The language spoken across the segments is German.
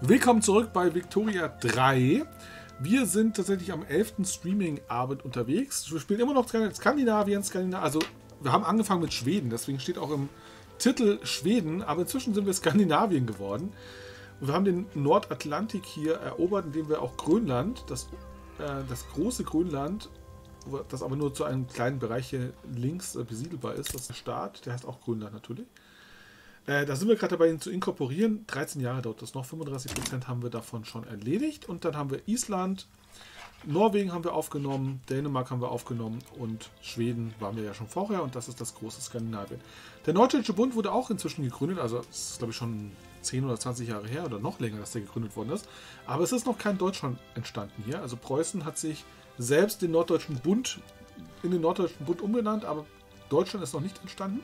Willkommen zurück bei Victoria 3. Wir sind tatsächlich am 11. Streaming-Abend unterwegs. Wir spielen immer noch Skandinavien. Also wir haben angefangen mit Schweden, deswegen steht auch im Titel Schweden, aber inzwischen sind wir Skandinavien geworden. Und wir haben den Nordatlantik hier erobert, indem wir auch Grönland, das große Grönland, das aber nur zu einem kleinen Bereich hier links besiedelbar ist, das ist der Staat, der heißt auch Grönland natürlich. Da sind wir gerade dabei, ihn zu inkorporieren. 13 Jahre dauert das noch, 35% haben wir davon schon erledigt. Und dann haben wir Island, Norwegen haben wir aufgenommen, Dänemark haben wir aufgenommen und Schweden waren wir ja schon vorher und das ist das große Skandinavien. Der Norddeutsche Bund wurde auch inzwischen gegründet, also es ist glaube ich schon 10 oder 20 Jahre her oder noch länger, dass der gegründet worden ist. Aber es ist noch kein Deutschland entstanden hier. Also Preußen hat sich selbst in den Norddeutschen Bund umbenannt, aber Deutschland ist noch nicht entstanden.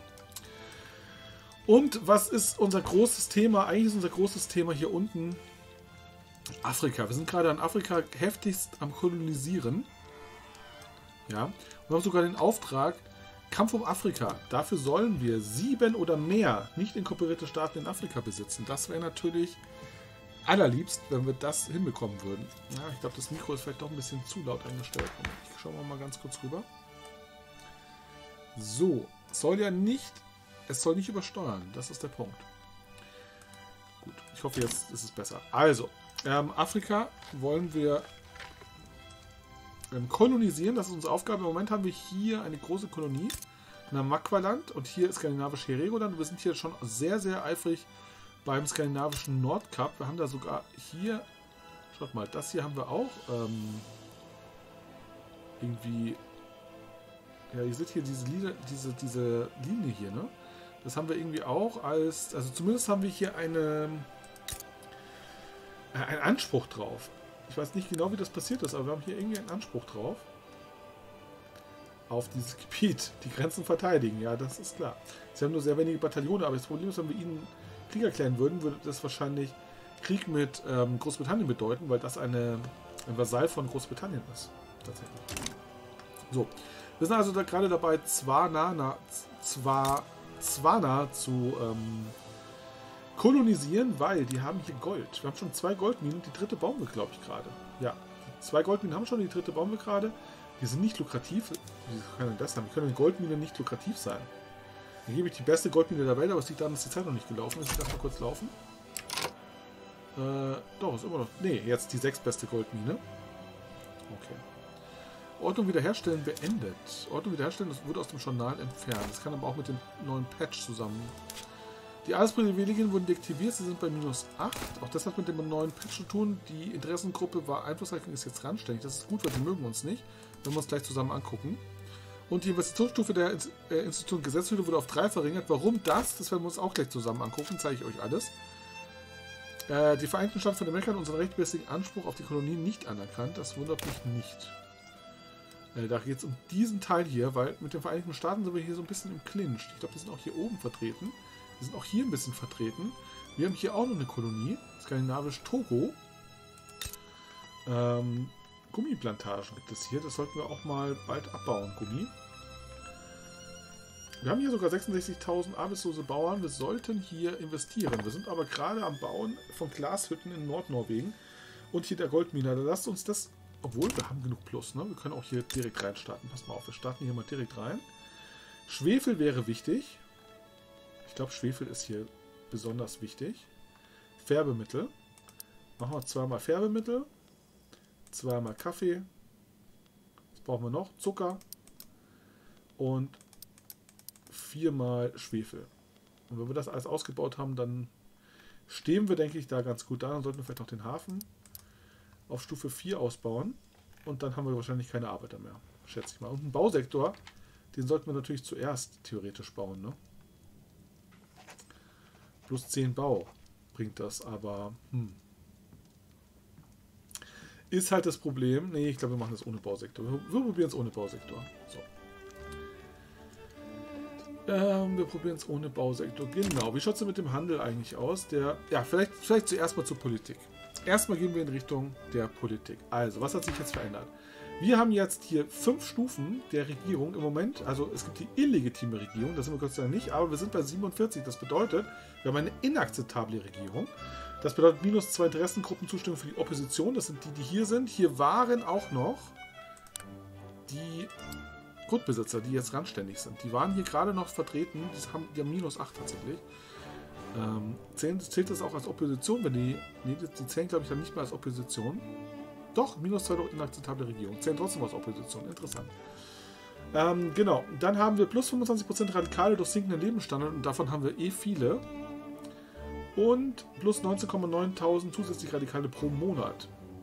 Und was ist unser großes Thema? Eigentlich ist unser großes Thema hier unten Afrika. Wir sind gerade an Afrika heftigst am Kolonisieren. Ja. Und wir haben sogar den Auftrag, Kampf um Afrika. Dafür sollen wir 7 oder mehr nicht inkorporierte Staaten in Afrika besitzen. Das wäre natürlich allerliebst, wenn wir das hinbekommen würden. Ja, ich glaube, das Mikro ist vielleicht doch ein bisschen zu laut eingestellt. Ich schaue mal ganz kurz rüber. So, es soll nicht übersteuern, das ist der Punkt. Gut, ich hoffe, jetzt ist es besser. Also, Afrika wollen wir kolonisieren, das ist unsere Aufgabe. Im Moment haben wir hier eine große Kolonie, Namakwaland, und hier ist skandinavisch Heregoland. Wir sind hier schon sehr, sehr eifrig beim skandinavischen Nordkap. Wir haben da sogar hier, schaut mal, das hier haben wir auch irgendwie, ja, ihr seht hier diese Linie hier, ne? Das haben wir irgendwie auch als, also zumindest haben wir hier einen Anspruch drauf. Ich weiß nicht genau, wie das passiert ist, aber wir haben hier irgendwie einen Anspruch drauf. Auf dieses Gebiet, die Grenzen verteidigen, ja, das ist klar. Sie haben nur sehr wenige Bataillone, aber das Problem ist, wenn wir ihnen Krieg erklären würden, würde das wahrscheinlich Krieg mit Großbritannien bedeuten, weil das ein Vasall von Großbritannien ist. Tatsächlich. So, wir sind also gerade dabei, Tswana zu kolonisieren, weil die haben hier Gold. Wir haben schon 2 Goldminen, die dritte bauen wir, glaube ich, gerade. Ja, 2 Goldminen haben schon, die dritte bauen wir gerade. Die sind nicht lukrativ. Wie können das sein? Wie können Goldminen nicht lukrativ sein? Dann gebe ich die beste Goldmine der Welt, aber es liegt daran, dass die Zeit noch nicht gelaufen ist. Ich lasse mal kurz laufen. Doch, ist immer noch. Ne, jetzt die 6. beste Goldmine. Okay. Ordnung wiederherstellen beendet. Ordnung wiederherstellen, das wurde aus dem Journal entfernt. Das kann aber auch mit dem neuen Patch zusammen. Die Adelsprivilegien wurden deaktiviert, sie sind bei -8. Auch das hat mit dem neuen Patch zu tun. Die Interessengruppe war Einflussreichung ist jetzt randständig. Das ist gut, weil die mögen uns nicht. Wenn wir uns gleich zusammen angucken. Und die Investitionsstufe der Institution Gesetzhüter wurde auf 3 verringert. Warum das? Das werden wir uns auch gleich zusammen angucken. Zeige ich euch alles. Die Vereinigten Staaten von Amerika haben unseren rechtmäßigen Anspruch auf die Kolonien nicht anerkannt. Das wundert mich nicht. Da geht es um diesen Teil hier, weil mit den Vereinigten Staaten sind wir hier so ein bisschen im Clinch. Ich glaube, die sind auch hier oben vertreten. Die sind auch hier ein bisschen vertreten. Wir haben hier auch noch eine Kolonie, skandinavisch Togo. Gummiplantagen gibt es hier. Das sollten wir auch mal bald abbauen, Gummi. Wir haben hier sogar 66.000 arbeitslose Bauern. Wir sollten hier investieren. Wir sind aber gerade am Bauen von Glashütten in Nordnorwegen. Und hier der Goldminer. Da lasst uns das... Obwohl, wir haben genug Plus, ne? Wir können auch hier direkt rein starten. Pass mal auf, wir starten hier mal direkt rein. Schwefel wäre wichtig. Ich glaube, Schwefel ist hier besonders wichtig. Färbemittel. Machen wir 2-mal Färbemittel. 2-mal Kaffee. Was brauchen wir noch? Zucker. Und 4-mal Schwefel. Und wenn wir das alles ausgebaut haben, dann stehen wir, denke ich, da ganz gut da. Dann sollten wir vielleicht noch den Hafen auf Stufe 4 ausbauen und dann haben wir wahrscheinlich keine Arbeiter mehr, schätze ich mal. Und einen Bausektor, den sollten wir natürlich zuerst theoretisch bauen, ne? Plus 10 Bau bringt das, aber ist halt das Problem. Ne, ich glaube, wir machen das ohne Bausektor. Wir probieren es ohne Bausektor. So. Wir probieren es ohne Bausektor. Genau. Wie schaut es denn mit dem Handel eigentlich aus? Ja, vielleicht zuerst mal zur Politik. Erstmal gehen wir in Richtung der Politik. Also, was hat sich jetzt verändert? Wir haben jetzt hier 5 Stufen der Regierung im Moment. Also es gibt die illegitime Regierung, das sind wir Gott sei Dank nicht, aber wir sind bei 47. Das bedeutet, wir haben eine inakzeptable Regierung. Das bedeutet minus 2 Interessengruppenzustimmung für die Opposition. Das sind die, die hier sind. Hier waren auch noch die Grundbesitzer, die jetzt randständig sind. Die waren hier gerade noch vertreten. Die haben minus 8 tatsächlich. Zählt das auch als Opposition? Wenn die zählen, glaube ich, dann nicht mehr als Opposition. Doch, minus 2 durch inakzeptable Regierung. Zählen trotzdem als Opposition. Interessant. Genau. Dann haben wir plus 25% Radikale durch sinkenden Lebensstandard und davon haben wir eh viele. Und plus 19.900 zusätzlich Radikale pro Monat.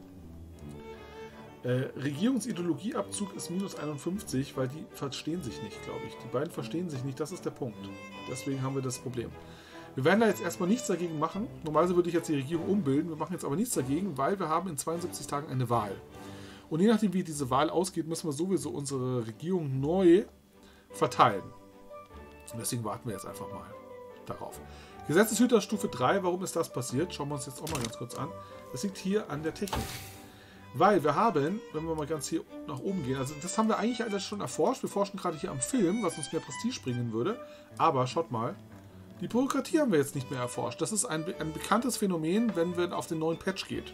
Regierungsideologieabzug ist minus 51, weil die verstehen sich nicht, glaube ich. Die beiden verstehen sich nicht, das ist der Punkt. Deswegen haben wir das Problem. Wir werden da jetzt erstmal nichts dagegen machen. Normalerweise würde ich jetzt die Regierung umbilden. Wir machen jetzt aber nichts dagegen, weil wir haben in 72 Tagen eine Wahl. Und je nachdem, wie diese Wahl ausgeht, müssen wir sowieso unsere Regierung neu verteilen. Und deswegen warten wir jetzt einfach mal darauf. Gesetzeshüter Stufe 3, warum ist das passiert? Schauen wir uns jetzt auch mal ganz kurz an. Das liegt hier an der Technik. Weil wir haben, wenn wir mal ganz hier nach oben gehen, also das haben wir eigentlich alles schon erforscht. Wir forschen gerade hier am Film, was uns mehr Prestige bringen würde. Aber schaut mal, die Bürokratie haben wir jetzt nicht mehr erforscht. Das ist ein bekanntes Phänomen, wenn wir auf den neuen Patch geht.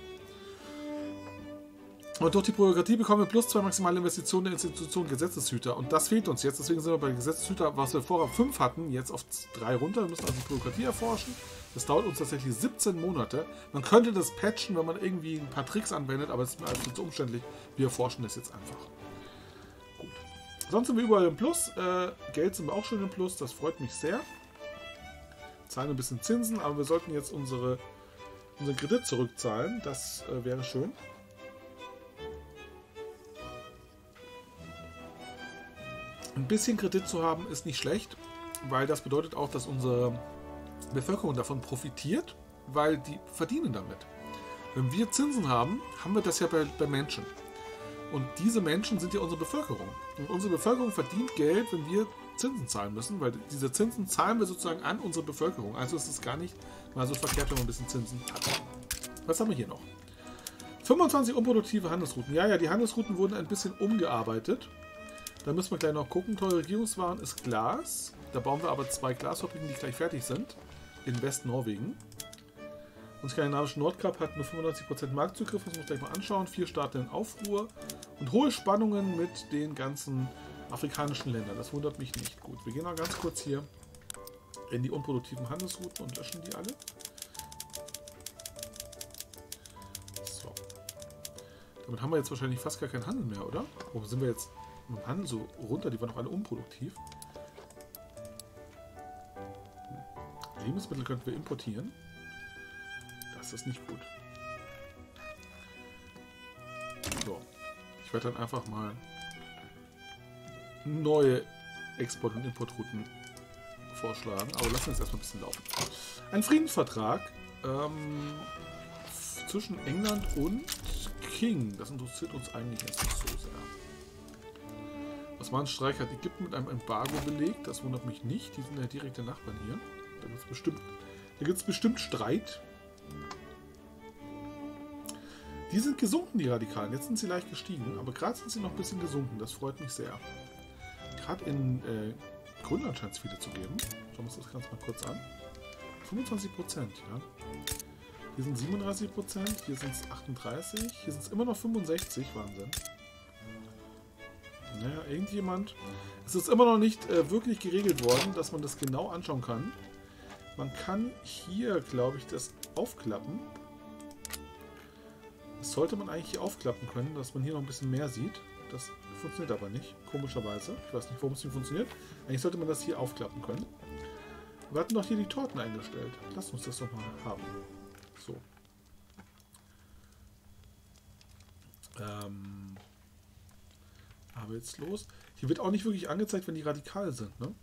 Und durch die Bürokratie bekommen wir plus 2 maximale Investitionen der Institution Gesetzeshüter. Und das fehlt uns jetzt. Deswegen sind wir bei Gesetzeshüter, was wir vorher 5 hatten, jetzt auf 3 runter. Wir müssen also die Bürokratie erforschen. Das dauert uns tatsächlich 17 Monate. Man könnte das patchen, wenn man irgendwie ein paar Tricks anwendet, aber es ist mir alles viel zu umständlich. Wir erforschen das jetzt einfach. Gut. Sonst sind wir überall im Plus. Geld sind wir auch schon im Plus. Das freut mich sehr. Zahlen ein bisschen Zinsen, aber wir sollten jetzt unseren Kredit zurückzahlen. Das wäre schön. Ein bisschen Kredit zu haben ist nicht schlecht, weil das bedeutet auch, dass unsere Bevölkerung davon profitiert, weil die verdienen damit. Wenn wir Zinsen haben, haben wir das ja bei Menschen. Und diese Menschen sind ja unsere Bevölkerung. Und unsere Bevölkerung verdient Geld, wenn wir Zinsen zahlen müssen, weil diese Zinsen zahlen wir sozusagen an unsere Bevölkerung. Also ist es gar nicht mal so verkehrt, wenn man ein bisschen Zinsen hat. Was haben wir hier noch? 25 unproduktive Handelsrouten. Ja, die Handelsrouten wurden ein bisschen umgearbeitet. Da müssen wir gleich noch gucken. Teure Regierungswaren ist Glas. Da bauen wir aber 2 Glasfabriken, die gleich fertig sind. In Westnorwegen. Und skandinavische Nordkap hat nur 95% Marktzugriff. Das muss man gleich mal anschauen. 4 Staaten in Aufruhr. Und hohe Spannungen mit den ganzen afrikanischen Ländern. Das wundert mich nicht. Gut, wir gehen mal ganz kurz hier in die unproduktiven Handelsrouten und löschen die alle. So. Damit haben wir jetzt wahrscheinlich fast gar keinen Handel mehr, oder? Warum sind wir jetzt im Handel so runter? Die waren noch alle unproduktiv. Lebensmittel könnten wir importieren. Das ist nicht gut. So. Ich werde dann einfach mal neue Export- und Importrouten vorschlagen. Aber lassen wir jetzt erstmal ein bisschen laufen. Ein Friedensvertrag zwischen England und King. Das interessiert uns eigentlich erst nicht so sehr. Osmanen Streik hat Ägypten mit einem Embargo belegt. Das wundert mich nicht. Die sind ja direkte Nachbarn hier. Da gibt es bestimmt Streit. Die sind gesunken, die Radikalen. Jetzt sind sie leicht gestiegen, aber gerade sind sie noch ein bisschen gesunken. Das freut mich sehr. Gerade in Grönland scheint es viele zu geben. Schauen wir uns das Ganze mal kurz an. 25%, ja. Hier sind 37%, hier sind es 38%, hier sind es immer noch 65%. Wahnsinn. Naja, irgendjemand... Es ist immer noch nicht wirklich geregelt worden, dass man das genau anschauen kann. Man kann hier, glaube ich, das aufklappen. Das sollte man eigentlich hier aufklappen können, dass man hier noch ein bisschen mehr sieht. Das funktioniert aber nicht, komischerweise. Ich weiß nicht, warum es nicht funktioniert. Eigentlich sollte man das hier aufklappen können. Wir hatten doch hier die Torten eingestellt. Lass uns das doch mal haben. So. Aber jetzt los. Hier wird auch nicht wirklich angezeigt, wenn die radikal sind, ne?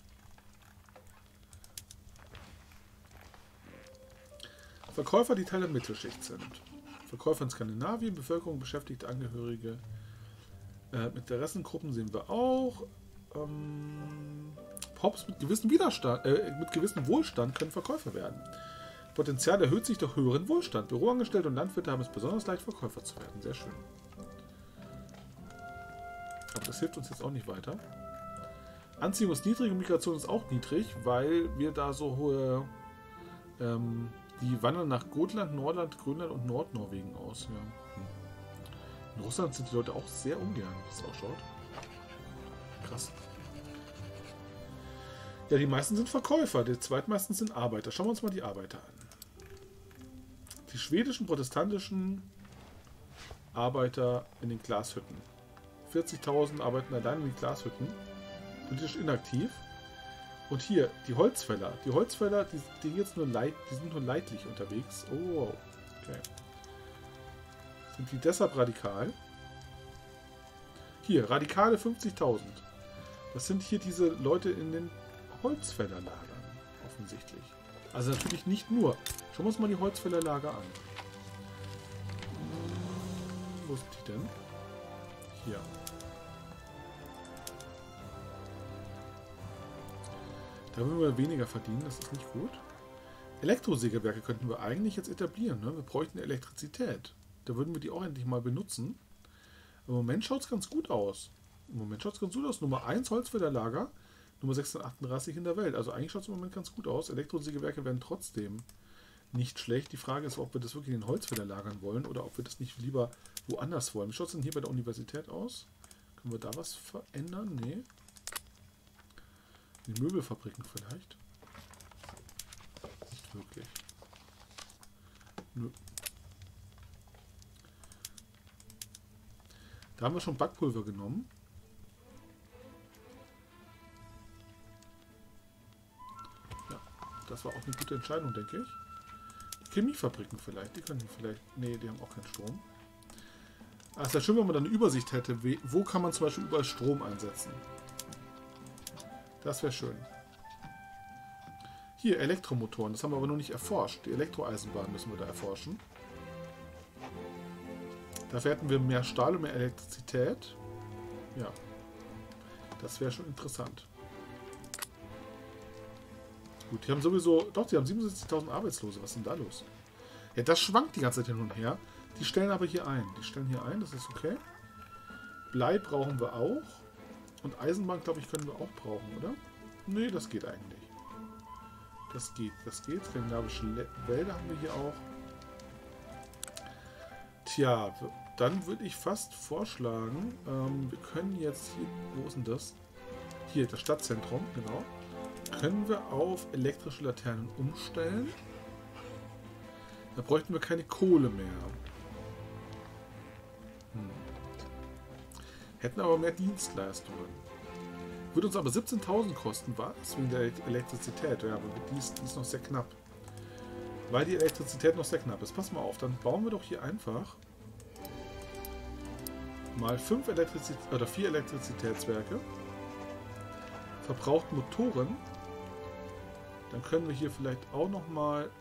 Verkäufer, die Teil der Mittelschicht sind. Verkäufer in Skandinavien, Bevölkerung, beschäftigte Angehörige. Interessengruppen sehen wir auch. Pops mit gewissem Wohlstand können Verkäufer werden. Potenzial erhöht sich durch höheren Wohlstand. Büroangestellte und Landwirte haben es besonders leicht, Verkäufer zu werden. Sehr schön. Aber das hilft uns jetzt auch nicht weiter. Anziehung ist niedrig und Migration ist auch niedrig, weil wir da so hohe Die wandern nach Gotland, Nordland, Grönland und Nordnorwegen aus. Ja. In Russland sind die Leute auch sehr ungern, wie es ausschaut. Krass. Ja, die meisten sind Verkäufer, die zweitmeisten sind Arbeiter. Schauen wir uns mal die Arbeiter an. Die schwedischen protestantischen Arbeiter in den Glashütten. 40.000 arbeiten allein in den Glashütten. Politisch inaktiv. Und hier, die Holzfäller. Die Holzfäller, die sind nur leidlich unterwegs. Oh, okay. Sind die deshalb radikal? Hier, radikale 50.000. Das sind hier diese Leute in den Holzfällerlagern, offensichtlich. Also natürlich nicht nur. Schauen wir uns mal die Holzfällerlager an. Wo sind die denn? Hier. Da würden wir weniger verdienen, das ist nicht gut. Elektrosägewerke könnten wir eigentlich jetzt etablieren. Ne? Wir bräuchten Elektrizität. Da würden wir die auch endlich mal benutzen. Im Moment schaut es ganz gut aus. Nummer 1 Holzfällerlager, Nummer 638 in der Welt. Also eigentlich schaut es im Moment ganz gut aus. Elektrosägewerke werden trotzdem nicht schlecht. Die Frage ist, ob wir das wirklich in den Holzfällerlagern wollen oder ob wir das nicht lieber woanders wollen. Wie schaut es denn hier bei der Universität aus? Können wir da was verändern? Nee. Die Möbelfabriken vielleicht? Nicht wirklich. Nö. Da haben wir schon Backpulver genommen. Ja, das war auch eine gute Entscheidung, denke ich. Die Chemiefabriken vielleicht, die können vielleicht... Nee, die haben auch keinen Strom. Aber es wäre schön, wenn man dann eine Übersicht hätte, wo kann man zum Beispiel überall Strom einsetzen. Das wäre schön. Hier, Elektromotoren. Das haben wir aber noch nicht erforscht. Die Elektroeisenbahn müssen wir da erforschen. Dafür hätten wir mehr Stahl und mehr Elektrizität. Ja. Das wäre schon interessant. Gut, die haben sowieso... Doch, die haben 77.000 Arbeitslose. Was ist denn da los? Ja, das schwankt die ganze Zeit hin und her. Die stellen aber hier ein. Die stellen hier ein, das ist okay. Blei brauchen wir auch. Und Eisenbahn, glaube ich, können wir auch brauchen, oder? Nee, das geht eigentlich. Das geht. Skandinavische Wälder haben wir hier auch. Tja, dann würde ich fast vorschlagen, wir können jetzt hier... Wo ist denn das? Hier, das Stadtzentrum, genau. Können wir auf elektrische Laternen umstellen. Da bräuchten wir keine Kohle mehr. Hätten aber mehr Dienstleistungen. Würde uns aber 17.000 kosten, was? Wegen der Elektrizität. Ja, aber die ist noch sehr knapp. Weil die Elektrizität noch sehr knapp ist. Pass mal auf, dann bauen wir doch hier einfach mal 4 Elektrizitätswerke. Verbraucht Motoren. Dann können wir hier vielleicht auch noch mal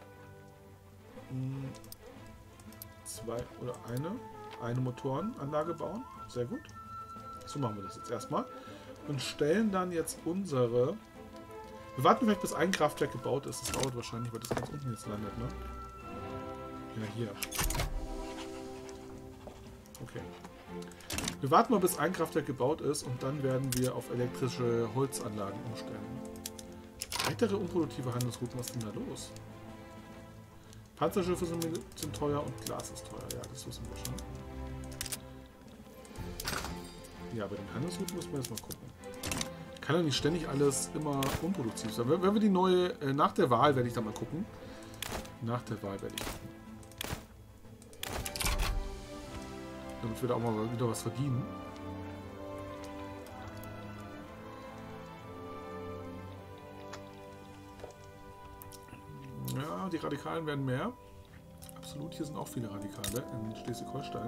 2 oder eine Motorenanlage bauen. Sehr gut. So machen wir das jetzt erstmal. Und stellen dann jetzt unsere... Wir warten vielleicht, bis ein Kraftwerk gebaut ist. Das dauert wahrscheinlich, weil das ganz unten jetzt landet, ne? Ja, hier. Okay. Wir warten mal, bis ein Kraftwerk gebaut ist und dann werden wir auf elektrische Holzanlagen umstellen. Weitere unproduktive Handelsrouten, was ist denn da los? Panzerschiffe sind teuer und Glas ist teuer. Ja, das wissen wir schon. Ja, bei den Handelsrouten müssen wir jetzt mal gucken. Kann ja nicht ständig alles immer unproduktiv sein. Wenn wir die neue... nach der Wahl werde ich da mal gucken. Nach der Wahl werde ich gucken. Damit wir da auch mal wieder was verdienen. Ja, die Radikalen werden mehr. Absolut, hier sind auch viele Radikale in Schleswig-Holstein.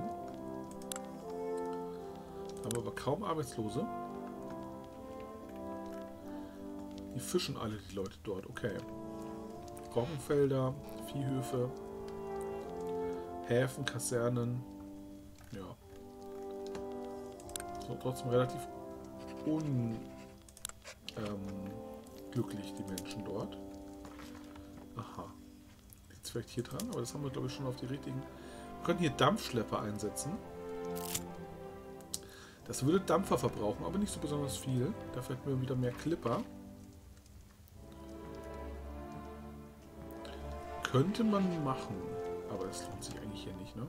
Haben aber kaum Arbeitslose. Die fischen alle, die Leute dort. Okay. Roggenfelder, Viehhöfe, Häfen, Kasernen. Ja. So, trotzdem relativ unglücklich, die Menschen dort. Aha. Jetzt vielleicht hier dran, aber das haben wir, glaube ich, schon auf die richtigen... Wir können hier Dampfschlepper einsetzen. Das würde Dampfer verbrauchen, aber nicht so besonders viel. Dafür hätten wir wieder mehr Clipper. Könnte man machen. Aber das lohnt sich eigentlich hier nicht, ne?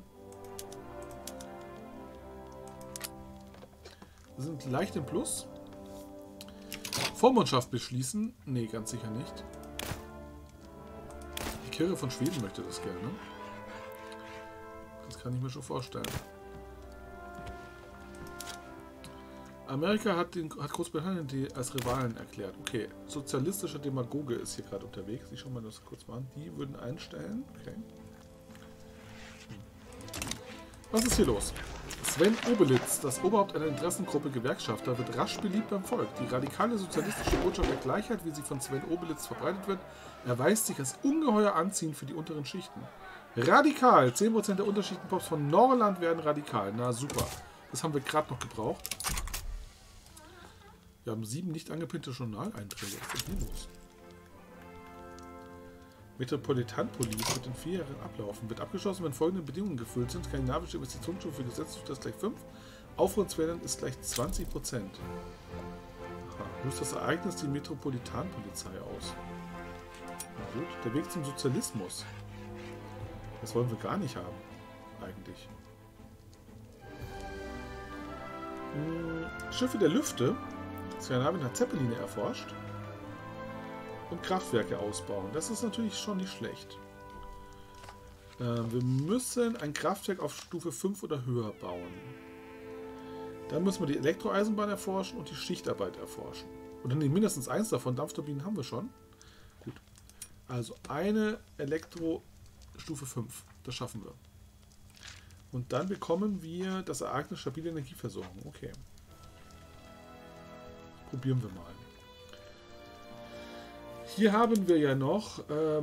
Wir sind leicht im Plus. Vormundschaft beschließen? Nee, ganz sicher nicht. Die Kirche von Schweden möchte das gerne. Das kann ich mir schon vorstellen. Amerika hat Großbritannien als Rivalen erklärt. Okay, sozialistischer Demagoge ist hier gerade unterwegs. Ich schaue mal das kurz mal an. Die würden einstellen. Okay. Was ist hier los? Sven Obelitz, das Oberhaupt einer Interessengruppe Gewerkschafter, wird rasch beliebt beim Volk. Die radikale sozialistische Botschaft der Gleichheit, wie sie von Sven Obelitz verbreitet wird, erweist sich als ungeheuer anziehend für die unteren Schichten. Radikal! 10% der Unterschichtenpops von Norland werden radikal. Na super. Das haben wir gerade noch gebraucht. Wir haben 7 nicht angepinnte Journaleinträge. Was ist denn hier los? Metropolitan-Police wird in 4 Jahren ablaufen. Wird abgeschlossen, wenn folgende Bedingungen gefüllt sind. Skandinavische Investitionsstufe für Gesetzesstufe ist gleich 5. Aufrundswerden ist gleich 20%. Löst das Ereignis die Metropolitanpolizei aus. Na gut, der Weg zum Sozialismus. Das wollen wir gar nicht haben. Eigentlich. Schiffe der Lüfte. Skandinavien hat Zeppeline erforscht. Und Kraftwerke ausbauen. Das ist natürlich schon nicht schlecht. Wir müssen ein Kraftwerk auf Stufe 5 oder höher bauen. Dann müssen wir die Elektroeisenbahn erforschen und die Schichtarbeit erforschen. Oder nee, mindestens eins davon. Dampfturbinen haben wir schon. Gut. Also eine Elektro-Stufe 5. Das schaffen wir. Und dann bekommen wir das Ereignis stabile Energieversorgung. Okay. Probieren wir mal. Hier haben wir ja noch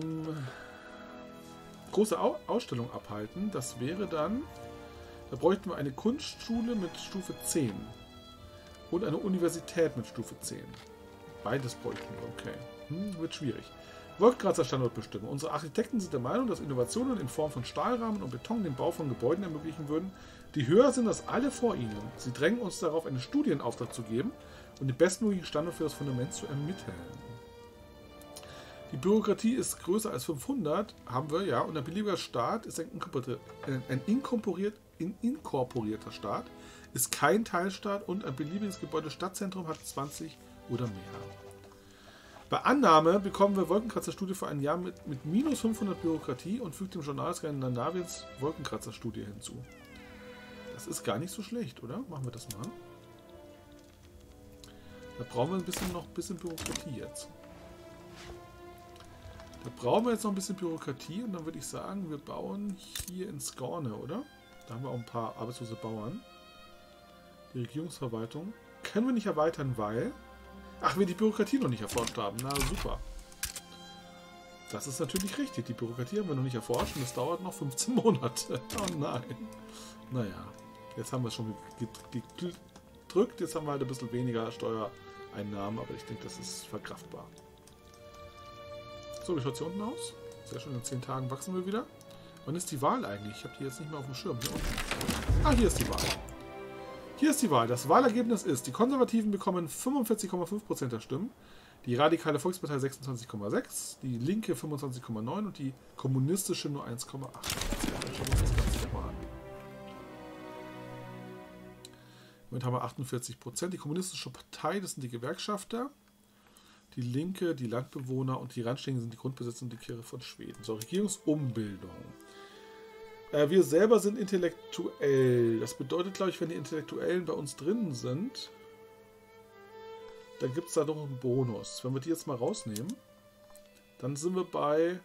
große Ausstellung abhalten. Das wäre dann, da bräuchten wir eine Kunstschule mit Stufe 10 und eine Universität mit Stufe 10. Beides bräuchten wir, okay. Wird schwierig. Wolkenkratzer Standortbestimmung. Unsere Architekten sind der Meinung, dass Innovationen in Form von Stahlrahmen und Beton den Bau von Gebäuden ermöglichen würden, die höher sind als alle vor ihnen. Sie drängen uns darauf, einen Studienauftrag zu geben und den bestmöglichen Standort für das Fundament zu ermitteln. Die Bürokratie ist größer als 500, haben wir, ja, und ein beliebiger Staat ist ein inkorporierter Staat, ist kein Teilstaat und ein beliebiges Gebäude Stadtzentrum hat 20 oder mehr. Bei Annahme bekommen wir Wolkenkratzer-Studie für ein Jahr mit minus 500 Bürokratie und fügt dem Journal Skandinaviens Wolkenkratzer-Studie hinzu. Das ist gar nicht so schlecht, oder? Machen wir das mal. Da brauchen wir noch ein bisschen Bürokratie jetzt. Da brauchen wir jetzt noch ein bisschen Bürokratie und dann würde ich sagen, wir bauen hier in Skåne, oder? Da haben wir auch ein paar arbeitslose Bauern. Die Regierungsverwaltung können wir nicht erweitern, weil... Ach, wir die Bürokratie noch nicht erforscht haben. Na, super. Das ist natürlich richtig. Die Bürokratie haben wir noch nicht erforscht und das dauert noch 15 Monate. Oh nein. Naja, jetzt haben wir es schon gedrückt. Jetzt haben wir halt ein bisschen weniger Steuereinnahmen, aber ich denke, das ist verkraftbar. So, wie schaut es hier unten aus? Sehr schön, in 10 Tagen wachsen wir wieder. Wann ist die Wahl eigentlich? Ich habe die jetzt nicht mehr auf dem Schirm. Hier unten. Ah, hier ist die Wahl. Hier ist die Wahl. Das Wahlergebnis ist, die Konservativen bekommen 45,5% der Stimmen, die Radikale Volkspartei 26,6%, die Linke 25,9% und die Kommunistische nur 1,8%. Dann schauen wir uns das Ganze mal an. Damit haben wir 48%. Die Kommunistische Partei, das sind die Gewerkschafter. Die Linke, die Landbewohner und die Randständigen sind die Grundbesitzer und die Kirche von Schweden. So, Regierungsumbildung. Wir selber sind intellektuell. Das bedeutet, glaube ich, wenn die Intellektuellen bei uns drin sind, dann gibt es da noch einen Bonus. Wenn wir die jetzt mal rausnehmen, dann sind wir bei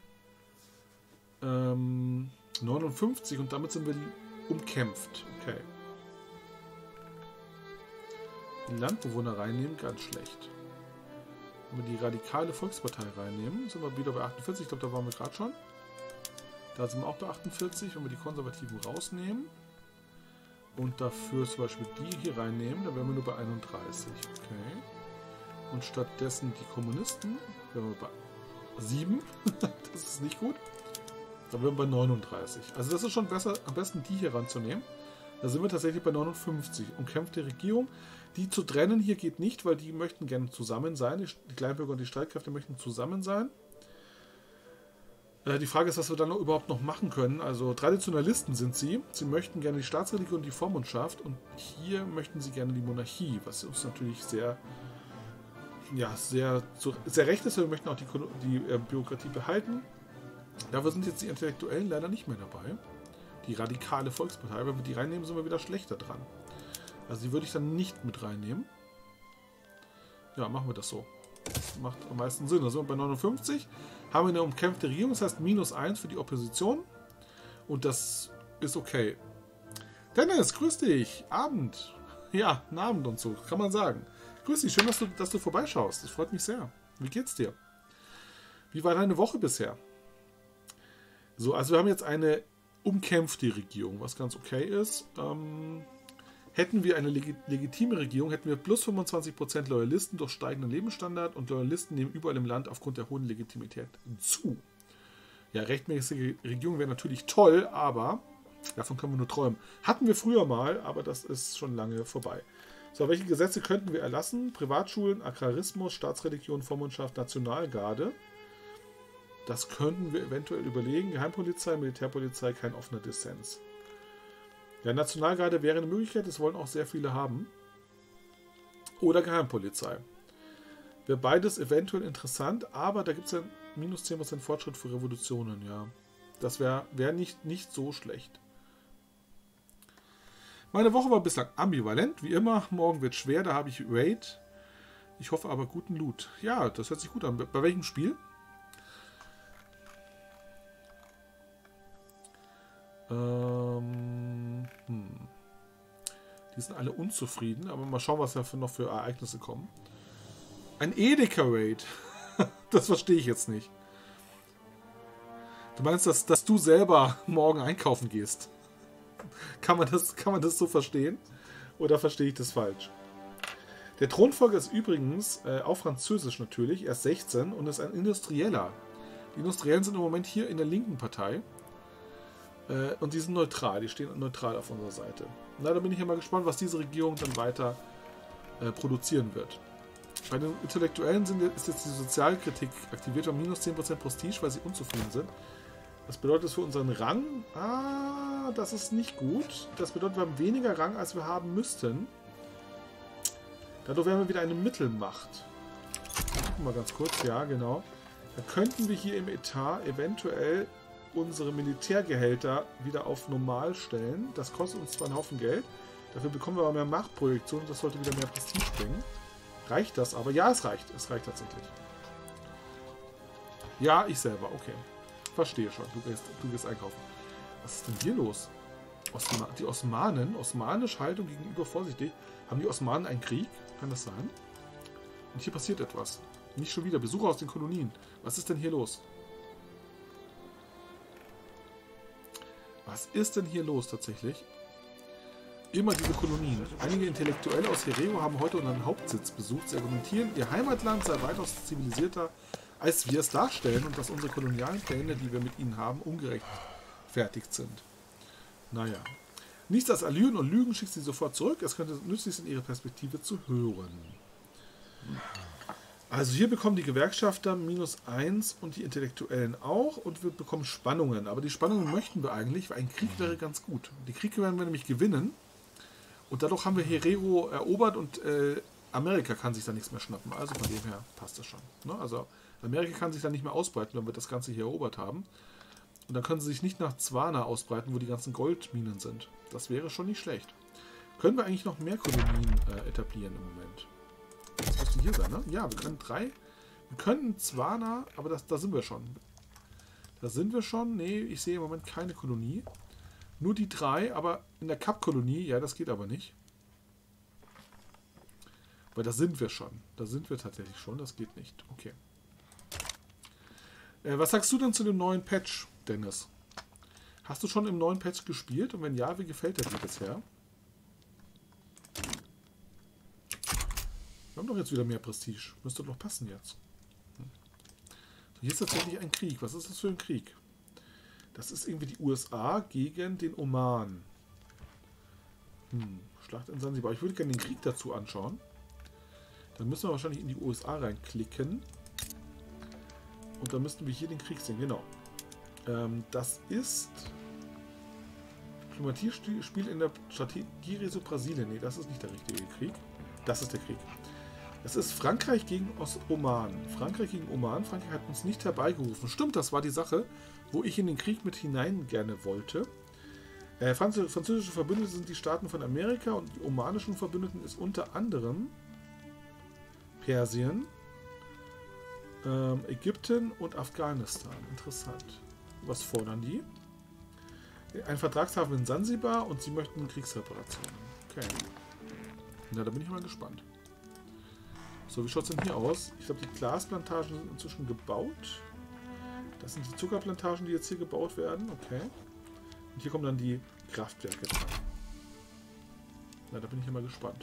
59 und damit sind wir umkämpft. Okay. Die Landbewohner reinnehmen, ganz schlecht. Wenn wir die Radikale Volkspartei reinnehmen, sind wir wieder bei 48. Ich glaube, da waren wir gerade schon. Da sind wir auch bei 48. Wenn wir die Konservativen rausnehmen und dafür zum Beispiel die hier reinnehmen, dann wären wir nur bei 31. Okay. Und stattdessen die Kommunisten wären wir bei 7. Das ist nicht gut. Dann wären wir bei 39. Also das ist schon besser, am besten die hier ranzunehmen. Da sind wir tatsächlich bei 59. Umkämpfte Regierung. Die zu trennen hier geht nicht, weil die möchten gerne zusammen sein. Die Kleinbürger und die Streitkräfte möchten zusammen sein. Die Frage ist, was wir dann überhaupt noch machen können. Also Traditionalisten sind sie. Sie möchten gerne die Staatsreligion und die Vormundschaft. Und hier möchten sie gerne die Monarchie, was uns natürlich sehr, ja, sehr recht ist. Wir möchten auch die Bürokratie behalten. Dafür sind jetzt die Intellektuellen leider nicht mehr dabei. Die radikale Volkspartei. Wenn wir die reinnehmen, sind wir wieder schlechter dran. Also die würde ich dann nicht mit reinnehmen. Ja, machen wir das so. Das macht am meisten Sinn. Da sind wir bei 59. Haben wir eine umkämpfte Regierung, das heißt -1 für die Opposition. Und das ist okay. Dennis, grüß dich. Abend. Ja, einen Abend und so, kann man sagen. Grüß dich, schön, dass du vorbeischaust. Das freut mich sehr. Wie geht's dir? Wie war deine Woche bisher? So, also wir haben jetzt eine umkämpfte Regierung, was ganz okay ist. Hätten wir eine legitime Regierung, hätten wir plus 25% Loyalisten durch steigenden Lebensstandard und Loyalisten nehmen überall im Land aufgrund der hohen Legitimität zu. Ja, rechtmäßige Regierung wäre natürlich toll, aber davon können wir nur träumen. Hatten wir früher mal, aber das ist schon lange vorbei. So, welche Gesetze könnten wir erlassen? Privatschulen, Agrarismus, Staatsreligion, Vormundschaft, Nationalgarde. Das könnten wir eventuell überlegen. Geheimpolizei, Militärpolizei, kein offener Dissens. Ja, Nationalgarde wäre eine Möglichkeit, das wollen auch sehr viele haben. Oder Geheimpolizei. Wäre beides eventuell interessant, aber da gibt es ja -10% Fortschritt für Revolutionen, ja. Das wäre nicht so schlecht. Meine Woche war bislang ambivalent, wie immer. Morgen wird schwer, da habe ich Raid. Ich hoffe aber guten Loot. Ja, das hört sich gut an. Bei welchem Spiel? Die sind alle unzufrieden, aber mal schauen, was da noch für Ereignisse kommen. Ein Edeka-Raid. Das verstehe ich jetzt nicht. Du meinst, dass du selber morgen einkaufen gehst? Kann man das so verstehen? Oder verstehe ich das falsch? Der Thronfolger ist übrigens, auch französisch natürlich, er ist 16 und ist ein Industrieller. Die Industriellen sind im Moment hier in der linken Partei. Und die sind neutral, die stehen neutral auf unserer Seite. Na, da bin ich ja mal gespannt, was diese Regierung dann weiter produzieren wird. Bei den Intellektuellen ist jetzt die Sozialkritik aktiviert, wir haben -10% Prestige, weil sie unzufrieden sind. Was bedeutet das für unseren Rang? Ah, das ist nicht gut. Das bedeutet, wir haben weniger Rang, als wir haben müssten. Dadurch wären wir wieder eine Mittelmacht. Gucken wir mal ganz kurz, ja genau. Da könnten wir hier im Etat eventuell unsere Militärgehälter wieder auf normal stellen. Das kostet uns zwar einen Haufen Geld, dafür bekommen wir aber mehr Machtprojektion und das sollte wieder mehr Prestige bringen. Reicht das aber? Ja, es reicht. Es reicht tatsächlich. Ja, ich selber. Okay. Verstehe schon. Du gehst einkaufen. Was ist denn hier los? Die Osmanen, osmanische Haltung gegenüber vorsichtig. Haben die Osmanen einen Krieg? Kann das sein? Und hier passiert etwas. Nicht schon wieder. Besucher aus den Kolonien. Was ist denn hier los? Was ist denn hier los tatsächlich? Immer diese Kolonien. Einige Intellektuelle aus Herero haben heute unseren Hauptsitz besucht. Sie argumentieren, ihr Heimatland sei weitaus zivilisierter, als wir es darstellen und dass unsere kolonialen Pläne, die wir mit ihnen haben, ungerechtfertigt sind. Naja. Nichts als Allüren und Lügen schickt sie sofort zurück. Es könnte nützlich sein, ihre Perspektive zu hören. Also hier bekommen die Gewerkschafter -1 und die Intellektuellen auch und wir bekommen Spannungen. Aber die Spannungen möchten wir eigentlich, weil ein Krieg wäre ganz gut. Die Kriege werden wir nämlich gewinnen und dadurch haben wir Herero erobert und Amerika kann sich da nichts mehr schnappen. Also von dem her passt das schon. Ne? Also Amerika kann sich da nicht mehr ausbreiten, wenn wir das Ganze hier erobert haben. Und dann können sie sich nicht nach Zwana ausbreiten, wo die ganzen Goldminen sind. Das wäre schon nicht schlecht. Können wir eigentlich noch mehr Kolonien etablieren im Moment? Das müsste hier sein, ne? Ja, wir können 3. Wir könnten Zwana, aber da sind wir schon. Da sind wir schon. Nee, ich sehe im Moment keine Kolonie. Nur die 3, aber in der Kap-Kolonie, ja, das geht aber nicht. Weil da sind wir schon. Da sind wir tatsächlich schon. Das geht nicht. Okay. Was sagst du denn zu dem neuen Patch, Dennis? Hast du schon im neuen Patch gespielt? Und wenn ja, wie gefällt der dir bisher? Wir haben doch jetzt wieder mehr Prestige. Müsste doch passen jetzt. So, hier ist tatsächlich ein Krieg. Was ist das für ein Krieg? Das ist irgendwie die USA gegen den Oman. Schlacht in Sansibar. Ich würde gerne den Krieg dazu anschauen. Dann müssen wir wahrscheinlich in die USA reinklicken. Und dann müssten wir hier den Krieg sehen. Genau. Das ist Diplomatiespiel in der Strategiereso Brasilien. Nee, das ist nicht der richtige Krieg. Das ist der Krieg. Es ist Frankreich gegen Oman. Frankreich gegen Oman. Frankreich hat uns nicht herbeigerufen. Stimmt, das war die Sache, wo ich in den Krieg mit hinein gerne wollte. Französische Verbündete sind die Staaten von Amerika und die omanischen Verbündeten ist unter anderem Persien, Ägypten und Afghanistan. Interessant. Was fordern die? Ein Vertragshafen in Sansibar und sie möchten Kriegsreparationen. Okay. Na, da bin ich mal gespannt. So, wie schaut es denn hier aus? Ich glaube, die Glasplantagen sind inzwischen gebaut. Das sind die Zuckerplantagen, die jetzt hier gebaut werden. Okay. Und hier kommen dann die Kraftwerke dran. Na, da bin ich ja mal gespannt.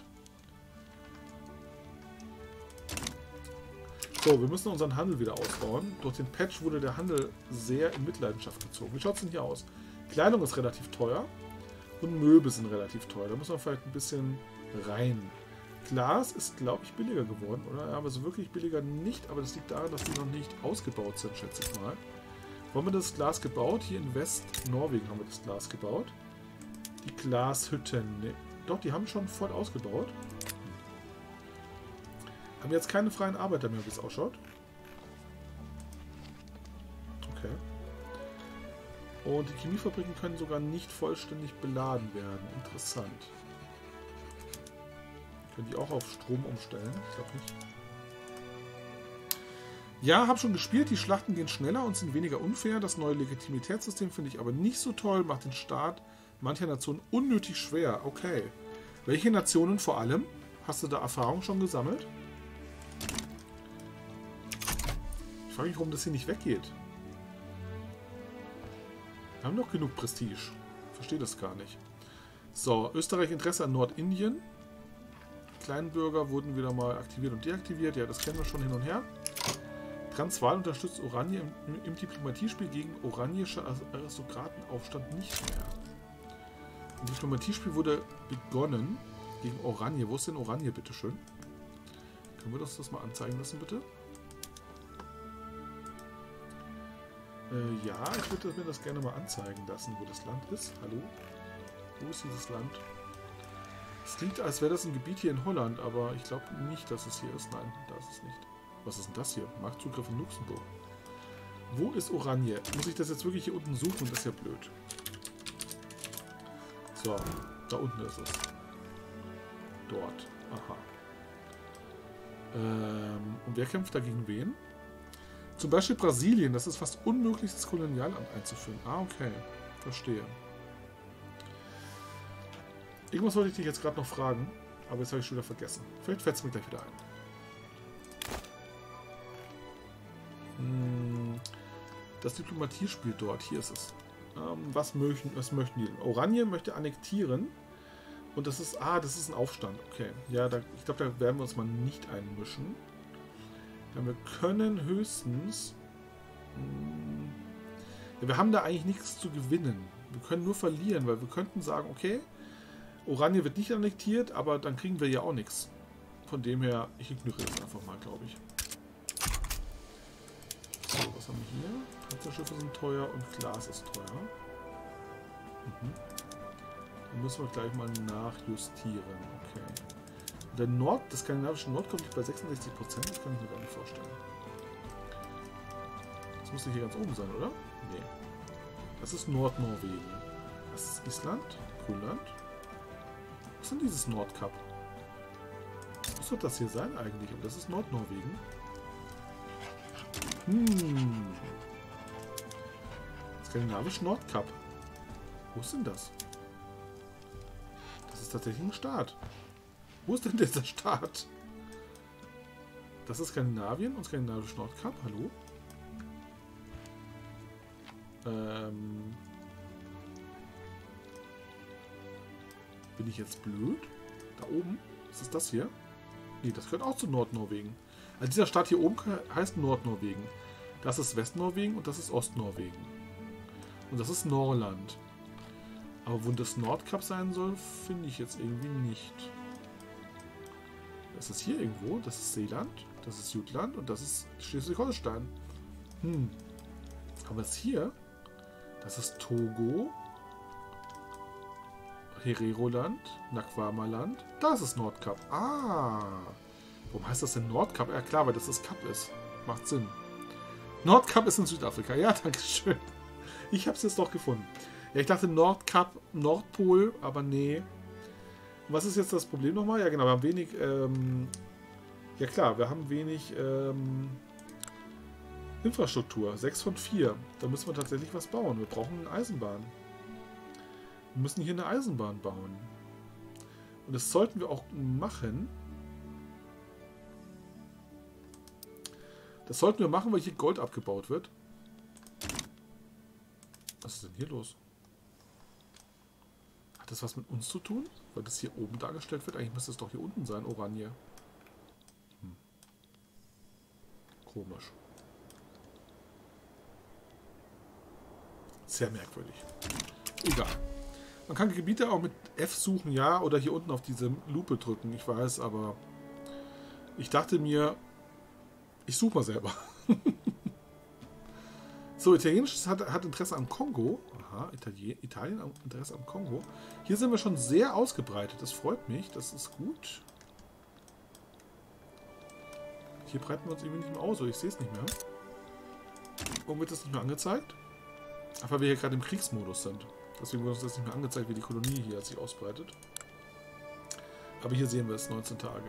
So, wir müssen unseren Handel wieder ausbauen. Durch den Patch wurde der Handel sehr in Mitleidenschaft gezogen. Wie schaut es denn hier aus? Kleidung ist relativ teuer und Möbel sind relativ teuer. Da muss man vielleicht ein bisschen rein. Glas ist, glaube ich, billiger geworden, oder? Ja, aber so wirklich billiger nicht, aber das liegt daran, dass die noch nicht ausgebaut sind, schätze ich mal. Wo haben wir das Glas gebaut? Hier in West-Norwegen haben wir das Glas gebaut. Die Glashütten. Nee. Doch, die haben schon voll ausgebaut. Haben jetzt keine freien Arbeiter mehr, wie es ausschaut. Okay. Und die Chemiefabriken können sogar nicht vollständig beladen werden. Interessant. Können die auch auf Strom umstellen? Ich glaube nicht. Ja, habe schon gespielt. Die Schlachten gehen schneller und sind weniger unfair. Das neue Legitimitätssystem finde ich aber nicht so toll. Macht den Staat mancher Nationen unnötig schwer. Okay. Welche Nationen vor allem? Hast du da Erfahrung schon gesammelt? Ich frage mich, warum das hier nicht weggeht. Wir haben doch genug Prestige. Verstehe das gar nicht. So, Österreich Interesse an Nordindien. Kleinbürger wurden wieder mal aktiviert und deaktiviert. Ja, das kennen wir schon hin und her. Transvaal unterstützt Oranje im Diplomatiespiel gegen oranische Aristokratenaufstand nicht mehr. Im Diplomatiespiel wurde begonnen gegen Oranje. Wo ist denn Oranje, bitteschön? Können wir das mal anzeigen lassen, bitte? Ja, ich würde mir das gerne mal anzeigen lassen, wo das Land ist. Hallo? Wo ist dieses Land? Es klingt, als wäre das ein Gebiet hier in Holland, aber ich glaube nicht, dass es hier ist. Nein, da ist es nicht. Was ist denn das hier? Marktzugriff in Luxemburg. Wo ist Oranje? Muss ich das jetzt wirklich hier unten suchen? Das ist ja blöd. So, da unten ist es. Dort. Aha. Und wer kämpft dagegen wen? Zum Beispiel Brasilien. Das ist fast unmöglich, das Kolonialamt einzuführen. Ah, okay. Verstehe. Irgendwas wollte ich dich jetzt gerade noch fragen, aber jetzt habe ich schon wieder vergessen. Vielleicht fällt es mir gleich wieder ein. Das Diplomatiespiel dort, hier ist es. Was möchten die? Oranje möchte annektieren. Und das ist, das ist ein Aufstand. Okay, ja, ich glaube, da werden wir uns mal nicht einmischen. Ja, wir können höchstens... Ja, wir haben da eigentlich nichts zu gewinnen. Wir können nur verlieren, weil wir könnten sagen, okay, Oranje wird nicht annektiert, aber dann kriegen wir ja auch nichts. Von dem her, ich ignoriere das einfach mal, glaube ich. So, was haben wir hier? Panzerschiffe sind teuer und Glas ist teuer. Dann müssen wir gleich mal nachjustieren. Okay. Das skandinavische Nord kommt bei 66%. Das kann ich mir gar nicht vorstellen. Das müsste hier ganz oben sein, oder? Nee. Das ist Nordnorwegen. Das ist Island, Grönland. Was ist denn dieses Nordkap? Was soll das hier sein eigentlich? Und das ist Nordnorwegen. Skandinavisch Nordkap. Wo ist denn das? Das ist tatsächlich ein Staat. Wo ist denn dieser Staat? Das ist Skandinavien und skandinavisch Nordkap. Hallo? Bin ich jetzt blöd? Da oben? Was ist das hier? Nee, das gehört auch zu Nordnorwegen. Also dieser Staat hier oben heißt Nordnorwegen. Das ist Westnorwegen und das ist Ostnorwegen. Und das ist Norland. Aber wo das Nordkap sein soll, finde ich jetzt irgendwie nicht. Das ist hier irgendwo. Das ist Seeland. Das ist Jutland. Und das ist Schleswig-Holstein. Aber es hier... Das ist Togo. Hereroland. Naquamaland. Das ist Nordkap. Ah. Warum heißt das denn Nordkap? Ja klar, weil das Kap ist. Macht Sinn. Nordkap ist in Südafrika. Ja, danke schön. Ich habe es jetzt doch gefunden. Ja, ich dachte Nordkap, Nordpol, aber nee. Und was ist jetzt das Problem nochmal? Ja genau, wir haben wenig... ja klar, wir haben wenig Infrastruktur. 6 von 4. Da müssen wir tatsächlich was bauen. Wir brauchen eine Eisenbahn. Wir müssen hier eine Eisenbahn bauen. Und das sollten wir auch machen. Das sollten wir machen, weil hier Gold abgebaut wird. Was ist denn hier los? Hat das was mit uns zu tun? Weil das hier oben dargestellt wird? Eigentlich müsste es doch hier unten sein, Oranje. Komisch. Sehr merkwürdig. Egal. Man kann Gebiete auch mit F suchen, ja, oder hier unten auf diese Lupe drücken. Ich weiß, aber ich dachte mir, ich suche mal selber. So, Italienisch hat Interesse am Kongo. Aha, Italien hat Interesse am Kongo. Hier sind wir schon sehr ausgebreitet. Das freut mich. Das ist gut. Hier breiten wir uns irgendwie nicht mehr aus. Oder ich sehe es nicht mehr. Warum wird das nicht mehr angezeigt? Ach, weil wir hier gerade im Kriegsmodus sind. Deswegen wird uns das nicht mehr angezeigt, wie die Kolonie hier sich ausbreitet. Aber hier sehen wir es, 19 Tage.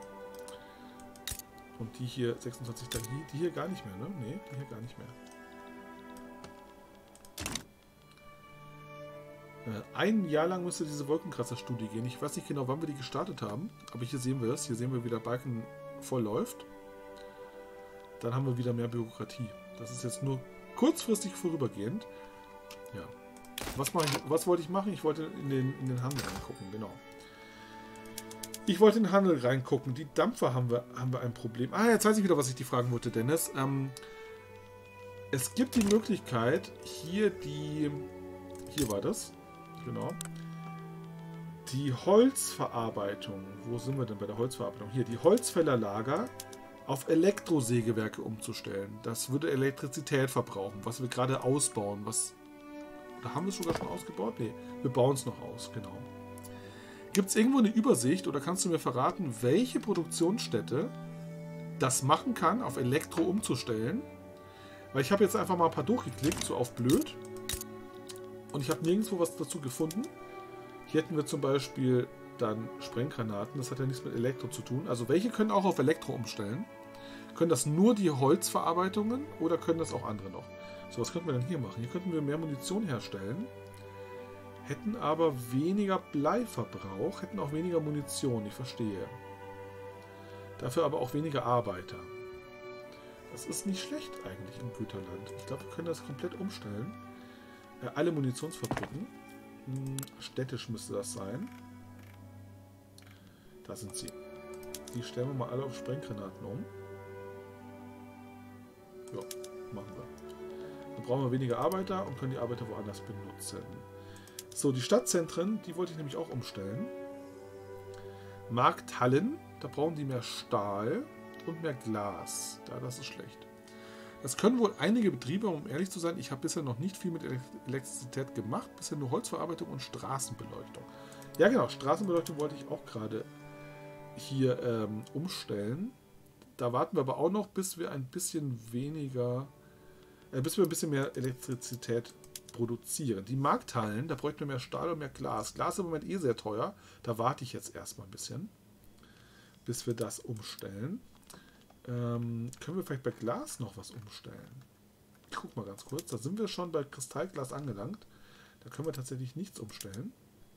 Und die hier 26 Tage. Die hier gar nicht mehr, ne? Ne, die hier gar nicht mehr. Ein Jahr lang müsste diese Wolkenkratzer-Studie gehen. Ich weiß nicht genau, wann wir die gestartet haben. Aber hier sehen wir es. Hier sehen wir, wie der Balken voll läuft. Dann haben wir wieder mehr Bürokratie. Das ist jetzt nur kurzfristig vorübergehend. Ja. Was wollte ich machen? Ich wollte in den Handel reingucken, genau. Ich wollte in den Handel reingucken. Die Dampfer haben wir ein Problem. Ah, jetzt weiß ich wieder, was ich dir fragen wollte, Dennis. Es gibt die Möglichkeit, hier war das, genau, die Holzverarbeitung. Wo sind wir denn bei der Holzverarbeitung? Hier, die Holzfällerlager auf Elektrosägewerke umzustellen. Das würde Elektrizität verbrauchen, was wir gerade ausbauen. Oder haben wir es sogar schon ausgebaut? Nee, wir bauen es noch aus, genau. Gibt es irgendwo eine Übersicht oder kannst du mir verraten, welche Produktionsstätte das machen kann, auf Elektro umzustellen? Weil ich habe jetzt einfach mal ein paar durchgeklickt, so auf blöd. Und ich habe nirgendwo was dazu gefunden. Hier hätten wir zum Beispiel dann Sprenggranaten. Das hat ja nichts mit Elektro zu tun. Also welche können auch auf Elektro umstellen? Können das nur die Holzverarbeitungen oder können das auch andere noch? So, was könnten wir denn hier machen? Hier könnten wir mehr Munition herstellen. Hätten aber weniger Bleiverbrauch, hätten auch weniger Munition, ich verstehe. Dafür aber auch weniger Arbeiter. Das ist nicht schlecht eigentlich im Güterland. Ich glaube, wir können das komplett umstellen. Alle Munitionsfabriken. Städtisch müsste das sein. Da sind sie. Die stellen wir mal alle auf Sprenggranaten um. Ja, machen wir. Dann brauchen wir weniger Arbeiter und können die Arbeiter woanders benutzen. So, die Stadtzentren, die wollte ich nämlich auch umstellen. Markthallen, da brauchen die mehr Stahl und mehr Glas. Ja, das ist schlecht. Das können wohl einige Betriebe, um ehrlich zu sein, ich habe bisher noch nicht viel mit Elektrizität gemacht, bisher nur Holzverarbeitung und Straßenbeleuchtung. Ja genau, Straßenbeleuchtung wollte ich auch gerade hier umstellen. Da warten wir aber auch noch, bis wir ein bisschen mehr Elektrizität produzieren. Die Markthallen, da bräuchten wir mehr Stahl und mehr Glas. Glas ist im Moment eh sehr teuer. Da warte ich jetzt erstmal ein bisschen, bis wir das umstellen. Können wir vielleicht bei Glas noch was umstellen? Ich guck mal ganz kurz. Da sind wir schon bei Kristallglas angelangt. Da können wir tatsächlich nichts umstellen.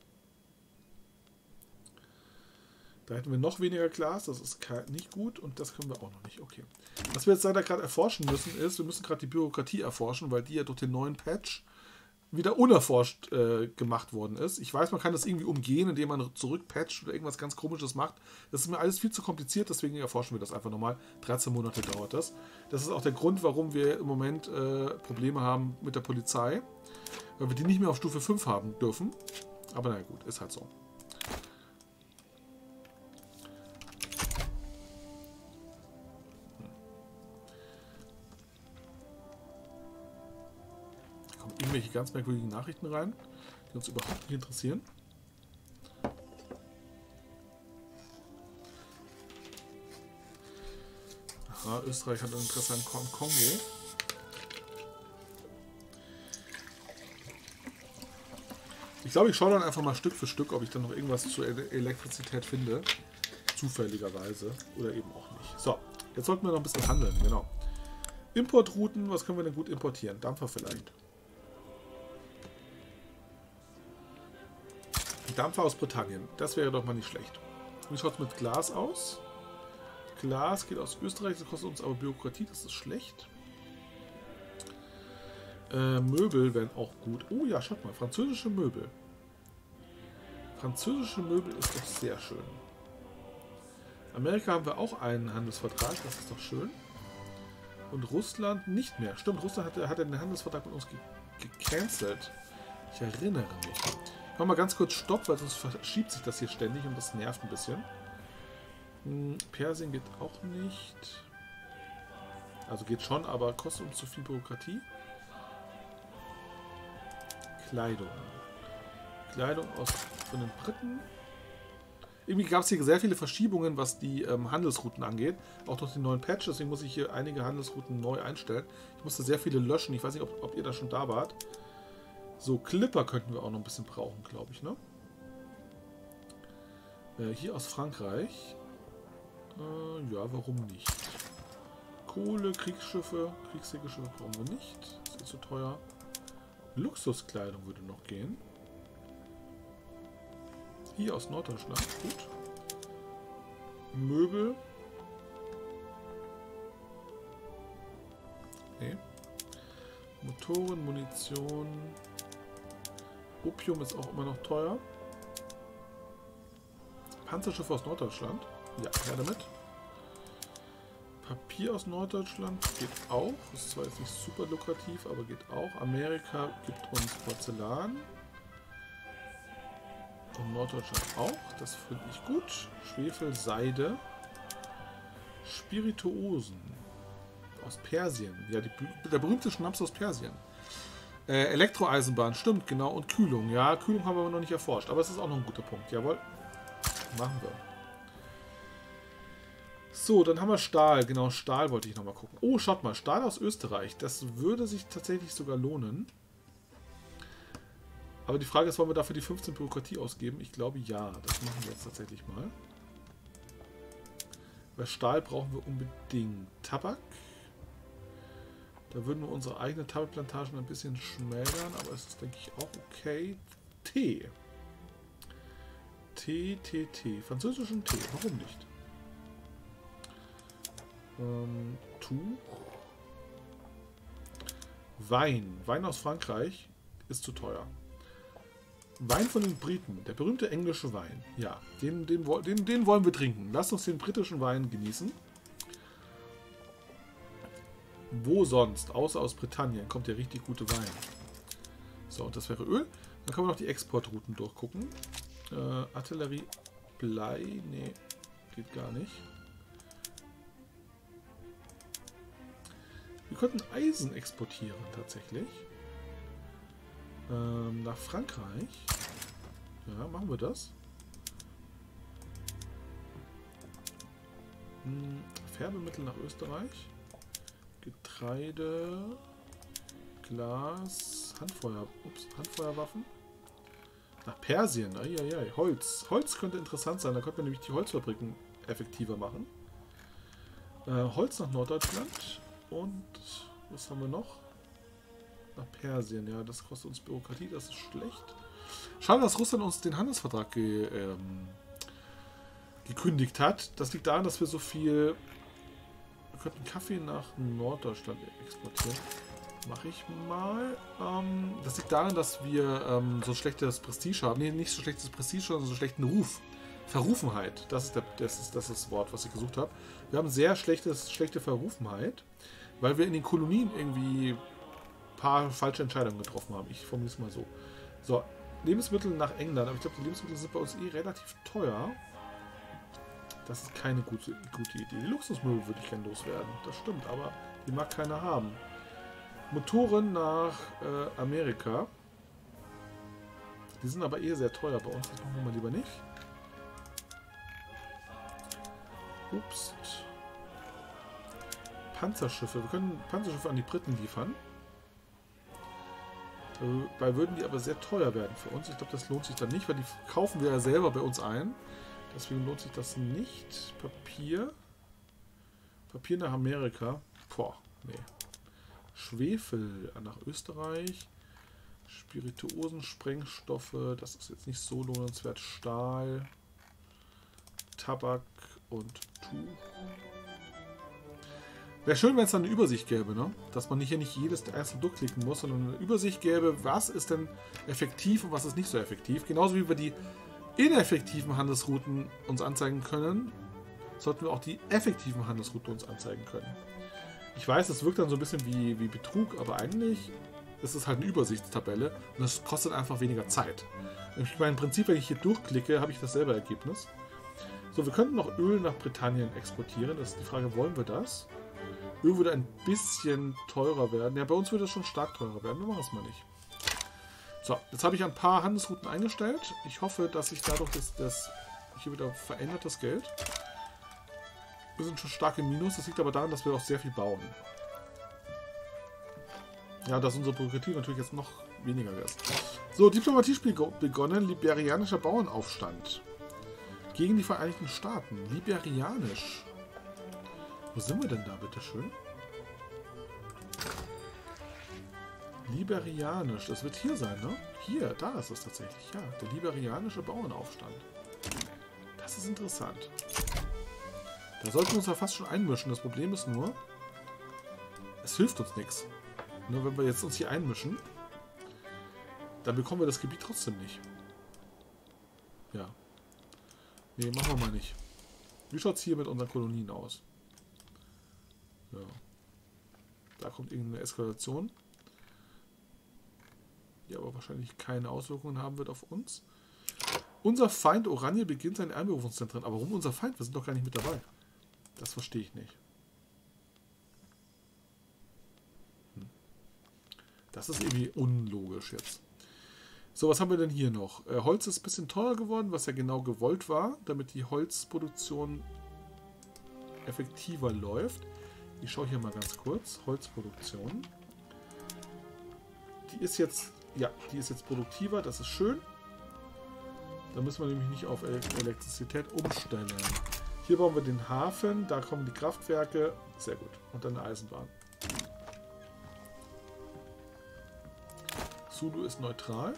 Da hätten wir noch weniger Glas. Das ist nicht gut und das können wir auch noch nicht. Okay. Was wir jetzt leider gerade erforschen müssen ist, wir müssen gerade die Bürokratie erforschen, weil die ja durch den neuen Patch wieder unerforscht gemacht worden ist. Ich weiß, man kann das irgendwie umgehen, indem man zurückpatcht oder irgendwas ganz Komisches macht. Das ist mir alles viel zu kompliziert, deswegen erforschen wir das einfach nochmal. 13 Monate dauert das. Das ist auch der Grund, warum wir im Moment Probleme haben mit der Polizei, weil wir die nicht mehr auf Stufe 5 haben dürfen. Aber na gut, ist halt so. irgendwelche ganz merkwürdigen Nachrichten rein, die uns überhaupt nicht interessieren. Aha, Österreich hat ein Interesse an Kongo. Ich glaube, ich schaue dann einfach mal Stück für Stück, ob ich dann noch irgendwas zur Elektrizität finde. Zufälligerweise. Oder eben auch nicht. So, jetzt sollten wir noch ein bisschen handeln, genau. Importrouten, was können wir denn gut importieren? Dampfer vielleicht. Dampfer aus Britannien, das wäre doch mal nicht schlecht. Wie schaut es mit Glas aus? Glas geht aus Österreich, das kostet uns aber Bürokratie, das ist schlecht. Möbel wären auch gut. Oh ja, schaut mal, französische Möbel. Französische Möbel ist doch sehr schön. Amerika haben wir auch einen Handelsvertrag, das ist doch schön. Und Russland nicht mehr. Stimmt, Russland hat den Handelsvertrag mit uns gecancelt. Ich erinnere mich. Ich mache mal ganz kurz Stopp, weil sonst verschiebt sich das hier ständig und das nervt ein bisschen. Persien geht auch nicht. Also geht schon, aber kostet uns zu viel Bürokratie. Kleidung. Kleidung von den Briten. Irgendwie gab es hier sehr viele Verschiebungen, was die Handelsrouten angeht. Auch durch den neuen Patch, deswegen muss ich hier einige Handelsrouten neu einstellen. Ich musste sehr viele löschen. Ich weiß nicht, ob ihr da schon da wart. So, Clipper könnten wir auch noch ein bisschen brauchen, glaube ich, ne? Hier aus Frankreich. Ja, warum nicht? Kohle, Kriegsschiffe, Kriegssegelschiffe brauchen wir nicht. Das ist zu teuer. Luxuskleidung würde noch gehen. Hier aus Norddeutschland, gut. Möbel. Nee. Motoren, Munition. Opium ist auch immer noch teuer. Panzerschiffe aus Norddeutschland. Ja, her damit. Papier aus Norddeutschland geht auch. Ist zwar jetzt nicht super lukrativ, aber geht auch. Amerika gibt uns Porzellan. Und Norddeutschland auch. Das finde ich gut. Schwefel, Seide. Spirituosen. Aus Persien. Ja, der berühmte Schnaps aus Persien. Elektroeisenbahn, stimmt, genau. Und Kühlung. Ja, Kühlung haben wir aber noch nicht erforscht. Aber es ist auch noch ein guter Punkt. Jawohl. Machen wir. So, dann haben wir Stahl. Genau, Stahl wollte ich nochmal gucken. Oh, schaut mal. Stahl aus Österreich. Das würde sich tatsächlich sogar lohnen. Aber die Frage ist, wollen wir dafür die 15 Bürokratie ausgeben? Ich glaube, ja. Das machen wir jetzt tatsächlich mal. Bei Stahl brauchen wir unbedingt Tabak. Da würden wir unsere eigene Tabakplantagen ein bisschen schmälern, aber es ist, denke ich, auch okay. Tee. Tee. Französischen Tee. Warum nicht? Tuch. Wein. Wein aus Frankreich ist zu teuer. Wein von den Briten. Der berühmte englische Wein. Ja, den wollen wir trinken. Lasst uns den britischen Wein genießen. Wo sonst, außer aus Britannien, kommt der richtig gute Wein. So, und das wäre Öl. Dann können wir noch die Exportrouten durchgucken. Artillerie, Blei, nee, geht gar nicht. Wir könnten Eisen exportieren, tatsächlich. Nach Frankreich. Ja, machen wir das. Färbemittel nach Österreich. Getreide, Glas, Handfeuerwaffen. Nach Persien, eieiei, Holz. Holz könnte interessant sein, da könnte man nämlich die Holzfabriken effektiver machen. Holz nach Norddeutschland. Und was haben wir noch? Nach Persien, ja, das kostet uns Bürokratie, das ist schlecht. Schade, dass Russland uns den Handelsvertrag gekündigt hat. Das liegt daran, dass wir so viel... Wir könnten Kaffee nach Norddeutschland exportieren. Mache ich mal. Das liegt daran, dass wir so schlechtes Prestige haben. Nee, nicht so schlechtes Prestige, sondern so schlechten Ruf. Verrufenheit. Das ist das Wort, was ich gesucht habe. Wir haben sehr schlechte Verrufenheit, weil wir in den Kolonien irgendwie ein paar falsche Entscheidungen getroffen haben. Ich formuliere es mal so. So, Lebensmittel nach England. Aber ich glaube, die Lebensmittel sind bei uns relativ teuer. Das ist keine gute Idee. Die Luxusmöbel würde ich gerne loswerden. Das stimmt, aber die mag keiner haben. Motoren nach Amerika. Die sind aber eh sehr teuer bei uns. Das machen wir mal lieber nicht. Ups. Panzerschiffe. Wir können Panzerschiffe an die Briten liefern. Dabei würden die aber sehr teuer werden für uns. Ich glaube, das lohnt sich dann nicht, weil die kaufen wir ja selber bei uns ein. Deswegen lohnt sich das nicht. Papier. Papier nach Amerika. Boah, nee. Schwefel nach Österreich. Spirituosen, Sprengstoffe. Das ist jetzt nicht so lohnenswert. Stahl. Tabak und Tuch. Wäre schön, wenn es dann eine Übersicht gäbe, ne? Dass man hier nicht jedes einzelne durchklicken muss, sondern eine Übersicht gäbe, was ist denn effektiv und was ist nicht so effektiv. Genauso wie wir die ineffektiven Handelsrouten uns anzeigen können, sollten wir auch die effektiven Handelsrouten uns anzeigen können. Ich weiß, das wirkt dann so ein bisschen wie Betrug, aber eigentlich ist es halt eine Übersichtstabelle und das kostet einfach weniger Zeit. Ich meine, im Prinzip, wenn ich hier durchklicke, habe ich dasselbe Ergebnis. So, wir könnten noch Öl nach Britannien exportieren. Das ist die Frage, wollen wir das? Öl würde ein bisschen teurer werden. Ja, bei uns würde es schon stark teurer werden. Wir machen es mal nicht. So, jetzt habe ich ein paar Handelsrouten eingestellt. Ich hoffe, dass sich dadurch das hier wieder verändert, das Geld. Wir sind schon stark im Minus. Das liegt aber daran, dass wir auch sehr viel bauen. Ja, dass unsere Bürokratie natürlich jetzt noch weniger ist. So, Diplomatiespiel begonnen. Liberianischer Bauernaufstand. Gegen die Vereinigten Staaten. Liberianisch. Wo sind wir denn da, bitteschön? Liberianisch. Das wird hier sein, ne? Hier, da ist es tatsächlich. Ja, der liberianische Bauernaufstand. Das ist interessant. Da sollten wir uns ja fast schon einmischen. Das Problem ist nur, es hilft uns nichts. Nur wenn wir jetzt uns hier einmischen, dann bekommen wir das Gebiet trotzdem nicht. Ja. Nee, machen wir mal nicht. Wie schaut es hier mit unseren Kolonien aus? Ja. Da kommt irgendeine Eskalation. Die aber wahrscheinlich keine Auswirkungen haben wird auf uns. Unser Feind Oranje beginnt seine Einberufungszentren. Aber warum unser Feind? Wir sind doch gar nicht mit dabei. Das verstehe ich nicht. Das ist irgendwie unlogisch jetzt. So, was haben wir denn hier noch? Holz ist ein bisschen teurer geworden, was ja genau gewollt war, damit die Holzproduktion effektiver läuft. Ich schaue hier mal ganz kurz. Holzproduktion. Die ist jetzt, ja, die ist jetzt produktiver, das ist schön. Da müssen wir nämlich nicht auf Elektrizität umstellen. Hier bauen wir den Hafen, da kommen die Kraftwerke. Sehr gut. Und dann eine Eisenbahn. Zulu ist neutral.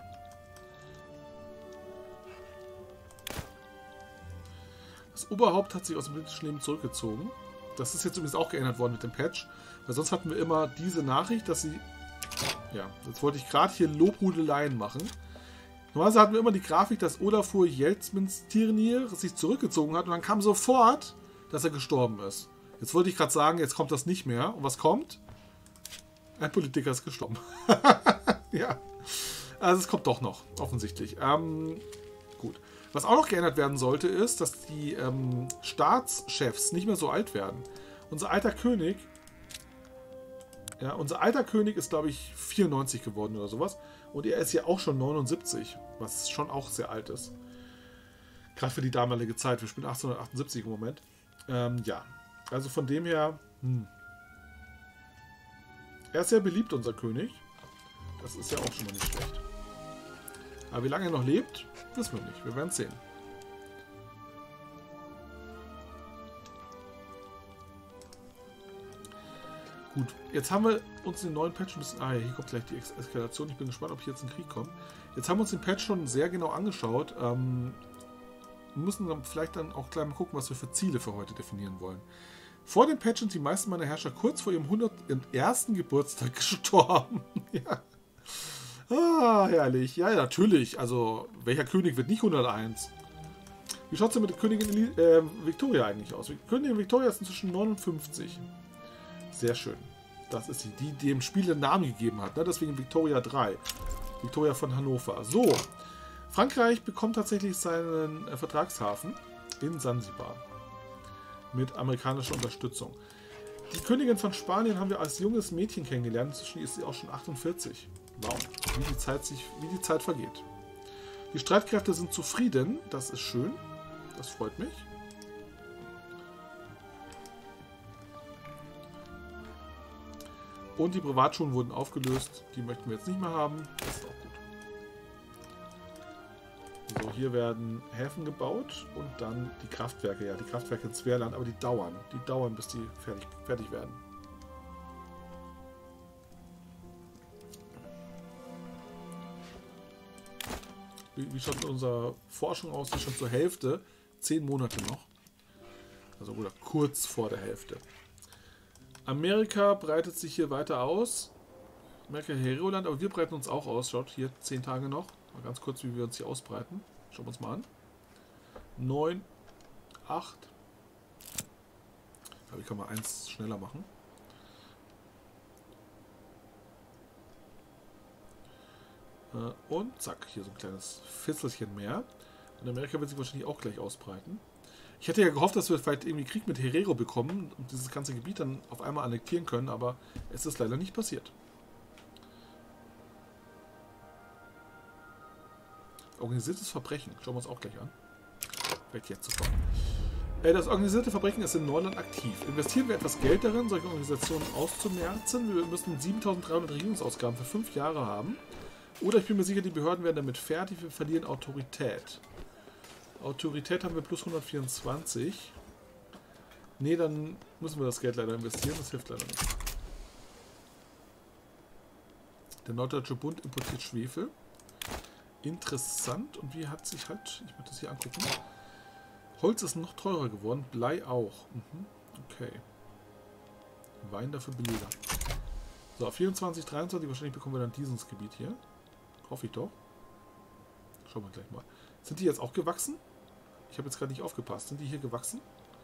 Das Oberhaupt hat sich aus dem politischen Leben zurückgezogen. Das ist jetzt übrigens auch geändert worden mit dem Patch. Weil sonst hatten wir immer diese Nachricht, dass sie... Ja, jetzt wollte ich gerade hier Lobhudeleien machen. Normalerweise hatten wir immer die Grafik, dass Olafur Jelzmins-Tirnir sich zurückgezogen hat und dann kam sofort, dass er gestorben ist. Jetzt wollte ich gerade sagen, jetzt kommt das nicht mehr. Und was kommt? Ein Politiker ist gestorben. Ja. Also es kommt doch noch, offensichtlich. Gut. Was auch noch geändert werden sollte, ist, dass die Staatschefs nicht mehr so alt werden. Unser alter König... Ja, unser alter König ist, glaube ich, 94 geworden oder sowas. Und er ist ja auch schon 79, was schon auch sehr alt ist. Gerade für die damalige Zeit. Wir spielen 1878 im Moment. Ja, also von dem her... Er ist sehr beliebt, unser König. Das ist ja auch schon mal nicht schlecht. Aber wie lange er noch lebt, wissen wir nicht. Wir werden es sehen. Gut, jetzt haben wir uns den neuen Patch ein bisschen... Ah ja, hier kommt gleich die Eskalation. Ich bin gespannt, ob hier jetzt ein Krieg kommt. Jetzt haben wir uns den Patch schon sehr genau angeschaut. Wir müssen dann vielleicht dann auch gleich mal gucken, was wir für Ziele für heute definieren wollen. Vor dem Patch sind die meisten meiner Herrscher kurz vor ihrem 101. Geburtstag gestorben. Ja. Ah, herrlich. Ja, natürlich. Also, welcher König wird nicht 101? Wie schaut es denn mit der Königin Victoria eigentlich aus? Die Königin Victoria ist inzwischen 59. Sehr schön. Das ist die dem Spiel den Namen gegeben hat. Ne? Deswegen Victoria 3. Victoria von Hannover. So. Frankreich bekommt tatsächlich seinen Vertragshafen in Sansibar. Mit amerikanischer Unterstützung. Die Königin von Spanien haben wir als junges Mädchen kennengelernt. Inzwischen ist sie auch schon 48. Wow, wie die Zeit vergeht. Die Streitkräfte sind zufrieden. Das ist schön. Das freut mich. Und die Privatschulen wurden aufgelöst. Die möchten wir jetzt nicht mehr haben. Das ist auch gut. So, hier werden Häfen gebaut und dann die Kraftwerke. Ja, die Kraftwerke in Zwerland, aber die dauern. Die dauern, bis die fertig werden. Wie schaut unsere Forschung aus? Die ist schon zur Hälfte. 10 Monate noch. Also oder kurz vor der Hälfte. Amerika breitet sich hier weiter aus. Amerika, Heroland, aber wir breiten uns auch aus. Schaut, hier 10 Tage noch. Mal ganz kurz, wie wir uns hier ausbreiten. Schauen wir uns mal an. 9, 8. Aber ich kann mal eins schneller machen. Und zack, hier so ein kleines Fitzelchen mehr. Und Amerika wird sich wahrscheinlich auch gleich ausbreiten. Ich hätte ja gehofft, dass wir vielleicht irgendwie Krieg mit Herero bekommen und dieses ganze Gebiet dann auf einmal annektieren können, aber es ist leider nicht passiert. Organisiertes Verbrechen. Schauen wir uns auch gleich an. Vielleicht jetzt sofort. Das organisierte Verbrechen ist in Neuland aktiv. Investieren wir etwas Geld darin, solche Organisationen auszumerzen? Wir müssen 7.300 Regierungsausgaben für 5 Jahre haben. Oder ich bin mir sicher, die Behörden werden damit fertig. Wir verlieren Autorität. Autorität haben wir plus 124. Nee, dann müssen wir das Geld leider investieren. Das hilft leider nicht. Der Norddeutsche Bund importiert Schwefel. Interessant. Und wie hat sich halt... Ich möchte das hier angucken. Holz ist noch teurer geworden. Blei auch. Okay. Wein dafür billiger. So, 24, 23. Wahrscheinlich bekommen wir dann dieses Gebiet hier. Hoffe ich doch. Schauen wir gleich mal. Sind die jetzt auch gewachsen? Ich habe jetzt gerade nicht aufgepasst. Sind die hier gewachsen?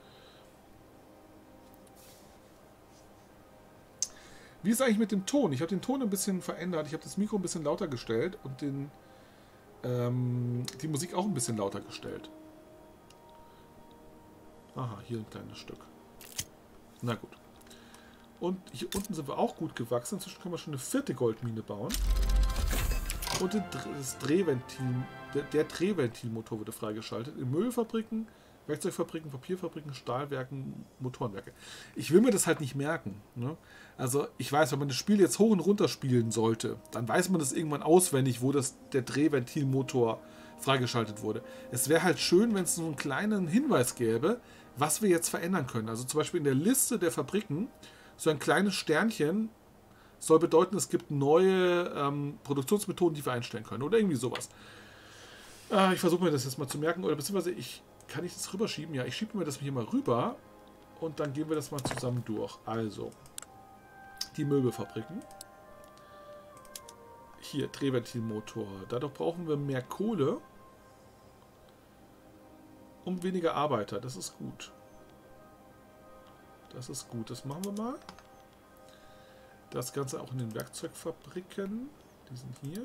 Wie ist eigentlich mit dem Ton? Ich habe den Ton ein bisschen verändert. Ich habe das Mikro ein bisschen lauter gestellt und die Musik auch ein bisschen lauter gestellt. Aha, hier ein kleines Stück. Na gut. Und hier unten sind wir auch gut gewachsen. Inzwischen können wir schon eine 4. Goldmine bauen. Und das Drehventil, der Drehventilmotor wurde freigeschaltet. In Müllfabriken, Werkzeugfabriken, Papierfabriken, Stahlwerken, Motorenwerke. Ich will mir das halt nicht merken. Ne? Also ich weiß, wenn man das Spiel jetzt hoch und runter spielen sollte, dann weiß man das irgendwann auswendig, wo der Drehventilmotor freigeschaltet wurde. Es wäre halt schön, wenn es so einen kleinen Hinweis gäbe, was wir jetzt verändern können. Also zum Beispiel in der Liste der Fabriken so ein kleines Sternchen soll bedeuten, es gibt neue Produktionsmethoden, die wir einstellen können. Oder irgendwie sowas. Ich versuche mir das jetzt mal zu merken. Oder beziehungsweise kann ich das rüberschieben? Ja, ich schiebe mir das hier mal rüber. Und dann gehen wir das mal zusammen durch. Also, die Möbelfabriken. Hier, Drehventilmotor. Dadurch brauchen wir mehr Kohle. Und weniger Arbeiter. Das ist gut. Das ist gut. Das machen wir mal. Das Ganze auch in den Werkzeugfabriken. Die sind hier.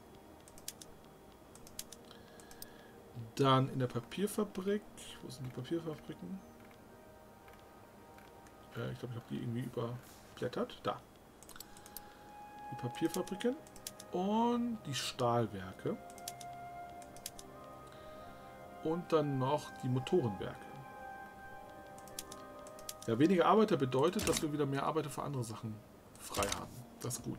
Dann in der Papierfabrik. Wo sind die Papierfabriken? Ich glaube, ich habe die irgendwie überblättert. Da. Die Papierfabriken. Und die Stahlwerke. Und dann noch die Motorenwerke. Ja, weniger Arbeiter bedeutet, dass wir wieder mehr Arbeiter für andere Sachen frei haben. Das ist gut.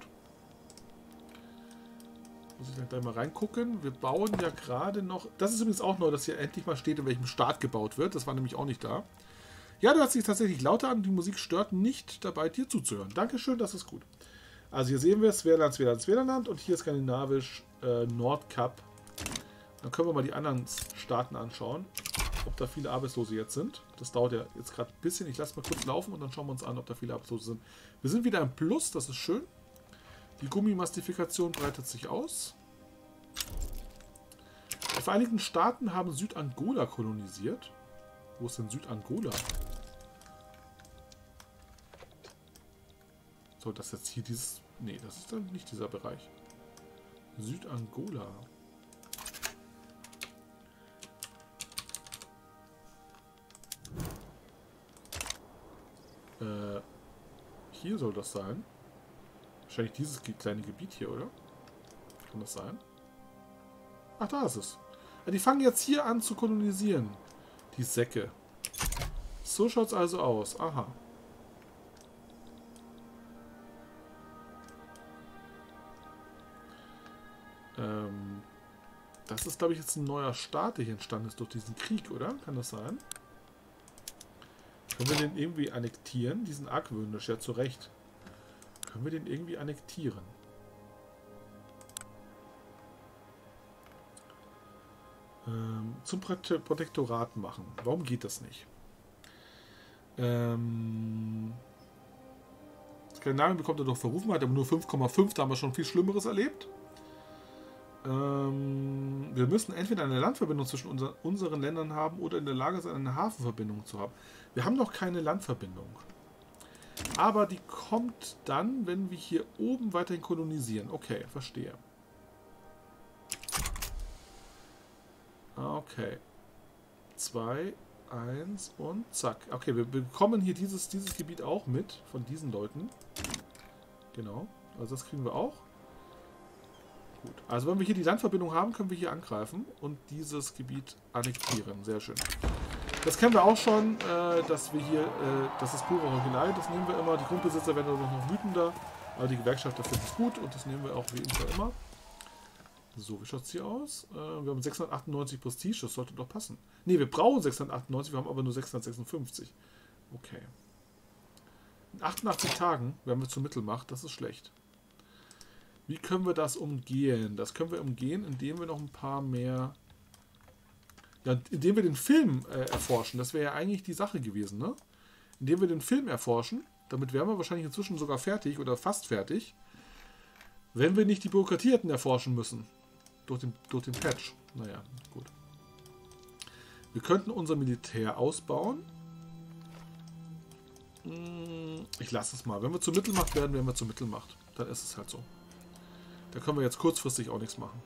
Muss ich dann gleich mal reingucken. Wir bauen ja gerade noch... Das ist übrigens auch neu, dass hier endlich mal steht, in welchem Staat gebaut wird. Das war nämlich auch nicht da. Ja, du hörst dich tatsächlich lauter an. Die Musik stört nicht dabei, dir zuzuhören. Dankeschön, das ist gut. Also hier sehen wir Sverland und hier skandinavisch Nordkap. Dann können wir mal die anderen Staaten anschauen, ob da viele Arbeitslose jetzt sind. Das dauert ja jetzt gerade ein bisschen. Ich lasse mal kurz laufen und dann schauen wir uns an, ob da viele Arbeitslose sind. Wir sind wieder im Plus, das ist schön. Die Gummimastifikation breitet sich aus. Die Vereinigten Staaten haben Südangola kolonisiert. Wo ist denn Südangola? Soll das jetzt hier dieses... Nee, das ist dann nicht dieser Bereich. Südangola. hier soll das sein. Wahrscheinlich dieses kleine Gebiet hier, oder? Kann das sein? Ach, da ist es. Ja, die fangen jetzt hier an zu kolonisieren. Die Säcke. So schaut es also aus. Aha. Das ist, glaube ich, jetzt ein neuer Staat, der hier entstanden ist durch diesen Krieg, oder? Kann das sein? Können wir den irgendwie annektieren? Die sind argwöhnisch, ja, zu Recht. Können wir den irgendwie annektieren? Zum Protektorat machen. Warum geht das nicht? Skandinavien bekommt er doch Verrufenheit, aber nur 5,5, da haben wir schon viel Schlimmeres erlebt. Wir müssen entweder eine Landverbindung zwischen unseren Ländern haben oder in der Lage sein, eine Hafenverbindung zu haben. Wir haben noch keine Landverbindung. Aber die kommt dann, wenn wir hier oben weiterhin kolonisieren. Okay, verstehe. Okay. 2, 1 und zack. Okay, wir bekommen hier dieses Gebiet auch mit von diesen Leuten. Genau. Also das kriegen wir auch. Gut. Also wenn wir hier die Landverbindung haben, können wir hier angreifen und dieses Gebiet annektieren. Sehr schön. Das kennen wir auch schon, dass wir hier, das ist pure Heuchelei, das nehmen wir immer. Die Grundbesitzer werden noch wütender, aber die Gewerkschafter finden es gut und das nehmen wir auch wie immer. So, wie schaut es hier aus? Wir haben 698 Prestige, das sollte doch passen. Ne, wir brauchen 698, wir haben aber nur 656. Okay. In 88 Tagen werden wir zur Mittelmacht, das ist schlecht. Wie können wir das umgehen? Das können wir umgehen, indem wir noch ein paar mehr... Ja, indem wir den Film erforschen. Das wäre ja eigentlich die Sache gewesen, ne? Indem wir den Film erforschen, damit wären wir wahrscheinlich inzwischen sogar fertig oder fast fertig, wenn wir nicht die Bürokratie hätten erforschen müssen. Durch den Patch. Naja, gut. Wir könnten unser Militär ausbauen. Ich lasse es mal. Wenn wir zur Mittelmacht werden, werden wir zur Mittelmacht. Dann ist es halt so. Da können wir jetzt kurzfristig auch nichts machen.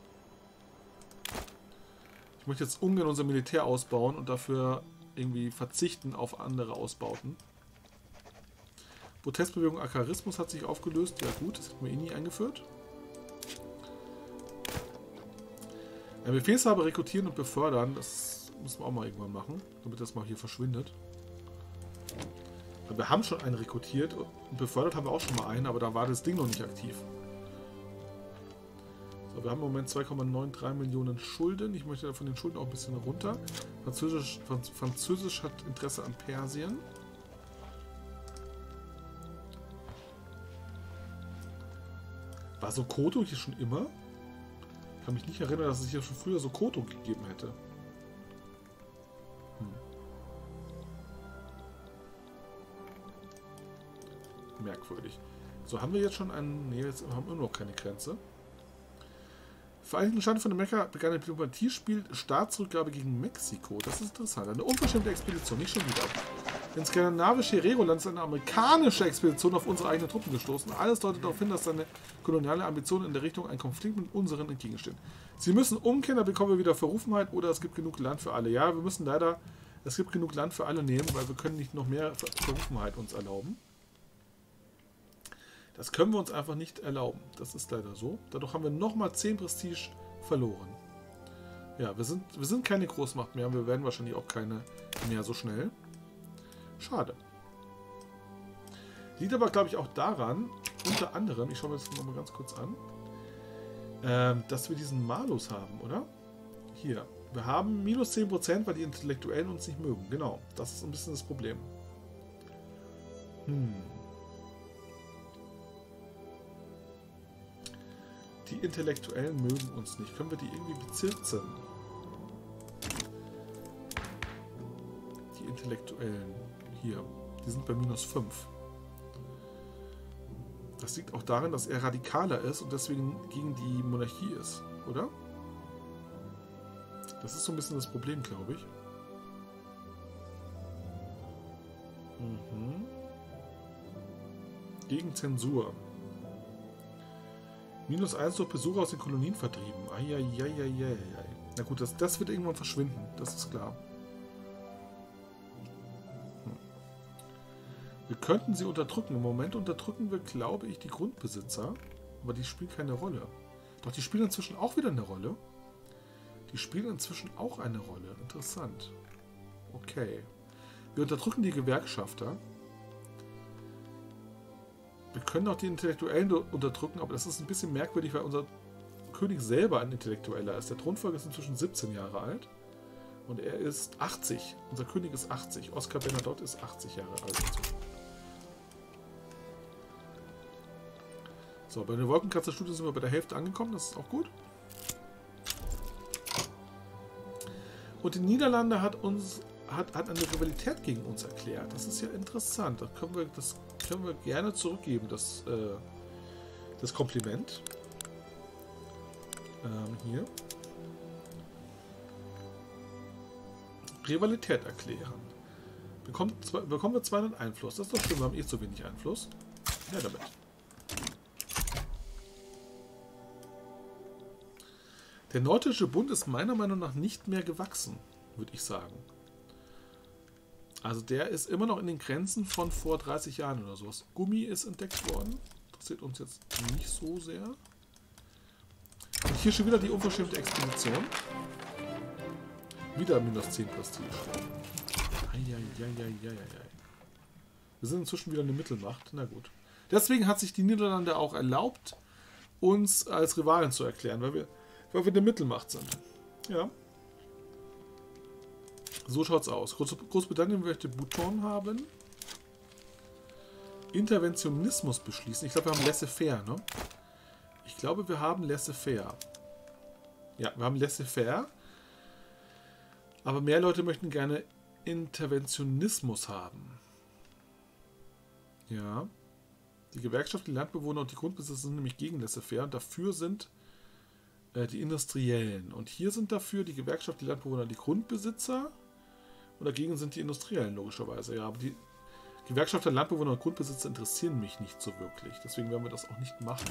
Ich möchte jetzt ungern unser Militär ausbauen und dafür irgendwie verzichten auf andere Ausbauten. Protestbewegung Akarismus hat sich aufgelöst. Ja gut, das hätten wir eh nie eingeführt. Ein Befehlshaber rekrutieren und befördern, das müssen wir auch mal irgendwann machen, damit das mal hier verschwindet. Wir haben schon einen rekrutiert und befördert haben wir auch schon mal einen, aber da war das Ding noch nicht aktiv. So, wir haben im Moment 2,93 Millionen Schulden. Ich möchte von den Schulden auch ein bisschen runter. Französisch hat Interesse an Persien. War Sokoto hier schon immer? Ich kann mich nicht erinnern, dass es hier schon früher Sokoto gegeben hätte. Merkwürdig. So, haben wir jetzt schon einen... Ne, jetzt haben wir immer noch keine Grenze. Vereinigten Staaten von Amerika begann ein Diplomatiespiel Staatsrückgabe gegen Mexiko. Das ist interessant. Eine unverschämte Expedition, nicht schon wieder. In skandinavische Regoland ist eine amerikanische Expedition auf unsere eigenen Truppen gestoßen. Alles deutet darauf hin, dass seine koloniale Ambitionen in der Richtung einen Konflikt mit unseren entgegenstehen. Sie müssen umkehren, dann bekommen wir wieder Verrufenheit oder es gibt genug Land für alle. Ja, wir müssen leider, es gibt genug Land für alle nehmen, weil wir können nicht noch mehr Verrufenheit uns erlauben. Das können wir uns einfach nicht erlauben. Das ist leider so. Dadurch haben wir nochmal 10 Prestige verloren. Ja, wir sind keine Großmacht mehr und wir werden wahrscheinlich auch keine mehr so schnell. Schade. Liegt aber, glaube ich, auch daran, unter anderem, ich schaue mir das nochmal ganz kurz an, dass wir diesen Malus haben, oder? Hier. Wir haben minus 10%, weil die Intellektuellen uns nicht mögen. Genau. Das ist ein bisschen das Problem. Die Intellektuellen mögen uns nicht. Können wir die irgendwie bezirzen? Die Intellektuellen. Hier. Die sind bei minus 5. Das liegt auch daran, dass er radikaler ist und deswegen gegen die Monarchie ist, oder? Das ist so ein bisschen das Problem, glaube ich. Gegen Zensur. Minus 1 durch Besucher aus den Kolonien vertrieben. Eieieiei. Na gut, das wird irgendwann verschwinden. Das ist klar. Wir könnten sie unterdrücken. Im Moment unterdrücken wir, glaube ich, die Grundbesitzer. Aber die spielen keine Rolle. Doch die spielen inzwischen auch wieder eine Rolle. Die spielen inzwischen auch eine Rolle. Interessant. Okay. Wir unterdrücken die Gewerkschafter. Wir können auch die Intellektuellen unterdrücken, aber das ist ein bisschen merkwürdig, weil unser König selber ein Intellektueller ist. Der Thronfolger ist inzwischen 17 Jahre alt. Und er ist 80. Unser König ist 80. Oscar Bernadotte ist 80 Jahre alt inzwischen. So, bei den Wolkenkratzer-Studien sind wir bei der Hälfte angekommen. Das ist auch gut. Und die Niederlande hat eine Rivalität gegen uns erklärt. Das ist ja interessant. Das können wir gerne zurückgeben, das Kompliment. Hier. Rivalität erklären. Bekommen wir 200 Einfluss. Das ist doch schön, wir haben eh zu wenig Einfluss. Ja, damit. Der Nordische Bund ist meiner Meinung nach nicht mehr gewachsen, würde ich sagen. Also der ist immer noch in den Grenzen von vor 30 Jahren oder sowas. Gummi ist entdeckt worden. Interessiert uns jetzt nicht so sehr. Und hier schon wieder die unverschämte Expedition. Wieder minus 10 Prestige. Eieieiei. Wir sind inzwischen wieder eine Mittelmacht. Na gut. Deswegen hat sich die Niederlande auch erlaubt, uns als Rivalen zu erklären, weil wir eine Mittelmacht sind. Ja. So schaut's aus. Großbritannien möchte Bouton haben. Interventionismus beschließen. Ich glaube, wir haben Laissez-faire, ne? Ich glaube, wir haben Laissez-faire. Ja, wir haben Laissez-faire. Aber mehr Leute möchten gerne Interventionismus haben. Ja. Die Gewerkschaft, die Landbewohner und die Grundbesitzer sind nämlich gegen Laissez-faire. Und dafür sind die Industriellen. Und hier sind dafür die Gewerkschaft, die Landbewohner, die Grundbesitzer. Und dagegen sind die Industriellen, logischerweise. Ja, aber die Gewerkschaft der Landbewohner und Grundbesitzer interessieren mich nicht so wirklich. Deswegen werden wir das auch nicht machen.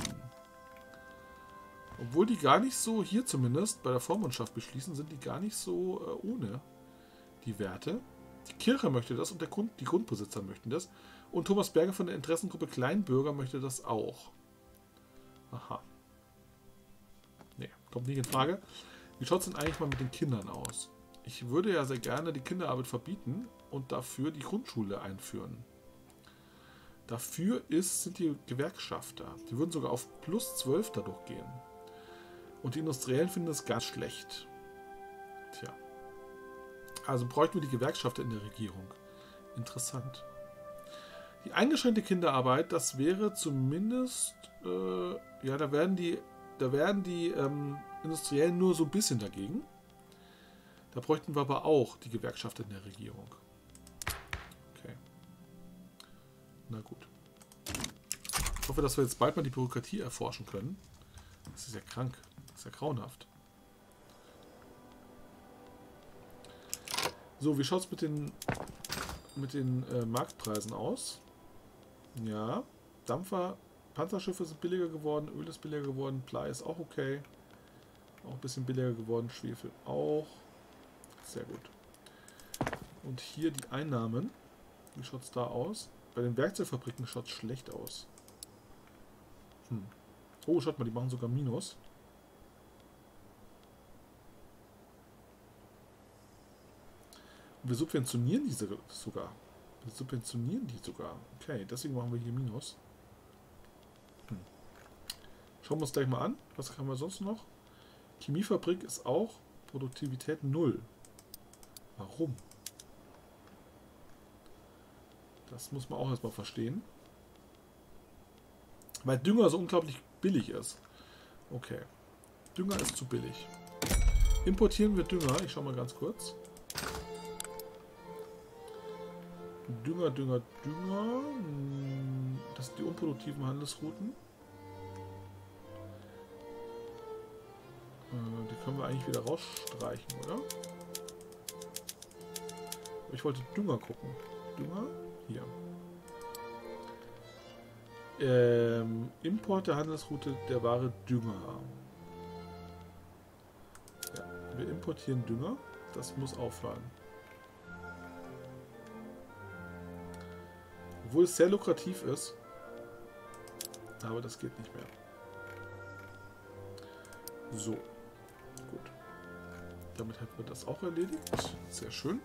Obwohl die gar nicht so, hier zumindest, bei der Vormundschaft beschließen, sind die gar nicht so ohne die Werte. Die Kirche möchte das und die Grundbesitzer möchten das. Und Thomas Berger von der Interessengruppe Kleinbürger möchte das auch. Aha. Nee, kommt nicht in Frage. Wie schaut es denn eigentlich mal mit den Kindern aus? Ich würde ja sehr gerne die Kinderarbeit verbieten und dafür die Grundschule einführen. Dafür sind die Gewerkschafter. Die würden sogar auf plus 12 dadurch gehen. Und die Industriellen finden das ganz schlecht. Tja. Also bräuchten wir die Gewerkschafter in der Regierung. Interessant. Die eingeschränkte Kinderarbeit, das wäre zumindest, ja, da werden die Industriellen nur so ein bisschen dagegen. Da bräuchten wir aber auch die Gewerkschafter in der Regierung. Okay. Na gut. Ich hoffe, dass wir jetzt bald mal die Bürokratie erforschen können. Das ist ja krank. Das ist ja grauenhaft. So, wie schaut es mit den Marktpreisen aus? Ja, Dampfer, Panzerschiffe sind billiger geworden, Öl ist billiger geworden, Blei ist auch okay. Auch ein bisschen billiger geworden, Schwefel auch. Sehr gut. Und hier die Einnahmen. Wie schaut es da aus? Bei den Werkzeugfabriken schaut es schlecht aus. Oh, schaut mal, die machen sogar Minus. Und wir subventionieren diese sogar. Okay, deswegen machen wir hier Minus. Schauen wir uns gleich mal an. Was haben wir sonst noch? Chemiefabrik ist auch Produktivität 0. Warum? Das muss man auch erstmal verstehen. Weil Dünger so unglaublich billig ist. Okay. Dünger ist zu billig. Importieren wir Dünger. Ich schau mal ganz kurz. Dünger. Das sind die unproduktiven Handelsrouten. Die können wir eigentlich wieder rausstreichen, oder? Ich wollte Dünger gucken. Dünger? Hier. Import der Handelsroute der Ware Dünger. Ja, wir importieren Dünger. Das muss aufhören. Obwohl es sehr lukrativ ist. Aber das geht nicht mehr. So. Gut. Damit hätten wir das auch erledigt. Sehr schön.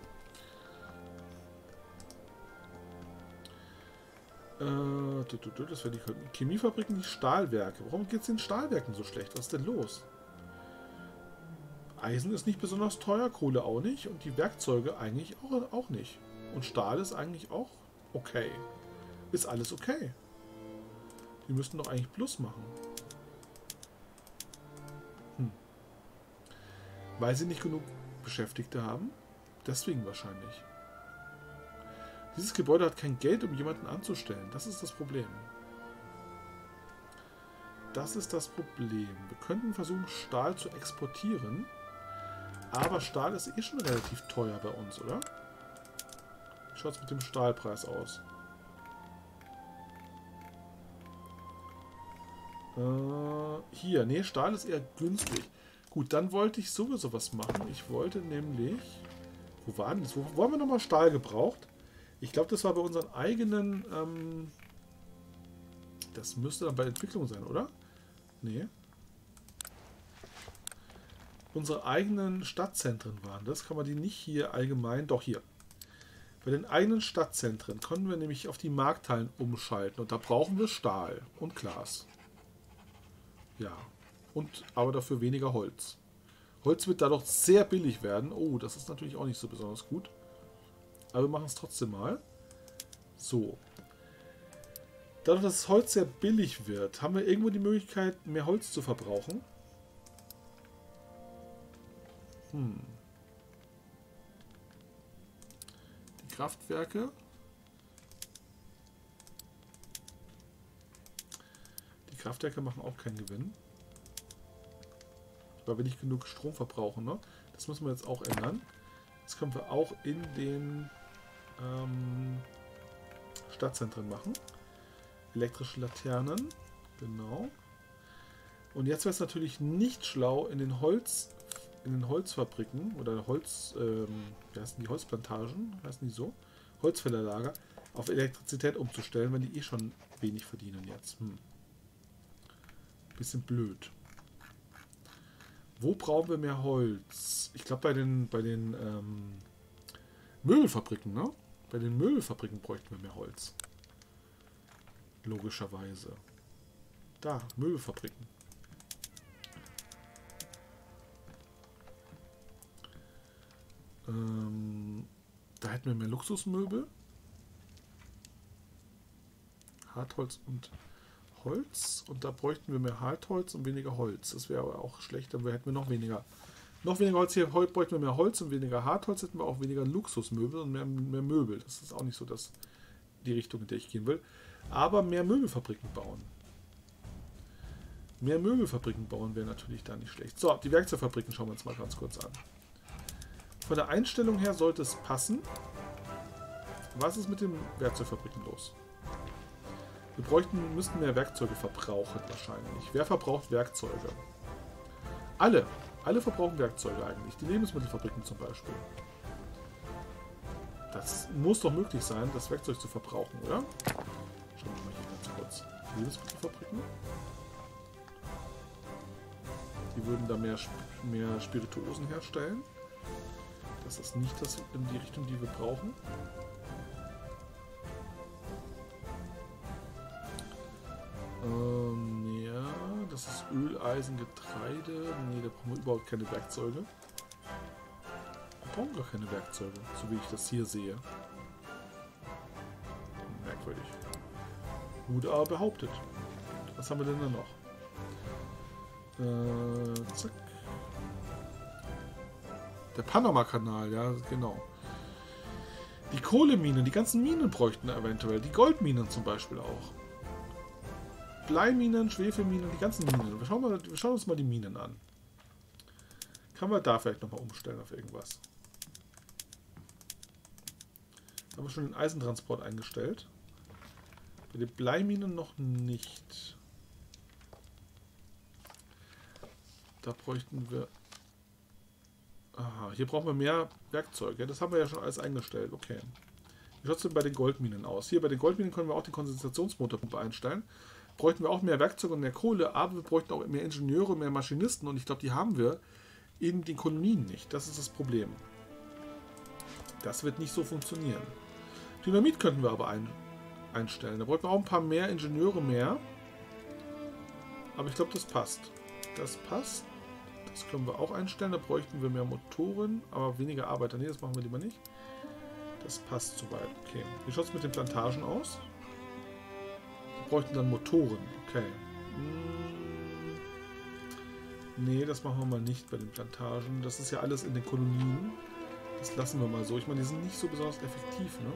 Das wäre die Chemiefabriken, die Stahlwerke. Warum geht es den Stahlwerken so schlecht? Was ist denn los? Eisen ist nicht besonders teuer, Kohle auch nicht und die Werkzeuge eigentlich auch nicht. Und Stahl ist eigentlich auch okay. Ist alles okay. Die müssten doch eigentlich Plus machen. Weil sie nicht genug Beschäftigte haben? Deswegen wahrscheinlich. Dieses Gebäude hat kein Geld, um jemanden anzustellen. Das ist das Problem. Das ist das Problem. Wir könnten versuchen, Stahl zu exportieren. Aber Stahl ist eh schon relativ teuer bei uns, oder? Wie schaut es mit dem Stahlpreis aus? Hier, nee, Stahl ist eher günstig. Gut, dann wollte ich sowieso was machen. Ich wollte nämlich... Wo war denn das? Wo haben wir nochmal Stahl gebraucht? Ich glaube, das war bei unseren eigenen... das müsste dann bei Entwicklung sein, oder? Nee. Unsere eigenen Stadtzentren waren das. Kann man die nicht hier allgemein... Doch, hier. Bei den eigenen Stadtzentren können wir nämlich auf die Markthallen umschalten. Und da brauchen wir Stahl und Glas. Ja. Und aber dafür weniger Holz. Holz wird dadurch sehr billig werden. Oh, das ist natürlich auch nicht so besonders gut. Aber wir machen es trotzdem mal. So. Dadurch, dass das Holz sehr billig wird, haben wir irgendwo die Möglichkeit, mehr Holz zu verbrauchen. Die Kraftwerke. Die Kraftwerke machen auch keinen Gewinn. Weil wir nicht genug Strom verbrauchen. Ne? Das müssen wir jetzt auch ändern. Das können wir auch in den Stadtzentren machen. Elektrische Laternen. Genau. Und jetzt wäre es natürlich nicht schlau, in den Holzfabriken oder wie heißen die Holzplantagen, heißen die so? Holzfällerlager auf Elektrizität umzustellen, wenn die eh schon wenig verdienen jetzt. Bisschen blöd. Wo brauchen wir mehr Holz? Ich glaube bei den Möbelfabriken, ne? Bei den Möbelfabriken bräuchten wir mehr Holz. Logischerweise. Da, Möbelfabriken. Da hätten wir mehr Luxusmöbel. Hartholz und Holz. Und da bräuchten wir mehr Hartholz und weniger Holz. Das wäre aber auch schlecht, dann hätten wir noch weniger. Noch weniger Holz. Hier bräuchten wir mehr Holz und weniger Hartholz, hätten wir auch weniger Luxusmöbel und mehr Möbel. Das ist auch nicht so die Richtung, in der ich gehen will. Aber mehr Möbelfabriken bauen. Mehr Möbelfabriken bauen wäre natürlich da nicht schlecht. So, die Werkzeugfabriken schauen wir uns mal ganz kurz an. Von der Einstellung her sollte es passen. Was ist mit den Werkzeugfabriken los? Wir müssten mehr Werkzeuge verbrauchen wahrscheinlich. Wer verbraucht Werkzeuge? Alle. Alle verbrauchen Werkzeuge eigentlich. Die Lebensmittelfabriken zum Beispiel. Das muss doch möglich sein, das Werkzeug zu verbrauchen, oder? Schauen wir mal hier ganz kurz. Lebensmittelfabriken. Die würden da mehr Spirituosen herstellen. Das ist nicht in die Richtung, die wir brauchen. Ja, das ist Öl, Eisen, Getreide. Nee, da brauchen wir überhaupt keine Werkzeuge. Wir brauchen gar keine Werkzeuge, so wie ich das hier sehe. Merkwürdig. Gut, aber behauptet. Was haben wir denn da noch? Zack. Der Panama-Kanal, ja, genau. Die Kohleminen, die ganzen Minen bräuchten wir eventuell. Die Goldminen zum Beispiel auch. Bleiminen, Schwefelminen, die ganzen Minen. Wir schauen uns mal die Minen an. Kann man da vielleicht nochmal umstellen auf irgendwas? Haben wir schon den Eisentransport eingestellt. Bei den Bleiminen noch nicht. Da bräuchten wir... Aha, hier brauchen wir mehr Werkzeuge. Das haben wir ja schon alles eingestellt. Okay. Wie schaut es denn bei den Goldminen aus? Hier bei den Goldminen können wir auch die Konzentrationsmotorpumpe einstellen. Bräuchten wir auch mehr Werkzeuge und mehr Kohle, aber wir bräuchten auch mehr Ingenieure, mehr Maschinisten und ich glaube, die haben wir in den Kolonien nicht. Das ist das Problem. Das wird nicht so funktionieren. Dynamit könnten wir aber einstellen. Da bräuchten wir auch ein paar mehr Ingenieure mehr. Aber ich glaube, das passt. Das passt. Das können wir auch einstellen. Da bräuchten wir mehr Motoren, aber weniger Arbeiter. Ne, das machen wir lieber nicht. Das passt soweit. Okay. Wie schaut es mit den Plantagen aus? Wir bräuchten dann Motoren. Okay. Nee, das machen wir mal nicht bei den Plantagen. Das ist ja alles in den Kolonien. Das lassen wir mal so. Ich meine, die sind nicht so besonders effektiv, ne?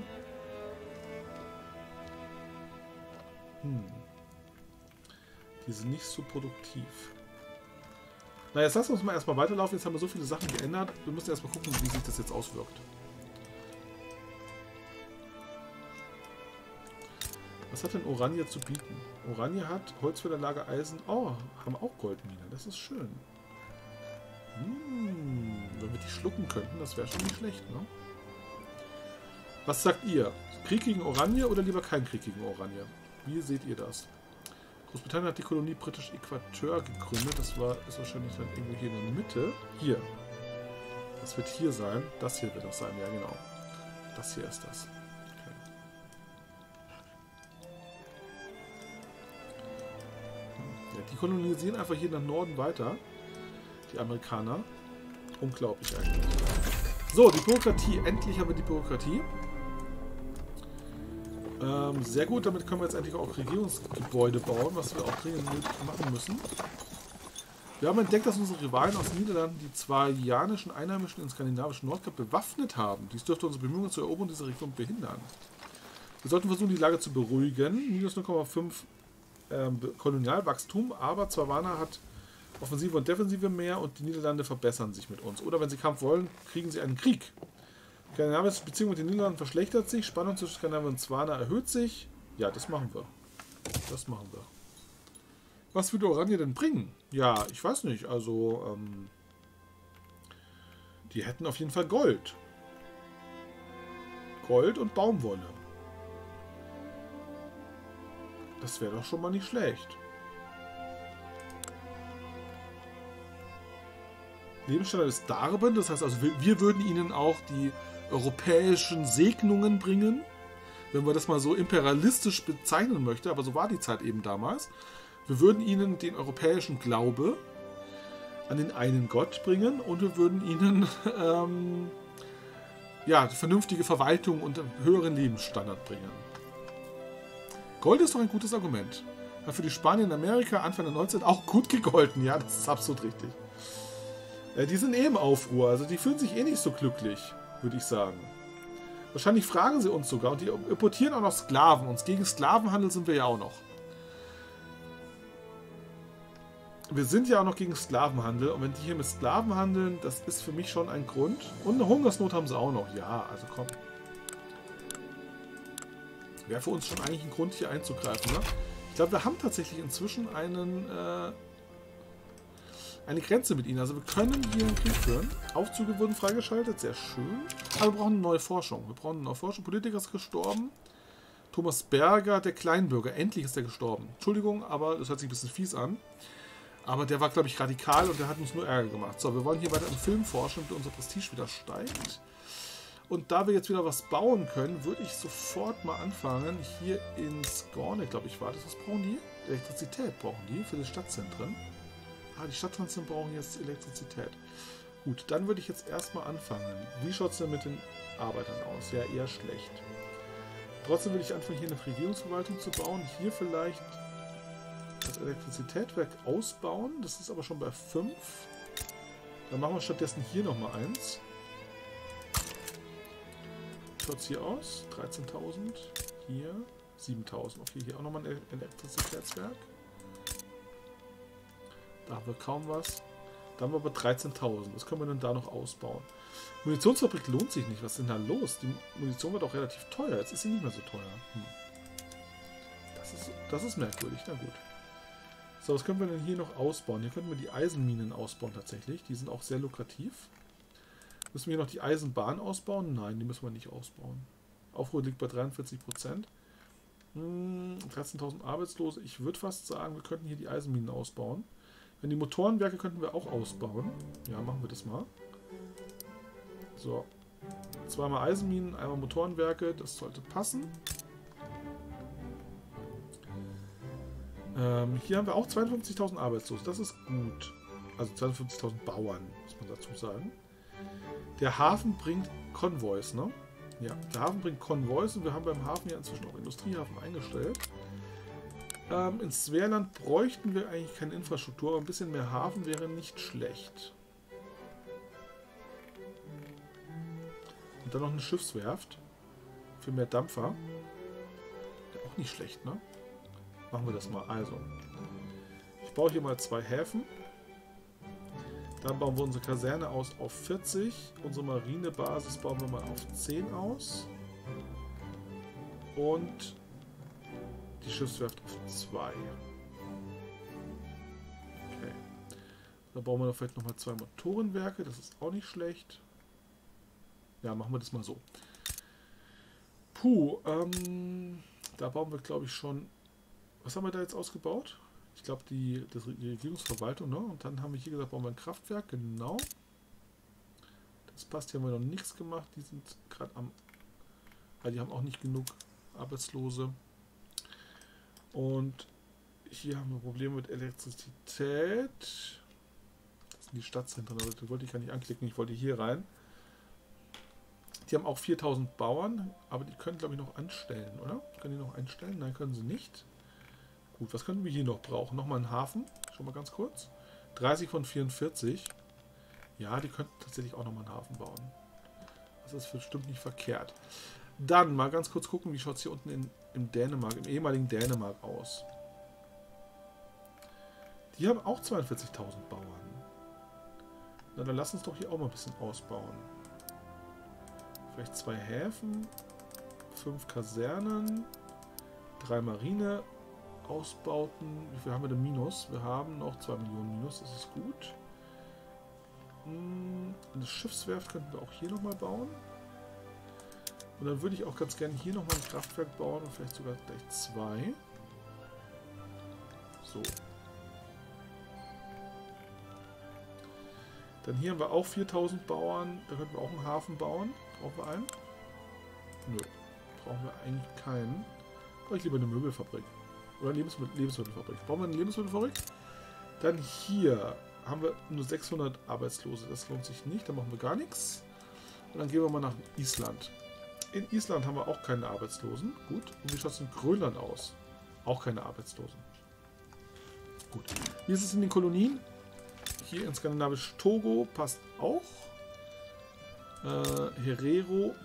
Die sind nicht so produktiv. Na, jetzt lassen wir uns mal erstmal weiterlaufen. Jetzt haben wir so viele Sachen geändert. Wir müssen erstmal gucken, wie sich das jetzt auswirkt. Was hat denn Oranje zu bieten? Oranje hat Holzfällerlager, Eisen. Oh, haben auch Goldmine. Das ist schön. Wenn wir die schlucken könnten, das wäre schon nicht schlecht, ne? Was sagt ihr? Krieg gegen Oranje oder lieber kein Krieg gegen Oranje? Wie seht ihr das? Großbritannien hat die Kolonie Britisch Äquateur gegründet. Das ist wahrscheinlich dann irgendwo hier in der Mitte. Hier. Das wird hier sein. Das hier wird das sein, ja genau. Das hier ist das. Okay. Ja, die kolonisieren einfach hier nach Norden weiter. Die Amerikaner. Unglaublich eigentlich. So, die Bürokratie. Endlich haben wir die Bürokratie. Sehr gut, damit können wir jetzt endlich auch Regierungsgebäude bauen, was wir auch dringend machen müssen. Wir haben entdeckt, dass unsere Rivalen aus den Niederlanden die zwarianischen Einheimischen im skandinavischen Nordkap bewaffnet haben. Dies dürfte unsere Bemühungen zur Eroberung dieser Region behindern. Wir sollten versuchen, die Lage zu beruhigen. Minus 0,5 Kolonialwachstum, aber Zwawana hat Offensive und Defensive mehr und die Niederlande verbessern sich mit uns. Oder wenn sie Kampf wollen, kriegen sie einen Krieg. Die skandinavische Beziehung mit den Niederlanden verschlechtert sich, Spannung zwischen Skandinavien und Zwawana erhöht sich. Ja, das machen wir. Das machen wir. Was würde Oranje denn bringen? Ja, ich weiß nicht. Also, die hätten auf jeden Fall Gold. Gold und Baumwolle. Das wäre doch schon mal nicht schlecht. Lebensstandard ist Darben, das heißt also, wir würden ihnen auch die europäischen Segnungen bringen, wenn wir das mal so imperialistisch bezeichnen möchten, aber so war die Zeit eben damals. Wir würden ihnen den europäischen Glaube an den einen Gott bringen und wir würden ihnen ja, vernünftige Verwaltung und einen höheren Lebensstandard bringen. Gold ist doch ein gutes Argument. Hat für die Spanier in Amerika Anfang der 19 auch gut gegolten, ja, das ist absolut richtig. Die sind eh im Aufruhr, also die fühlen sich eh nicht so glücklich, würde ich sagen. Wahrscheinlich fragen sie uns sogar und die importieren auch noch Sklaven und gegen Sklavenhandel sind wir ja auch noch. Wir sind ja auch noch gegen Sklavenhandel und wenn die hier mit Sklaven handeln, das ist für mich schon ein Grund. Und eine Hungersnot haben sie auch noch, ja, also komm. Wäre für uns schon eigentlich ein Grund, hier einzugreifen, ne? Ich glaube, wir haben tatsächlich inzwischen eine Grenze mit ihnen. Also wir können hier einen Krieg führen. Aufzüge wurden freigeschaltet, sehr schön. Aber wir brauchen eine neue Forschung. Wir brauchen eine neue Forschung. Politiker ist gestorben. Thomas Berger, der Kleinbürger. Endlich ist er gestorben. Entschuldigung, aber das hört sich ein bisschen fies an. Aber der war, glaube ich, radikal und der hat uns nur Ärger gemacht. So, wir wollen hier weiter im Film forschen, damit unser Prestige wieder steigt. Und da wir jetzt wieder was bauen können, würde ich sofort mal anfangen. Hier in Skorne, glaube ich, war das. Was brauchen die? Elektrizität brauchen die für die Stadtzentren. Ah, die Stadtzentren brauchen jetzt Elektrizität. Gut, dann würde ich jetzt erstmal anfangen. Wie schaut es denn mit den Arbeitern aus? Ja, eher schlecht. Trotzdem würde ich anfangen, hier eine Regierungsverwaltung zu bauen. Hier vielleicht das Elektrizitätswerk ausbauen. Das ist aber schon bei 5. Dann machen wir stattdessen hier nochmal eins. Schaut es hier aus? 13.000. Hier 7.000. Okay, hier auch nochmal ein Elektrizitätswerk. Da haben wir kaum was. Da haben wir aber 13.000. Was können wir denn da noch ausbauen? Munitionsfabrik lohnt sich nicht. Was ist denn da los? Die Munition wird auch relativ teuer. Jetzt ist sie nicht mehr so teuer. Das ist merkwürdig. Na gut. So, was können wir denn hier noch ausbauen? Hier könnten wir die Eisenminen ausbauen tatsächlich. Die sind auch sehr lukrativ. Müssen wir hier noch die Eisenbahn ausbauen? Nein, die müssen wir nicht ausbauen. Aufruhr liegt bei 43%. 13.000 Arbeitslose. Ich würde fast sagen, wir könnten hier die Eisenminen ausbauen. Wenn die Motorenwerke könnten wir auch ausbauen. Ja, machen wir das mal. So. Zweimal Eisenminen, einmal Motorenwerke. Das sollte passen. Hier haben wir auch 52.000 Arbeitslose. Das ist gut. Also 52.000 Bauern, muss man dazu sagen. Der Hafen bringt Konvois, ne? Ja, der Hafen bringt Konvois und wir haben beim Hafen ja inzwischen auch Industriehafen eingestellt. In Sverland bräuchten wir eigentlich keine Infrastruktur, aber ein bisschen mehr Hafen wäre nicht schlecht. Und dann noch eine Schiffswerft für mehr Dampfer. Ja, auch nicht schlecht, ne? Machen wir das mal. Also, ich baue hier mal 2 Häfen. Dann bauen wir unsere Kaserne aus auf 40. Unsere Marinebasis bauen wir mal auf 10 aus. Und die Schiffswerft auf 2. Okay. Dann bauen wir noch vielleicht nochmal 2 Motorenwerke. Das ist auch nicht schlecht. Ja, machen wir das mal so. Puh, da bauen wir, glaube ich, schon... Was haben wir da jetzt ausgebaut? Ich glaube, die Regierungsverwaltung, ne? Und dann haben wir hier gesagt, bauen wir ein Kraftwerk, genau. Das passt, hier haben wir noch nichts gemacht. Die sind gerade am... Weil die haben auch nicht genug Arbeitslose. Und hier haben wir Probleme mit Elektrizität. Das sind die Stadtzentren, aber das wollte ich gar nicht anklicken, ich wollte hier rein. Die haben auch 4.000 Bauern, aber die können, glaube ich, noch anstellen, oder? Können die noch einstellen? Nein, können sie nicht. Gut, was könnten wir hier noch brauchen? Nochmal einen Hafen, schon mal ganz kurz. 30 von 44. Ja, die könnten tatsächlich auch nochmal einen Hafen bauen. Das ist bestimmt nicht verkehrt. Dann mal ganz kurz gucken, wie schaut es hier unten im Dänemark, im ehemaligen Dänemark aus. Die haben auch 42.000 Bauern. Na, dann lass uns doch hier auch mal ein bisschen ausbauen. Vielleicht 2 Häfen, 5 Kasernen, 3 Marineausbauten. Wie viel haben wir denn Minus? Wir haben noch 2 Millionen Minus, das ist gut. Eine Schiffswerft könnten wir auch hier nochmal bauen. Und dann würde ich auch ganz gerne hier nochmal ein Kraftwerk bauen und vielleicht sogar gleich 2. So. Dann hier haben wir auch 4.000 Bauern. Da könnten wir auch einen Hafen bauen. Brauchen wir einen? Nö. Brauchen wir eigentlich keinen. Brauche ich lieber eine Möbelfabrik. Oder eine Lebensmittelfabrik. Brauchen wir eine Lebensmittelfabrik? Dann hier haben wir nur 600 Arbeitslose. Das lohnt sich nicht. Da machen wir gar nichts. Und dann gehen wir mal nach Island. In Island haben wir auch keine Arbeitslosen. Gut. Und wie schaut es in Grönland aus? Auch keine Arbeitslosen. Gut. Wie ist es in den Kolonien? Hier in skandinavisch Togo passt auch. Herero.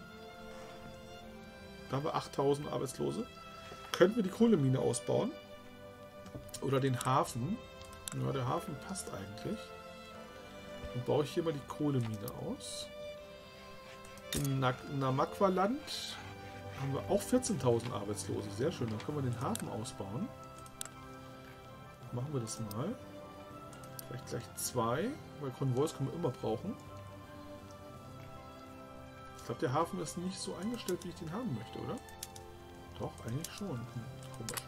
Da haben wir 8000 Arbeitslose. Könnten wir die Kohlemine ausbauen? Oder den Hafen? Ja, der Hafen passt eigentlich. Dann baue ich hier mal die Kohlemine aus. In Namakwaland haben wir auch 14.000 Arbeitslose. Sehr schön. Dann können wir den Hafen ausbauen. Machen wir das mal. Vielleicht gleich 2, weil Konvois können wir immer brauchen. Ich glaube, der Hafen ist nicht so eingestellt, wie ich den haben möchte, oder? Doch, eigentlich schon. Komisch.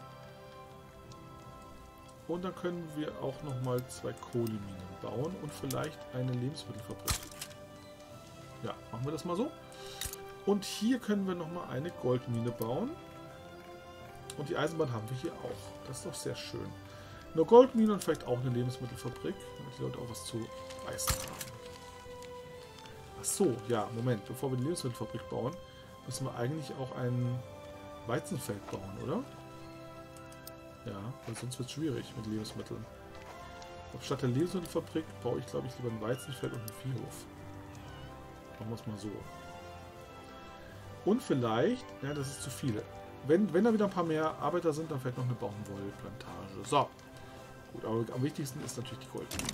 Und dann können wir auch nochmal 2 Kohleminen bauen und vielleicht eine Lebensmittelfabrik. Ja, machen wir das mal so. Und hier können wir nochmal eine Goldmine bauen. Und die Eisenbahn haben wir hier auch. Das ist doch sehr schön. Eine Goldmine und vielleicht auch eine Lebensmittelfabrik, damit die Leute auch was zu essen haben. Ach so, ja, Moment. Bevor wir die Lebensmittelfabrik bauen, müssen wir eigentlich auch ein Weizenfeld bauen, oder? Ja, weil sonst wird es schwierig mit Lebensmitteln. Statt der Lebensmittelfabrik baue ich, glaube ich, lieber ein Weizenfeld und einen Viehhof. Machen wir es mal so. Und vielleicht, ja, das ist zu viel. Wenn da wieder ein paar mehr Arbeiter sind, dann vielleicht noch eine Baumwollplantage. So. Gut, aber am wichtigsten ist natürlich die Goldmine.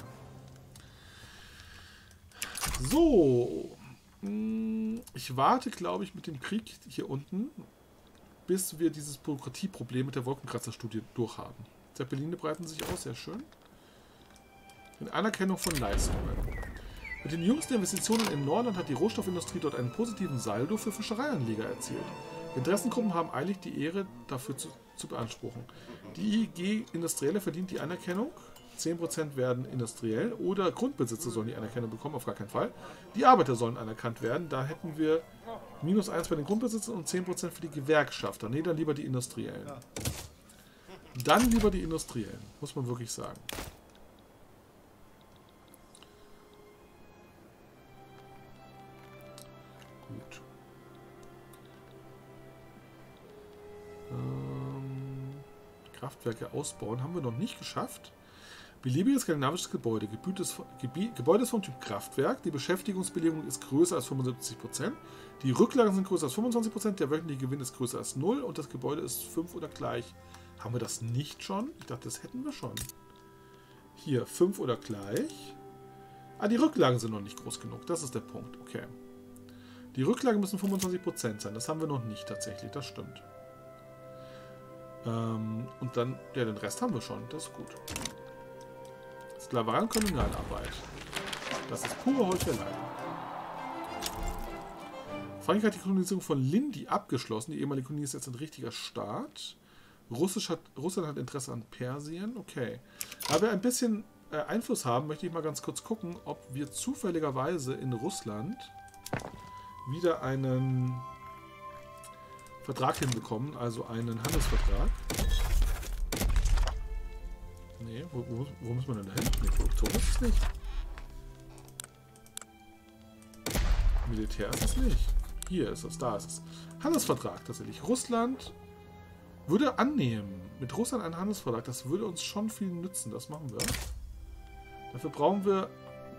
So. Ich warte, glaube ich, mit dem Krieg hier unten, bis wir dieses Bürokratieproblem mit der Wolkenkratzerstudie durchhaben. Zeppeline breiten sich aus, sehr schön. In Anerkennung von Leistungen. Mit den jüngsten Investitionen in Norland hat die Rohstoffindustrie dort einen positiven Saldo für Fischereianleger erzielt. Interessengruppen haben eilig die Ehre, dafür zu beanspruchen. Die IG Industrielle verdient die Anerkennung. 10% werden industriell oder Grundbesitzer sollen die Anerkennung bekommen, auf gar keinen Fall. Die Arbeiter sollen anerkannt werden. Da hätten wir -1 bei den Grundbesitzern und 10% für die Gewerkschafter. Nee, dann lieber die Industriellen. Dann lieber die Industriellen, muss man wirklich sagen. Gut. Kraftwerke ausbauen haben wir noch nicht geschafft. Beliebiges skandinavisches Gebäude. Gebäude ist vom Typ Kraftwerk. Die Beschäftigungsbelegung ist größer als 75%. Die Rücklagen sind größer als 25%. Der wöchentliche Gewinn ist größer als 0. Und das Gebäude ist 5 oder gleich. Haben wir das nicht schon? Ich dachte, das hätten wir schon. Hier, 5 oder gleich. Ah, die Rücklagen sind noch nicht groß genug. Das ist der Punkt. Okay. Die Rücklagen müssen 25% sein. Das haben wir noch nicht tatsächlich. Das stimmt. Und dann, ja, den Rest haben wir schon. Das ist gut. Sklaverei und Kolonialarbeit. Das ist pure Heuchelei. Frankreich hat die Kolonisierung von Lindi abgeschlossen. Die ehemalige Kolonie ist jetzt ein richtiger Staat. Russland hat Interesse an Persien. Okay. Da wir ein bisschen Einfluss haben, möchte ich mal ganz kurz gucken, ob wir zufälligerweise in Russland wieder einen Vertrag hinbekommen, also einen Handelsvertrag. Nee, wo muss man denn da hin? Nee, Produktion ist es nicht. Militär ist es nicht. Hier ist es, da ist es. Handelsvertrag tatsächlich. Russland würde annehmen. Mit Russland einen Handelsvertrag, das würde uns schon viel nützen. Das machen wir. Dafür brauchen wir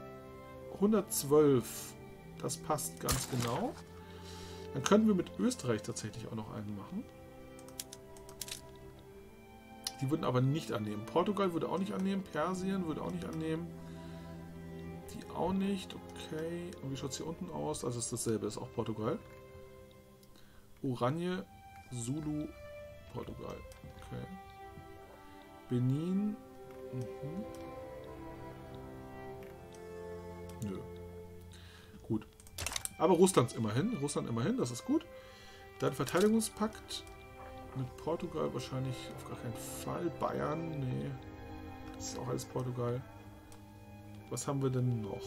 112. Das passt ganz genau. Dann können wir mit Österreich tatsächlich auch noch einen machen. Die würden aber nicht annehmen. Portugal würde auch nicht annehmen. Persien würde auch nicht annehmen. Die auch nicht. Okay. Und wie schaut es hier unten aus? Also ist dasselbe. Ist auch Portugal. Oranje, Zulu, Portugal. Okay. Benin. Mhm. Nö. Gut. Aber Russland immerhin. Das ist gut. Dann Verteidigungspakt. Mit Portugal wahrscheinlich auf gar keinen Fall. Bayern, nee. Das ist auch alles Portugal. Was haben wir denn noch?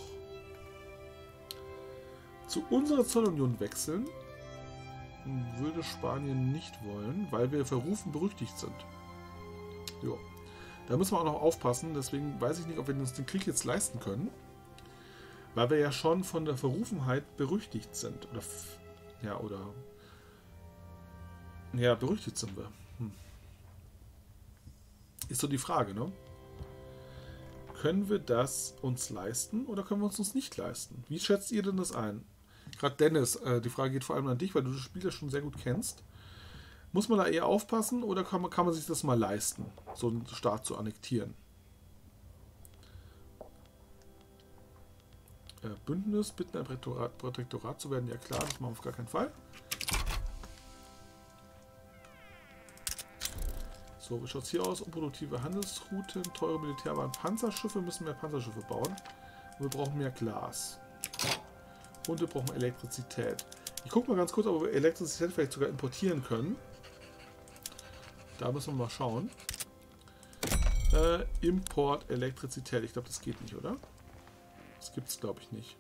Zu unserer Zollunion wechseln würde Spanien nicht wollen, weil wir verrufen berüchtigt sind. Jo. Da müssen wir auch noch aufpassen. Deswegen weiß ich nicht, ob wir uns den Krieg jetzt leisten können. Weil wir ja schon von der Verrufenheit berüchtigt sind. Ja, berüchtigt sind wir. Ist so die Frage, ne? Können wir das uns leisten oder können wir uns das nicht leisten? Wie schätzt ihr denn das ein? Gerade Dennis, die Frage geht vor allem an dich, weil du das Spiel ja schon sehr gut kennst. Muss man da eher aufpassen oder kann man sich das mal leisten, so einen Staat zu annektieren? Bündnis, bitten ein Protektorat zu werden, ja klar, das machen wir auf gar keinen Fall. So, wie schaut es hier aus? Unproduktive Handelsrouten, teure Militärwaren, Panzerschiffe, müssen mehr Panzerschiffe bauen. Und wir brauchen mehr Glas. Und wir brauchen Elektrizität. Ich gucke mal ganz kurz, ob wir Elektrizität vielleicht sogar importieren können. Da müssen wir mal schauen. Import Elektrizität. Ich glaube, das geht nicht, oder? Das gibt es, glaube ich, nicht.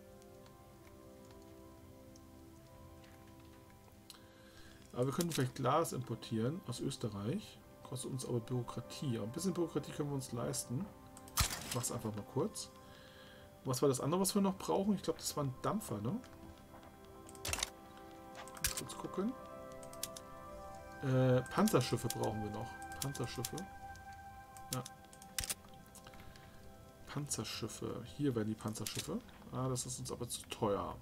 Aber wir können vielleicht Glas importieren aus Österreich. Kostet uns aber Bürokratie. Aber ein bisschen Bürokratie können wir uns leisten. Ich mache es einfach mal kurz. Was war das andere, was wir noch brauchen? Ich glaube, das war ein Dampfer, ne? Kurz gucken. Panzerschiffe brauchen wir noch. Panzerschiffe. Ja. Panzerschiffe. Hier werden die Panzerschiffe. Ah, das ist uns aber zu teuer.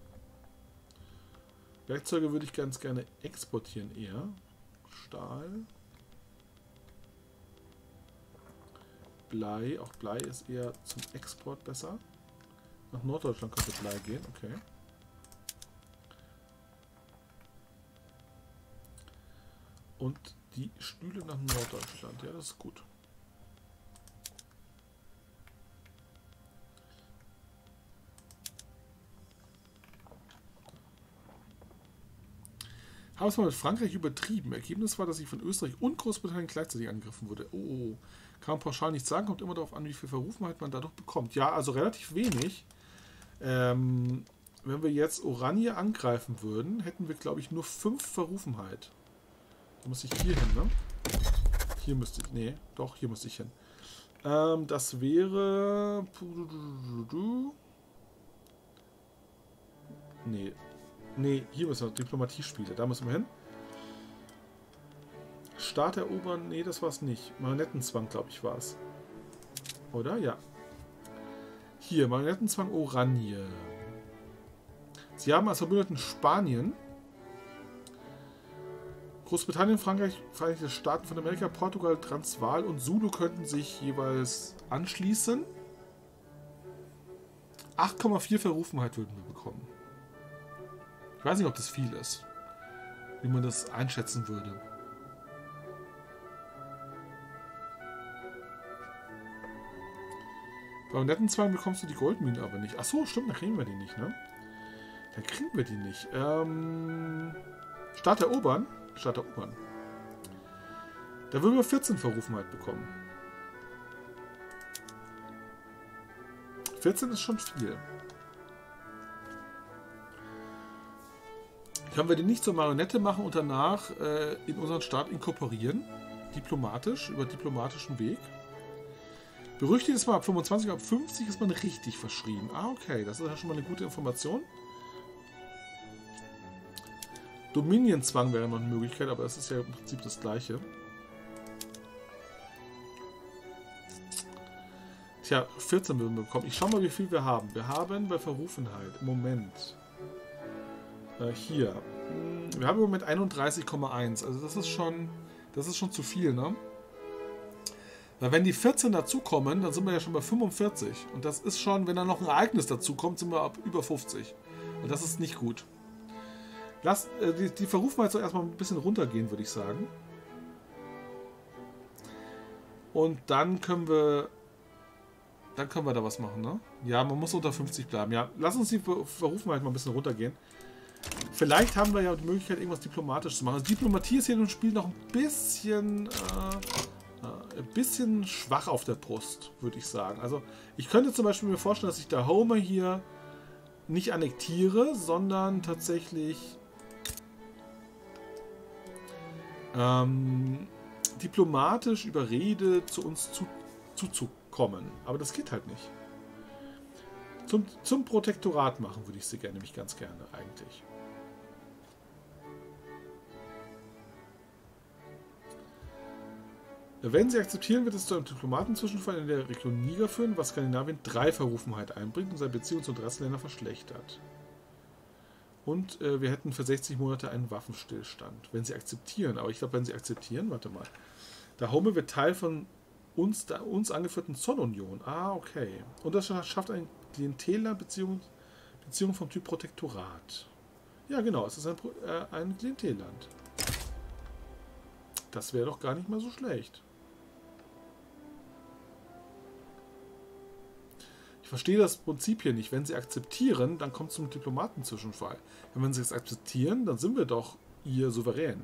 Werkzeuge würde ich ganz gerne exportieren eher. Stahl. Blei. Auch Blei ist eher zum Export besser. Nach Norddeutschland könnte Blei gehen. Okay. Und die Stühle nach Norddeutschland. Ja, das ist gut. Haben es mal mit Frankreich übertrieben. Ergebnis war, dass ich von Österreich und Großbritannien gleichzeitig angegriffen wurde. Oh, kann man pauschal nicht sagen. Kommt immer darauf an, wie viel Verrufenheit man dadurch bekommt. Ja, also relativ wenig. Wenn wir jetzt Oranje angreifen würden, hätten wir, glaube ich, nur 5 Verrufenheit. Da muss ich hier hin, ne? Hier müsste ich... Nee, doch, hier müsste ich hin. Das wäre... Nee. Nee, hier müssen wir Diplomatiespiele. Da müssen wir hin. Staat erobern, nee, das war es nicht. Marionettenzwang, glaube ich, war es. Oder? Ja. Hier, Marionettenzwang Oranje. Sie haben als Verbündeten Spanien, Großbritannien, Frankreich, Vereinigte Staaten von Amerika, Portugal, Transvaal und Zulu könnten sich jeweils anschließen. 8,4 Verrufenheit würden wir bekommen. Ich weiß nicht, ob das viel ist. Wie man das einschätzen würde. Beim Nettenzwang bekommst du die Goldmine aber nicht. Achso, stimmt, da kriegen wir die nicht, ne? Da kriegen wir die nicht. Staat erobern. Staat erobern. Da würden wir 14 Verrufenheit bekommen. 14 ist schon viel. Können wir den nicht zur Marionette machen und danach in unseren Staat inkorporieren? Diplomatisch, über diplomatischen Weg. Berüchtigt ist man ab 25, ab 50 ist man richtig verschrien. Ah, okay, das ist ja schon mal eine gute Information. Dominion-Zwang wäre noch eine Möglichkeit, aber das ist ja im Prinzip das Gleiche. Tja, 14 würden wir bekommen. Ich schau mal, wie viel wir haben. Wir haben bei Verrufenheit im Moment... hier. Wir haben im Moment 31,1. Also das ist schon zu viel, ne? Weil wenn die 14 dazukommen, dann sind wir ja schon bei 45. Und das ist schon, wenn da noch ein Ereignis dazu kommt, sind wir ab über 50. Und das ist nicht gut. Die Verrufenheit soll erstmal ein bisschen runtergehen, würde ich sagen. Und dann können wir da was machen, ne? Ja, man muss unter 50 bleiben. Ja, lass uns die Verrufenheit mal ein bisschen runtergehen. Vielleicht haben wir ja die Möglichkeit, irgendwas diplomatisch zu machen. Also Diplomatie ist hier im Spiel noch ein bisschen schwach auf der Brust, würde ich sagen. Also ich könnte zum Beispiel mir vorstellen, dass ich da Homer hier nicht annektiere, sondern tatsächlich diplomatisch überrede, zu uns zuzukommen. Aber das geht halt nicht. Zum Protektorat machen würde ich sie gerne, nämlich ganz gerne eigentlich. Wenn sie akzeptieren, wird es zu einem Diplomatenzwischenfall in der Region Niger führen, was Skandinavien 3 Verrufenheit einbringt und seine Beziehung zu den Restländern verschlechtert. Und wir hätten für 60 Monate einen Waffenstillstand. Wenn sie akzeptieren, aber ich glaube, wenn sie akzeptieren, warte mal. Dahomey wird Teil von uns angeführten Zollunion. Ah, okay. Und das schafft eine Klientelland-Beziehung vom Typ Protektorat. Ja, genau, es ist ein Klientelland. Das wäre doch gar nicht mal so schlecht. Ich verstehe das Prinzip hier nicht. Wenn sie akzeptieren, dann kommt es zum Diplomatenzwischenfall. Und wenn sie es akzeptieren, dann sind wir doch ihr souverän.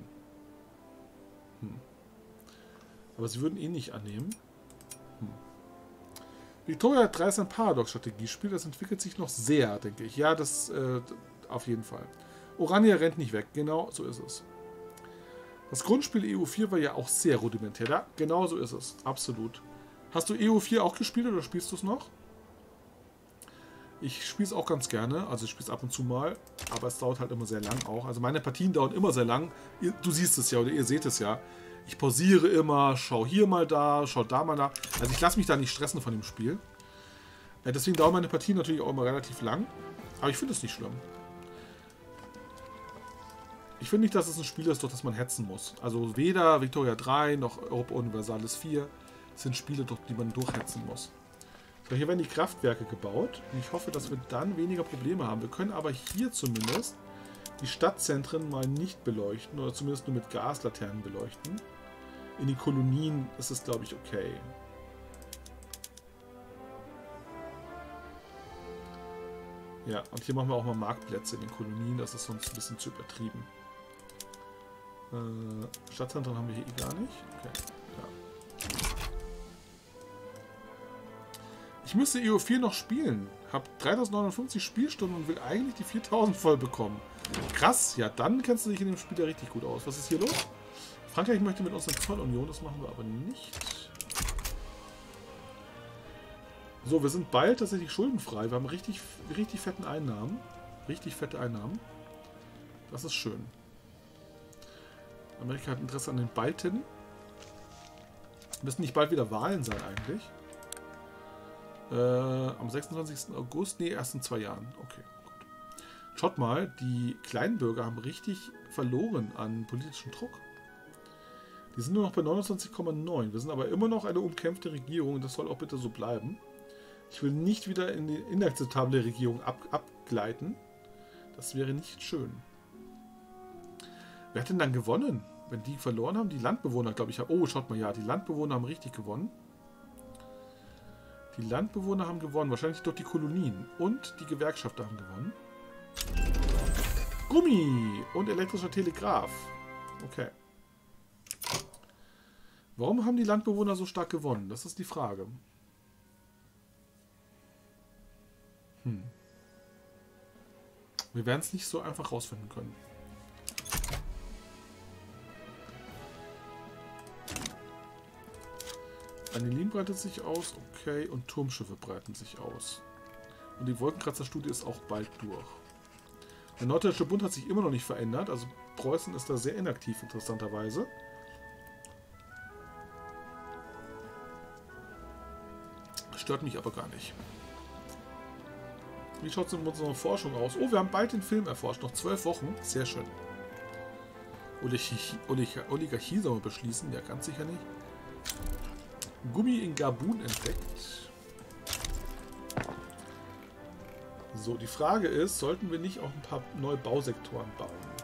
Aber sie würden ihn nicht annehmen. Victoria 3 ist ein Paradox-Strategiespiel. Das entwickelt sich noch sehr, denke ich. Ja, das auf jeden Fall. Oranje rennt nicht weg. Genau, so ist es. Das Grundspiel EU4 war ja auch sehr rudimentär. Ja, genau so ist es. Absolut. Hast du EU4 auch gespielt oder spielst du es noch? Ich spiele es auch ganz gerne. Also ich spiele es ab und zu mal. Aber es dauert halt immer sehr lang auch. Also meine Partien dauern immer sehr lang. Du siehst es ja oder ihr seht es ja. Ich pausiere immer, schau hier mal da, schau da mal da. Also ich lasse mich da nicht stressen von dem Spiel. Deswegen dauern meine Partien natürlich auch immer relativ lang. Aber ich finde es nicht schlimm. Ich finde nicht, dass es ein Spiel ist, durch das man hetzen muss. Also weder Victoria 3 noch Europa Universalis 4 sind Spiele, durch die man durchhetzen muss. So, hier werden die Kraftwerke gebaut. Und ich hoffe, dass wir dann weniger Probleme haben. Wir können aber hier zumindest die Stadtzentren mal nicht beleuchten. Oder zumindest nur mit Gaslaternen beleuchten. In den Kolonien ist es, glaube ich, okay. Ja, und hier machen wir auch mal Marktplätze in den Kolonien. Das ist sonst ein bisschen zu übertrieben. Stadtzentren haben wir hier gar nicht. Okay, ja. Ich müsste EO4 noch spielen. Hab 3059 Spielstunden und will eigentlich die 4000 voll bekommen. Krass, ja, dann kennst du dich in dem Spiel ja richtig gut aus. Was ist hier los? Frankreich möchte mit uns eine Zollunion, das machen wir aber nicht. So, wir sind bald tatsächlich schuldenfrei. Wir haben richtig fetten Einnahmen. Richtig fette Einnahmen. Das ist schön. Amerika hat Interesse an den Balten. Müssen nicht bald wieder Wahlen sein eigentlich. Am 26. August? Ne, erst in 2 Jahren. Okay, gut. Schaut mal, die Kleinbürger haben richtig verloren an politischen Druck. Die sind nur noch bei 29,9. Wir sind aber immer noch eine umkämpfte Regierung und das soll auch bitte so bleiben. Ich will nicht wieder in die inakzeptable Regierung abgleiten. Das wäre nicht schön. Wer hat denn dann gewonnen? Wenn die verloren haben? Die Landbewohner, glaube ich. Oh, schaut mal, ja, die Landbewohner haben richtig gewonnen. Die Landbewohner haben gewonnen, wahrscheinlich durch die Kolonien. Und die Gewerkschafter haben gewonnen. Gummi und elektrischer Telegraph. Okay. Warum haben die Landbewohner so stark gewonnen? Das ist die Frage. Wir werden es nicht so einfach rausfinden können. Anilin breitet sich aus, okay, und Turmschiffe breiten sich aus. Und die Wolkenkratzer-Studie ist auch bald durch. Der Norddeutsche Bund hat sich immer noch nicht verändert, also Preußen ist da sehr inaktiv, interessanterweise. Stört mich aber gar nicht. Wie schaut es mit unserer Forschung aus? Oh, wir haben bald den Film erforscht, noch 12 Wochen, sehr schön. Oligarchie sollen wir beschließen, ja, ganz sicher nicht. Gummi in Gabun entdeckt. So, die Frage ist, sollten wir nicht auch ein paar neue Bausektoren bauen?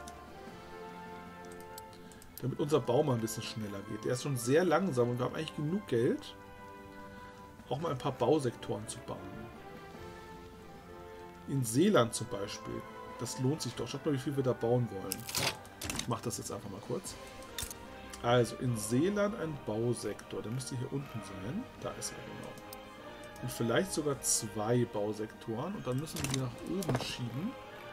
Damit unser Bau mal ein bisschen schneller geht. Der ist schon sehr langsam und wir haben eigentlich genug Geld, auch mal ein paar Bausektoren zu bauen. In Seeland zum Beispiel. Das lohnt sich doch. Schaut mal, wie viel wir da bauen wollen. Ich mache das jetzt einfach mal kurz. Also, in Seeland ein Bausektor. Der müsste hier unten sein. Da ist er, genau. Und vielleicht sogar 2 Bausektoren. Und dann müssen wir die nach oben schieben.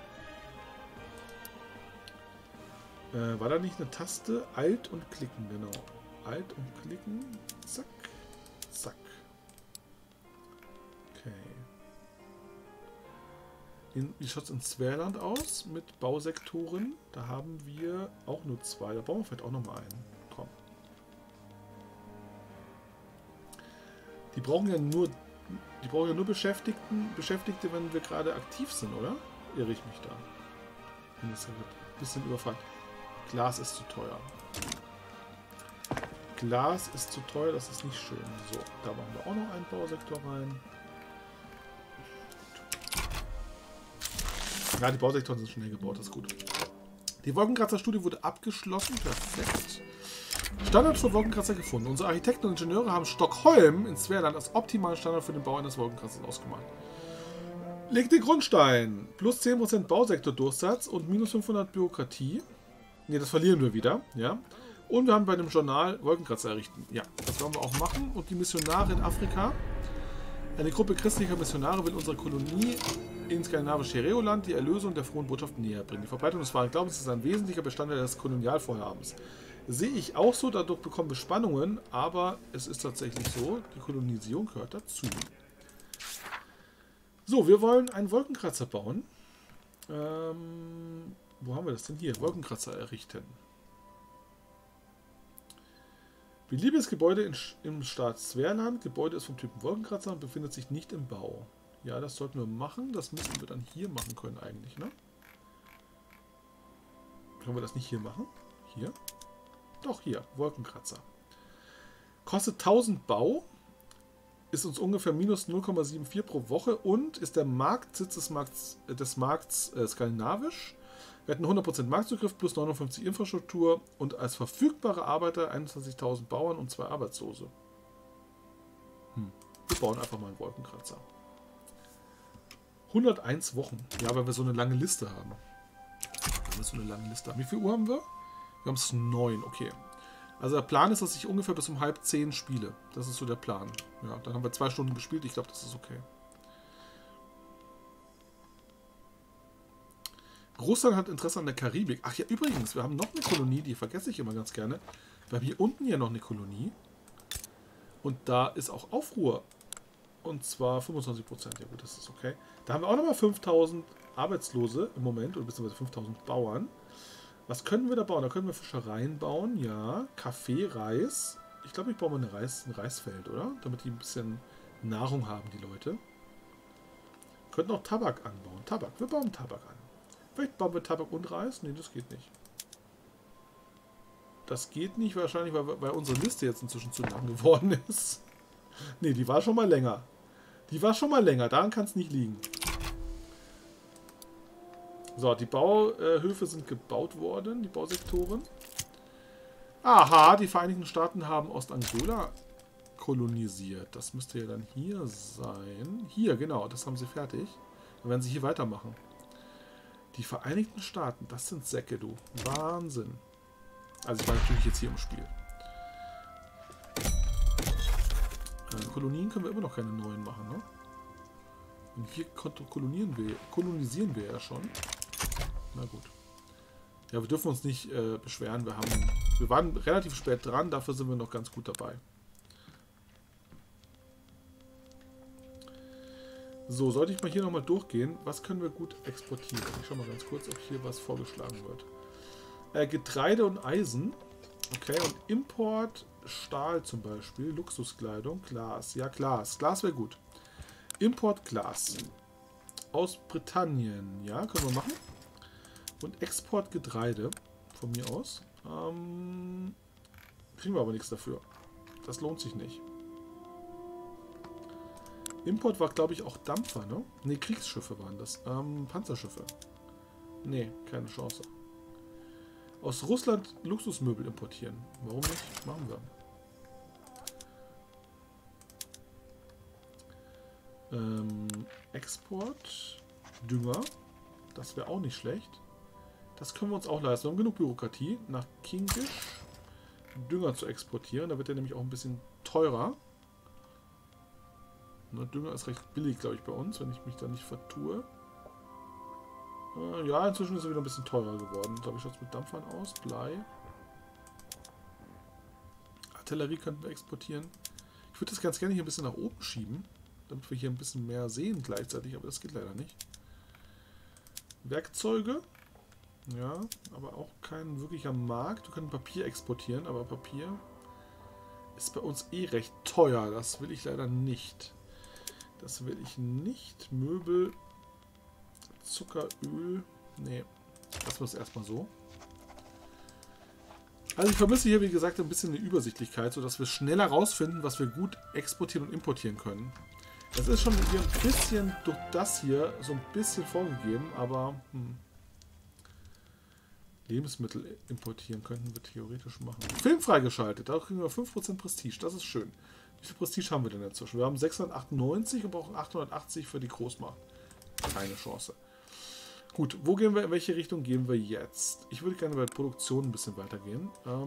War da nicht eine Taste? Alt und klicken, genau. Alt und klicken. Zack. Zack. Okay. Wie schaut es in Zwerland aus mit Bausektoren? Da haben wir auch nur 2. Da bauen wir vielleicht auch nochmal einen. Komm. Die brauchen ja nur Beschäftigte, wenn wir gerade aktiv sind, oder? Irre ich mich da? Bin jetzt ein bisschen überfragt. Glas ist zu teuer. Glas ist zu teuer, das ist nicht schön. So, da machen wir auch noch einen Bausektor rein. Ja, die Bausektoren sind schnell gebaut, das ist gut. Die Wolkenkratzer-Studie wurde abgeschlossen. Perfekt. Standard für Wolkenkratzer gefunden. Unsere Architekten und Ingenieure haben Stockholm in Zwerland als optimalen Standard für den Bau eines Wolkenkratzers ausgemalt. Legt den Grundstein. Plus 10% Bausektordurchsatz und minus 500 Bürokratie. Ne, das verlieren wir wieder. Ja. Und wir haben bei dem Journal Wolkenkratzer errichten. Ja, das wollen wir auch machen. Und die Missionare in Afrika. Eine Gruppe christlicher Missionare will unsere Kolonie in skandinavische Hereoland die Erlösung der frohen Botschaft näher bringen. Die Verbreitung des wahren Glaubens ist ein wesentlicher Bestandteil des Kolonialvorhabens. Sehe ich auch so, dadurch bekommen wir Spannungen, aber es ist tatsächlich so, die Kolonisierung gehört dazu. So, wir wollen einen Wolkenkratzer bauen. Wo haben wir das denn hier? Wolkenkratzer errichten. Beliebtes Gebäude im Staat Zwerland. Gebäude ist vom Typen Wolkenkratzer und befindet sich nicht im Bau. Ja, das sollten wir machen. Das müssen wir dann hier machen können eigentlich, ne? Können wir das nicht hier machen? Hier? Doch, hier. Wolkenkratzer. Kostet 1000 Bau. Ist uns ungefähr minus 0,74 pro Woche und ist der Marktsitz des Markts skandinavisch. Wir hatten 100% Marktzugriff plus 59 Infrastruktur und als verfügbare Arbeiter 21.000 Bauern und 2 Arbeitslose. Wir bauen einfach mal einen Wolkenkratzer. 101 Wochen. Ja, weil wir so eine lange Liste haben. Wie viel Uhr haben wir? Wir haben es 9, okay. Also der Plan ist, dass ich ungefähr bis um 9:30 spiele. Das ist so der Plan. Ja, dann haben wir 2 Stunden gespielt. Ich glaube, das ist okay. Russland hat Interesse an der Karibik. Ach ja, übrigens, wir haben noch eine Kolonie, die vergesse ich immer ganz gerne. Wir haben hier unten ja noch eine Kolonie. Und da ist auch Aufruhr. Und zwar 25%. Ja gut, das ist okay. Da haben wir auch nochmal 5000 Arbeitslose im Moment, oder beziehungsweise 5000 Bauern. Was können wir da bauen? Da können wir Fischereien bauen, ja. Kaffee, Reis. Ich glaube, ich baue mal ein Reisfeld, oder? Damit die ein bisschen Nahrung haben, die Leute. Wir könnten auch Tabak anbauen. Tabak, wir bauen Tabak an. Vielleicht bauen wir Tabak und Reis? Nee, das geht nicht. Das geht nicht wahrscheinlich, weil unsere Liste jetzt inzwischen zu lang geworden ist. Nee, die war schon mal länger. Die war schon mal länger, daran kann es nicht liegen. So, die Bauhöfe sind gebaut worden, die Bausektoren. Aha, die Vereinigten Staaten haben Ostangola kolonisiert. Das müsste ja dann hier sein. Hier, genau, das haben sie fertig. Dann werden sie hier weitermachen. Die Vereinigten Staaten, das sind Säcke, du. Wahnsinn. Also ich war natürlich jetzt hier im Spiel. Kolonien können wir immer noch keine neuen machen, ne? Und hier kolonisieren wir ja schon. Na gut. Ja, wir dürfen uns nicht beschweren. Wir waren relativ spät dran, dafür sind wir noch ganz gut dabei. So, sollte ich mal hier nochmal durchgehen. Was können wir gut exportieren? Ich schau mal ganz kurz, ob hier was vorgeschlagen wird. Getreide und Eisen. Okay, und Import Stahl zum Beispiel. Luxuskleidung, Glas. Ja, Glas. Glas wäre gut. Import Glas. Aus Britannien. Ja, können wir machen. Und Export Getreide. Von mir aus. Kriegen wir aber nichts dafür. Das lohnt sich nicht. Import war, glaube ich, auch Dampfer, ne? Ne, Kriegsschiffe waren das. Panzerschiffe. Ne, keine Chance. Aus Russland Luxusmöbel importieren. Warum nicht? Machen wir. Export. Dünger. Das wäre auch nicht schlecht. Das können wir uns auch leisten. Wir haben genug Bürokratie. Nach Kingisch Dünger zu exportieren. Da wird er nämlich auch ein bisschen teurer. Dünger ist recht billig, glaube ich, bei uns, wenn ich mich da nicht vertue. Ja, inzwischen ist er wieder ein bisschen teurer geworden. Glaube ich, schaut es mit Dampfern aus. Blei. Artillerie könnten wir exportieren. Ich würde das ganz gerne hier ein bisschen nach oben schieben, damit wir hier ein bisschen mehr sehen gleichzeitig, aber das geht leider nicht. Werkzeuge. Ja, aber auch kein wirklicher Markt. Wir können Papier exportieren, aber Papier ist bei uns eh recht teuer. Das will ich leider nicht. Das will ich nicht. Möbel, Zucker, Öl. Nee, lassen wir es erstmal so. Also ich vermisse hier, wie gesagt, ein bisschen eine Übersichtlichkeit, sodass wir schneller rausfinden, was wir gut exportieren und importieren können. Das ist schon hier ein bisschen durch das hier so ein bisschen vorgegeben, aber Lebensmittel importieren könnten wir theoretisch machen. Film freigeschaltet, da kriegen wir 5% Prestige, das ist schön. Wie viel Prestige haben wir denn inzwischen? Wir haben 698 und brauchen 880 für die Großmacht. Keine Chance. Gut, wo gehen wir, in welche Richtung gehen wir jetzt? Ich würde gerne bei der Produktion ein bisschen weitergehen.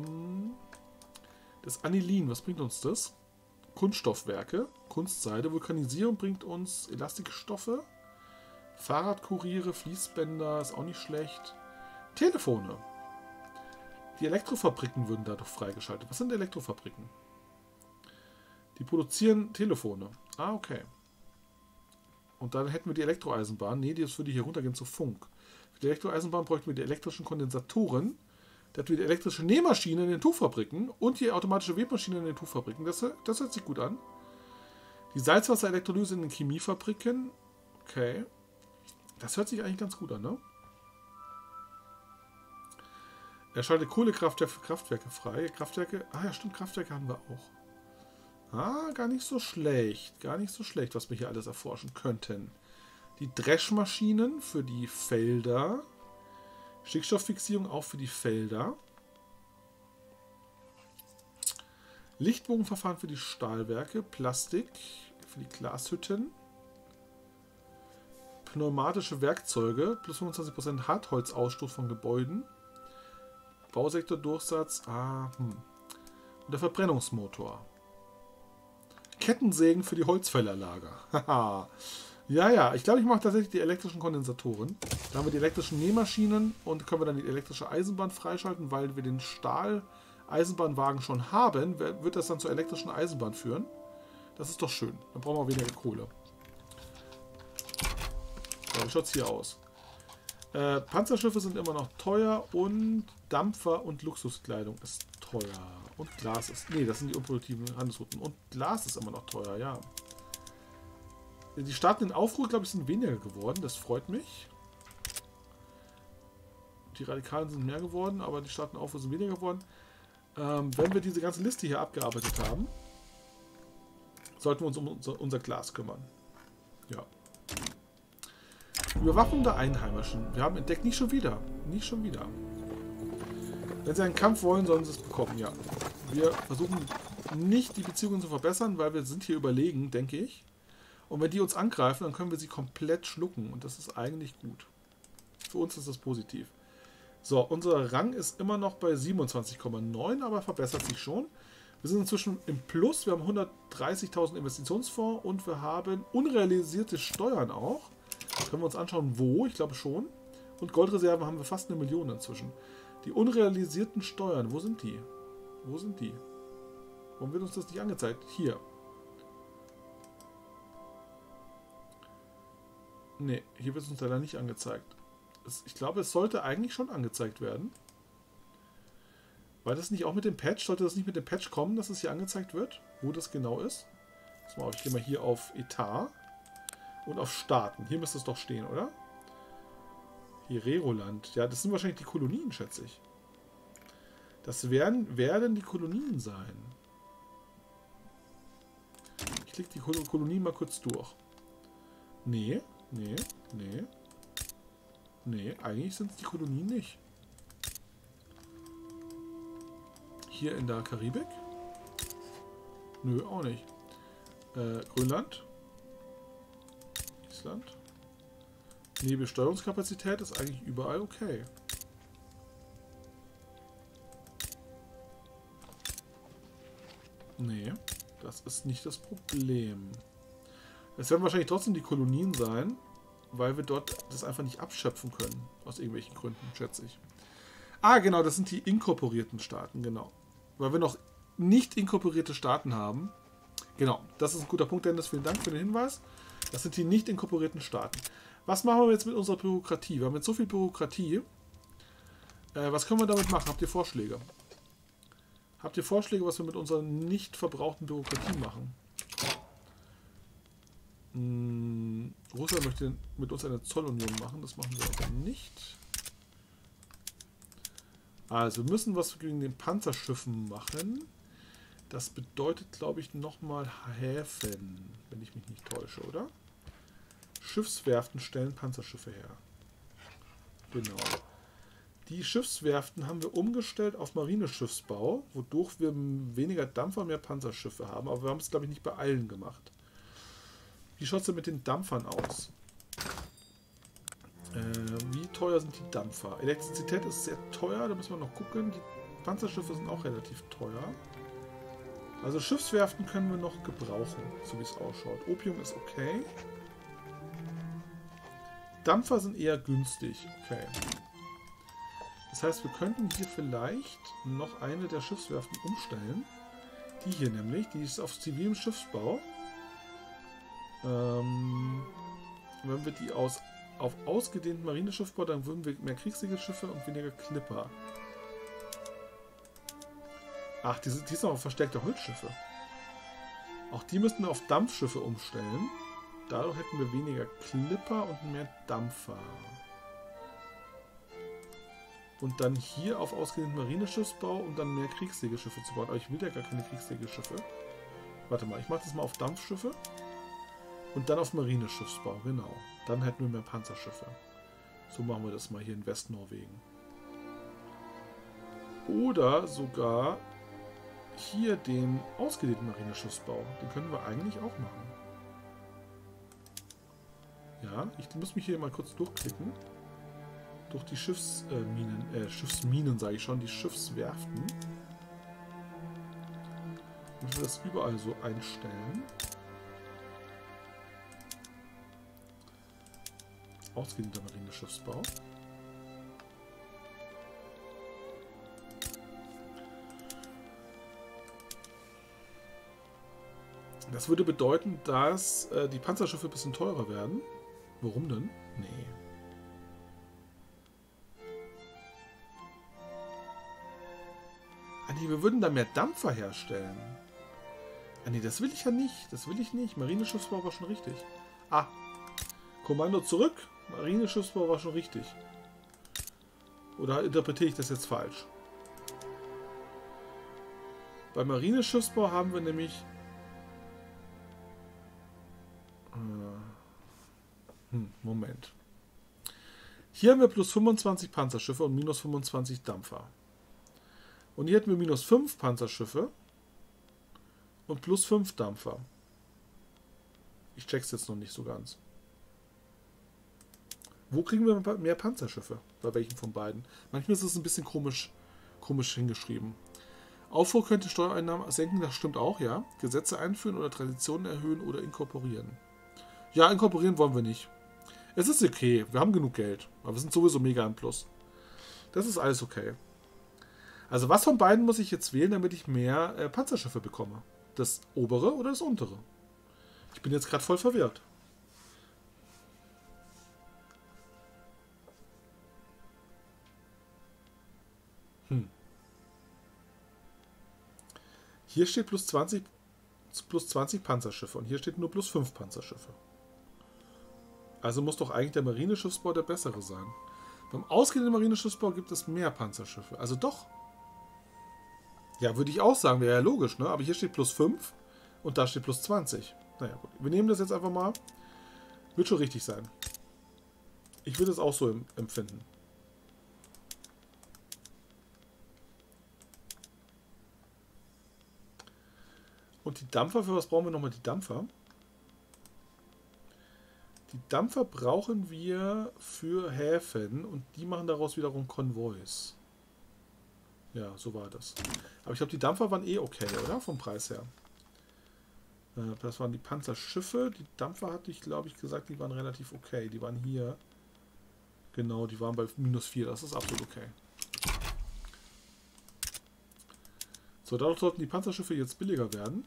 Das Anilin, was bringt uns das? Kunststoffwerke, Kunstseide, Vulkanisierung bringt uns Elastikstoffe, Fahrradkuriere, Fließbänder, ist auch nicht schlecht. Telefone. Die Elektrofabriken würden dadurch freigeschaltet. Was sind Elektrofabriken? Die produzieren Telefone. Ah, okay. Und dann hätten wir die Elektroeisenbahn. Nee, das würde hier runtergehen zu Funk. Für die Elektroeisenbahn bräuchten wir die elektrischen Kondensatoren. Da hätten wir die elektrische Nähmaschine in den Tuchfabriken und die automatische Webmaschine in den Tuchfabriken. Das hört sich gut an. Die Salzwasserelektrolyse in den Chemiefabriken. Okay. Das hört sich eigentlich ganz gut an, ne? Er schaltet Kohlekraftwerke für Kraftwerke frei. Kraftwerke. Ah ja, stimmt, Kraftwerke haben wir auch. Ah, gar nicht so schlecht. Gar nicht so schlecht, was wir hier alles erforschen könnten. Die Dreschmaschinen für die Felder. Stickstofffixierung auch für die Felder. Lichtbogenverfahren für die Stahlwerke. Plastik für die Glashütten. Pneumatische Werkzeuge. Plus 25% Hartholzausstoß von Gebäuden. Bausektordurchsatz. Und der Verbrennungsmotor. Kettensägen für die Holzfällerlager. Haha. Ja, ich glaube, ich mache tatsächlich die elektrischen Kondensatoren. Da haben wir die elektrischen Nähmaschinen und können wir dann die elektrische Eisenbahn freischalten, weil wir den Stahl-Eisenbahnwagen schon haben. Wird das dann zur elektrischen Eisenbahn führen? Das ist doch schön. Dann brauchen wir weniger Kohle. So, wie schaut es hier aus? Panzerschiffe sind immer noch teuer und Dampfer und Luxuskleidung ist teuer. Und Glas ist... Nee, das sind die unproduktiven Handelsrouten. Und Glas ist immer noch teuer, ja. Die Staaten in Aufruhr, glaube ich, sind weniger geworden. Das freut mich. Die Radikalen sind mehr geworden, aber die Staaten in Aufruhr sind weniger geworden. Wenn wir diese ganze Liste hier abgearbeitet haben, sollten wir uns um unser Glas kümmern. Ja. Überwachung der Einheimischen. Wir haben entdeckt, nicht schon wieder. Nicht schon wieder. Wenn sie einen Kampf wollen, sollen sie es bekommen, ja. Wir versuchen nicht die Beziehungen zu verbessern, weil wir sind hier überlegen, denke ich. Und wenn die uns angreifen, dann können wir sie komplett schlucken. Und das ist eigentlich gut. Für uns ist das positiv. So, unser Rang ist immer noch bei 27,9, aber verbessert sich schon. Wir sind inzwischen im Plus. Wir haben 130.000 Investitionsfonds und wir haben unrealisierte Steuern auch. Können wir uns anschauen, wo? Ich glaube schon. Und Goldreserven haben wir fast 1 Million inzwischen. Die unrealisierten Steuern, wo sind die? Wo sind die? Warum wird uns das nicht angezeigt? Hier. Ne, hier wird es uns leider nicht angezeigt. Ich glaube, es sollte eigentlich schon angezeigt werden. Weil das nicht auch mit dem Patch, sollte das nicht mit dem Patch kommen, dass es hier angezeigt wird, wo das genau ist? Ich gehe mal hier auf Etat und auf Staaten. Hier müsste es doch stehen, oder? Hier Reroland. Ja, das sind wahrscheinlich die Kolonien, schätze ich. Das werden die Kolonien sein. Ich klicke die Kolonien mal kurz durch. Nee, eigentlich sind es die Kolonien nicht. Hier in der Karibik? Nö, auch nicht. Grönland? Island? Nee, Besteuerungskapazität ist eigentlich überall okay. Nee, das ist nicht das Problem. Es werden wahrscheinlich trotzdem die Kolonien sein, weil wir dort das einfach nicht abschöpfen können. Aus irgendwelchen Gründen, schätze ich. Ah, genau, das sind die inkorporierten Staaten, genau. Weil wir noch nicht inkorporierte Staaten haben. Genau, das ist ein guter Punkt, Dennis. Vielen Dank für den Hinweis. Das sind die nicht inkorporierten Staaten. Was machen wir jetzt mit unserer Bürokratie? Wir haben jetzt so viel Bürokratie. Was können wir damit machen? Habt ihr Vorschläge? Habt ihr Vorschläge, was wir mit unserer nicht verbrauchten Bürokratie machen? Russland möchte mit uns eine Zollunion machen. Das machen wir aber nicht. Also, wir müssen was gegen den Panzerschiffen machen. Das bedeutet, glaube ich, nochmal Häfen, wenn ich mich nicht täusche, oder? Schiffswerften stellen Panzerschiffe her. Genau. Die Schiffswerften haben wir umgestellt auf Marineschiffsbau, wodurch wir weniger Dampfer, mehr Panzerschiffe haben. Aber wir haben es, glaube ich, nicht bei allen gemacht. Wie schaut es denn mit den Dampfern aus? Wie teuer sind die Dampfer? Elektrizität ist sehr teuer, da müssen wir noch gucken. Die Panzerschiffe sind auch relativ teuer. Also Schiffswerften können wir noch gebrauchen, so wie es ausschaut. Opium ist okay. Dampfer sind eher günstig. Okay. Das heißt, wir könnten hier vielleicht noch eine der Schiffswerften umstellen. Die hier nämlich, die ist auf zivilem Schiffsbau. Wenn wir die auf ausgedehnten Marineschiffbau, dann würden wir mehr Kriegssegelschiffe und weniger Clipper. Ach, die sind noch auf verstärkte Holzschiffe. Auch die müssten wir auf Dampfschiffe umstellen. Dadurch hätten wir weniger Clipper und mehr Dampfer. Und dann hier auf ausgedehnten Marineschiffsbau, um dann mehr Kriegssegelschiffe zu bauen. Aber ich will ja gar keine Kriegssegelschiffe. Warte mal, ich mache das mal auf Dampfschiffe. Und dann auf Marineschiffsbau, genau. Dann hätten wir mehr Panzerschiffe. So machen wir das mal hier in Westnorwegen. Oder sogar hier den ausgedehnten Marineschiffsbau. Den können wir eigentlich auch machen. Ja, ich muss mich hier mal kurz durchklicken. durch die Schiffsminen sage ich schon, die Schiffswerften. Und wir das überall so einstellen. Ausgehender Marineschiffsbau. Das würde bedeuten, dass die Panzerschiffe ein bisschen teurer werden. Warum denn? Nee. Ah nee, wir würden da mehr Dampfer herstellen. Ah nee, das will ich ja nicht. Das will ich nicht. Marineschiffsbau war schon richtig. Ah. Kommando zurück. Marineschiffsbau war schon richtig. Oder interpretiere ich das jetzt falsch? Bei Marineschiffsbau haben wir nämlich... Moment. Hier haben wir plus 25 Panzerschiffe und minus 25 Dampfer. Und hier hätten wir minus 5 Panzerschiffe und plus 5 Dampfer. Ich check's jetzt noch nicht so ganz. Wo kriegen wir mehr Panzerschiffe? Bei welchen von beiden? Manchmal ist es ein bisschen komisch hingeschrieben. Aufruhr könnte Steuereinnahmen senken, das stimmt auch, ja. Gesetze einführen oder Traditionen erhöhen oder inkorporieren. Ja, inkorporieren wollen wir nicht. Es ist okay, wir haben genug Geld. Aber wir sind sowieso mega im Plus. Das ist alles okay. Also was von beiden muss ich jetzt wählen, damit ich mehr Panzerschiffe bekomme? Das obere oder das untere? Ich bin jetzt gerade voll verwirrt. Hier steht plus 20 Panzerschiffe und hier steht nur plus 5 Panzerschiffe. Also muss doch eigentlich der Marineschiffsbau der bessere sein. Beim ausgehenden Marineschiffsbau gibt es mehr Panzerschiffe. Also doch. Ja, würde ich auch sagen, wäre ja logisch, ne? Aber hier steht plus 5 und da steht plus 20. Naja, gut. Wir nehmen das jetzt einfach mal. Wird schon richtig sein. Ich würde es auch so empfinden. Und die Dampfer, für was brauchen wir nochmal die Dampfer? Die Dampfer brauchen wir für Häfen und die machen daraus wiederum Konvois. Ja, so war das. Aber ich glaube, die Dampfer waren eh okay, oder? Vom Preis her. Das waren die Panzerschiffe. Die Dampfer hatte ich, glaube ich, gesagt, die waren relativ okay. Die waren hier. Genau, die waren bei minus 4. Das ist absolut okay. So, dadurch sollten die Panzerschiffe jetzt billiger werden.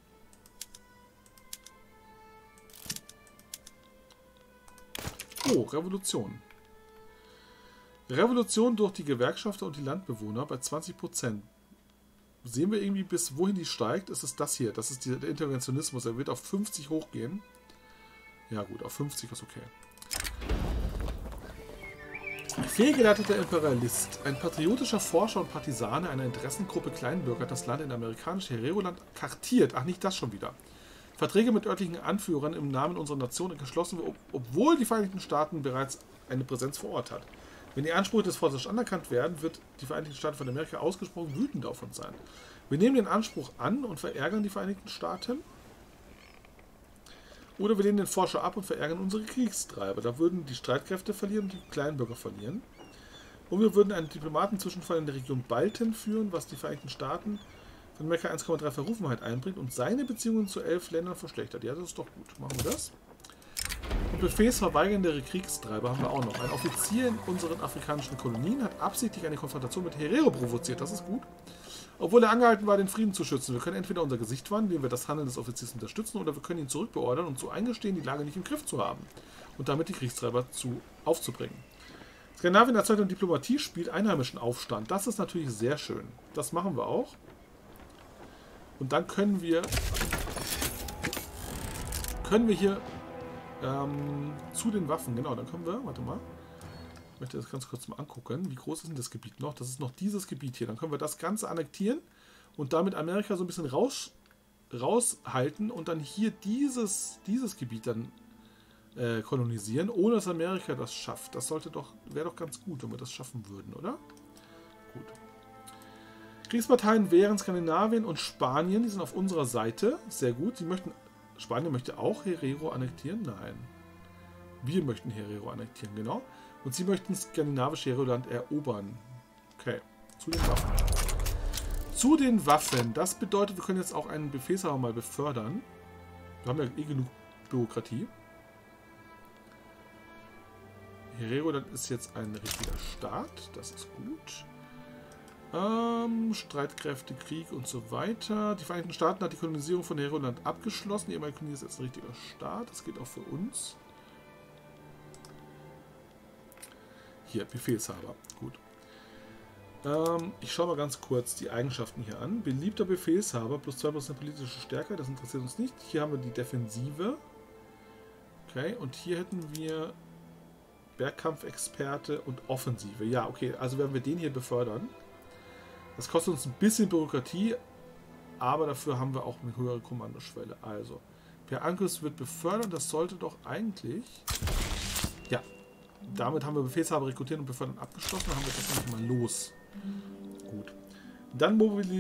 Oh, Revolution. Revolution durch die Gewerkschafter und die Landbewohner bei 20%. Sehen wir irgendwie, bis wohin die steigt? Ist es das hier? Das ist der Interventionismus. Er wird auf 50 hochgehen. Ja gut, auf 50 ist okay. Fehlgeleiteter Imperialist. Ein patriotischer Forscher und Partisane einer Interessengruppe Kleinbürger hat das Land in amerikanische Hereroland kartiert. Ach, nicht das schon wieder. Verträge mit örtlichen Anführern im Namen unserer Nation geschlossen, obwohl die Vereinigten Staaten bereits eine Präsenz vor Ort hat. Wenn die Ansprüche des Forschers anerkannt werden, wird die Vereinigten Staaten von Amerika ausgesprochen wütend auf uns sein. Wir nehmen den Anspruch an und verärgern die Vereinigten Staaten. Oder wir lehnen den Forscher ab und verärgern unsere Kriegstreiber. Da würden die Streitkräfte verlieren und die Kleinbürger verlieren. Und wir würden einen Diplomatenzwischenfall in der Region Balten führen, was die Vereinigten Staaten von Amerika 1,3 Verrufenheit einbringt und seine Beziehungen zu 11 Ländern verschlechtert. Ja, das ist doch gut. Machen wir das. Und befehlsverweigernde Kriegstreiber haben wir auch noch. Ein Offizier in unseren afrikanischen Kolonien hat absichtlich eine Konfrontation mit Herero provoziert. Das ist gut. Obwohl er angehalten war, den Frieden zu schützen. Wir können entweder unser Gesicht wahren, indem wir das Handeln des Offiziers unterstützen, oder wir können ihn zurückbeordern und so eingestehen, die Lage nicht im Griff zu haben und damit die Kriegstreiber aufzubringen. Skandinavien erzeugt ein Diplomatiespiel einheimischen Aufstand. Das ist natürlich sehr schön. Das machen wir auch. Und dann können wir hier zu den Waffen, genau, dann können wir, warte mal, ich möchte das ganz kurz mal angucken, wie groß ist denn das Gebiet noch? Das ist noch dieses Gebiet hier. Dann können wir das Ganze annektieren und damit Amerika so ein bisschen raushalten und dann hier dieses Gebiet dann kolonisieren, ohne dass Amerika das schafft. Das wäre doch ganz gut, wenn wir das schaffen würden, oder? Gut. Kriegsparteien wären Skandinavien und Spanien, die sind auf unserer Seite. Sehr gut. Spanien möchte auch Herero annektieren? Nein. Wir möchten Herero annektieren, genau. Und sie möchten skandinavische Heroland erobern. Okay, zu den Waffen. Zu den Waffen. Das bedeutet, wir können jetzt auch einen Befehlshaber mal befördern. Wir haben ja eh genug Bürokratie. Heroland ist jetzt ein richtiger Staat. Das ist gut. Streitkräfte, Krieg und so weiter. Die Vereinigten Staaten hat die Kolonisierung von Heroland abgeschlossen. Die ehemalige Kolonie ist jetzt ein richtiger Staat. Das geht auch für uns. Hier, Befehlshaber. Gut. Ich schaue mal ganz kurz die Eigenschaften hier an. Beliebter Befehlshaber, plus 2% politische Stärke. Das interessiert uns nicht. Hier haben wir die Defensive. Okay, und hier hätten wir Bergkampfexperte und Offensive. Ja, okay, also werden wir den hier befördern. Das kostet uns ein bisschen Bürokratie, aber dafür haben wir auch eine höhere Kommandoschwelle. Also, per Angriff wird befördert, das sollte doch eigentlich... Ja, damit haben wir Befehlshaber rekrutieren und befördern abgeschlossen, dann haben wir das nämlich mal los. Gut. Dann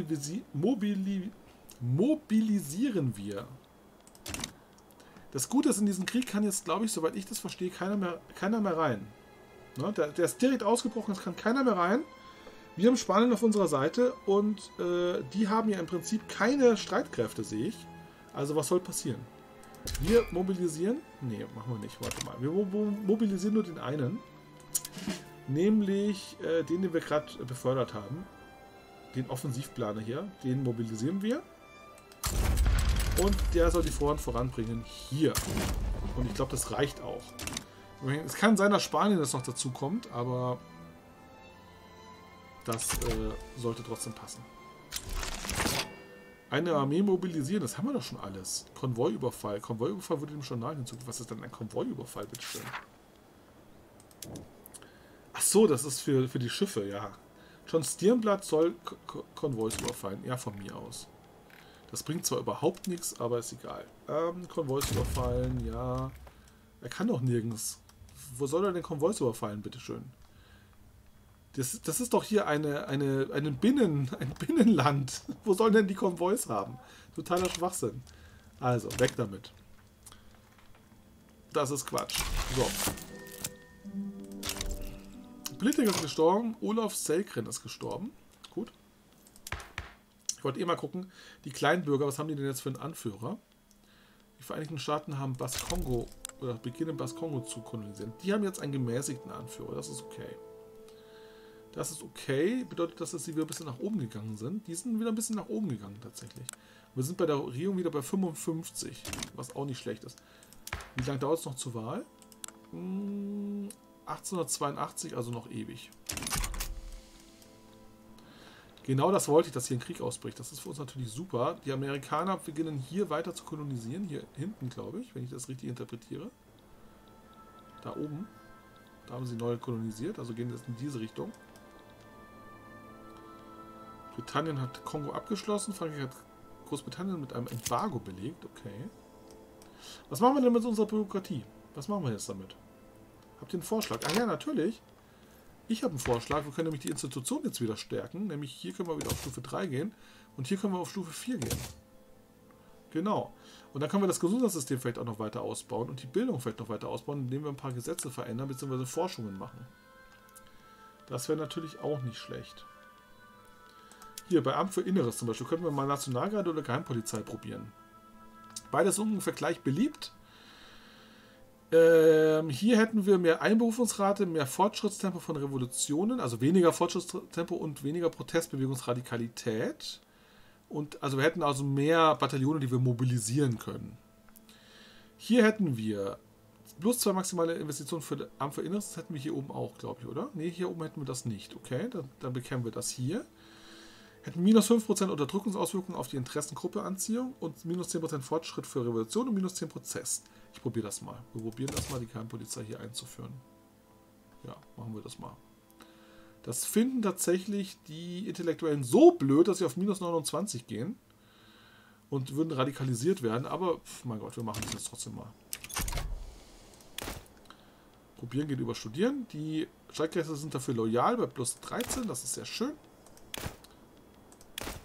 mobilisieren wir. Das Gute ist, in diesen Krieg kann jetzt, glaube ich, soweit ich das verstehe, keiner mehr rein. Ne? Der ist direkt ausgebrochen, es kann keiner mehr rein. Wir haben Spanien auf unserer Seite und die haben ja im Prinzip keine Streitkräfte, sehe ich. Also was soll passieren? Wir mobilisieren? Ne, machen wir nicht. Warte mal. Wir mobilisieren nur den einen. Nämlich den wir gerade befördert haben. Den Offensivplaner hier. Den mobilisieren wir. Und der soll die Front voranbringen hier. Und ich glaube, das reicht auch. Es kann sein, dass Spanien das noch dazu kommt, aber... Das sollte trotzdem passen. Eine Armee mobilisieren, das haben wir doch schon alles. Konvoiüberfall. Konvoiüberfall wurde dem Journal hinzugefügt. Was ist denn ein Konvoiüberfall, bitteschön? Ach so, das ist für die Schiffe, ja. John Stirnblatt soll Konvois überfallen. Ja, von mir aus. Das bringt zwar überhaupt nichts, aber ist egal. Konvois überfallen, ja. Er kann doch nirgends. Wo soll er denn Konvois überfallen, bitteschön? Das ist doch hier ein Binnenland. Wo sollen denn die Konvois haben? Totaler Schwachsinn. Also, weg damit. Das ist Quatsch. So. Politiker ist gestorben. Olaf Selkren ist gestorben. Gut. Ich wollte mal gucken. Die Kleinbürger, was haben die denn jetzt für einen Anführer? Die Vereinigten Staaten haben Bas-Kongo oder beginnen Bas-Kongo zu kolonisieren. Die haben jetzt einen gemäßigten Anführer. Das ist okay. Das ist okay. Bedeutet das, dass sie wieder ein bisschen nach oben gegangen sind? Die sind wieder ein bisschen nach oben gegangen tatsächlich. Wir sind bei der Regierung wieder bei 55, was auch nicht schlecht ist. Wie lange dauert es noch zur Wahl? 1882, also noch ewig. Genau das wollte ich, dass hier ein Krieg ausbricht. Das ist für uns natürlich super. Die Amerikaner beginnen hier weiter zu kolonisieren. Hier hinten, glaube ich, wenn ich das richtig interpretiere. Da oben. Da haben sie neu kolonisiert, also gehen wir jetzt in diese Richtung. Britannien hat Kongo abgeschlossen. Frankreich hat Großbritannien mit einem Embargo belegt. Okay. Was machen wir denn mit unserer Bürokratie? Was machen wir jetzt damit? Habt ihr einen Vorschlag? Ach ja, natürlich. Ich habe einen Vorschlag. Wir können nämlich die Institution jetzt wieder stärken. Nämlich hier können wir wieder auf Stufe 3 gehen. Und hier können wir auf Stufe 4 gehen. Genau. Und dann können wir das Gesundheitssystem vielleicht auch noch weiter ausbauen. Und die Bildung vielleicht noch weiter ausbauen, indem wir ein paar Gesetze verändern, bzw. Forschungen machen. Das wäre natürlich auch nicht schlecht. Hier, bei Amt für Inneres zum Beispiel, könnten wir mal Nationalgarde oder Geheimpolizei probieren. Beides ungefähr gleich beliebt. Hier hätten wir mehr Einberufungsrate, mehr Fortschrittstempo von Revolutionen, also weniger Fortschrittstempo und weniger Protestbewegungsradikalität. Und also wir hätten also mehr Bataillone, die wir mobilisieren können. Hier hätten wir plus 2 maximale Investitionen für Amt für Inneres, das hätten wir hier oben auch, glaube ich, oder? Ne, hier oben hätten wir das nicht. Okay, dann bekämen wir das hier. Hätten minus 5% Unterdrückungsauswirkungen auf die Interessengruppe Anziehung und minus 10% Fortschritt für Revolution und minus 10 Prozess. Ich probiere das mal. Wir probieren das mal, die Geheimpolizei hier einzuführen. Ja, machen wir das mal. Das finden tatsächlich die Intellektuellen so blöd, dass sie auf minus 29 gehen und würden radikalisiert werden. Aber, mein Gott, wir machen das jetzt trotzdem mal. Probieren geht über Studieren. Die Streitkräfte sind dafür loyal bei plus 13. Das ist sehr schön.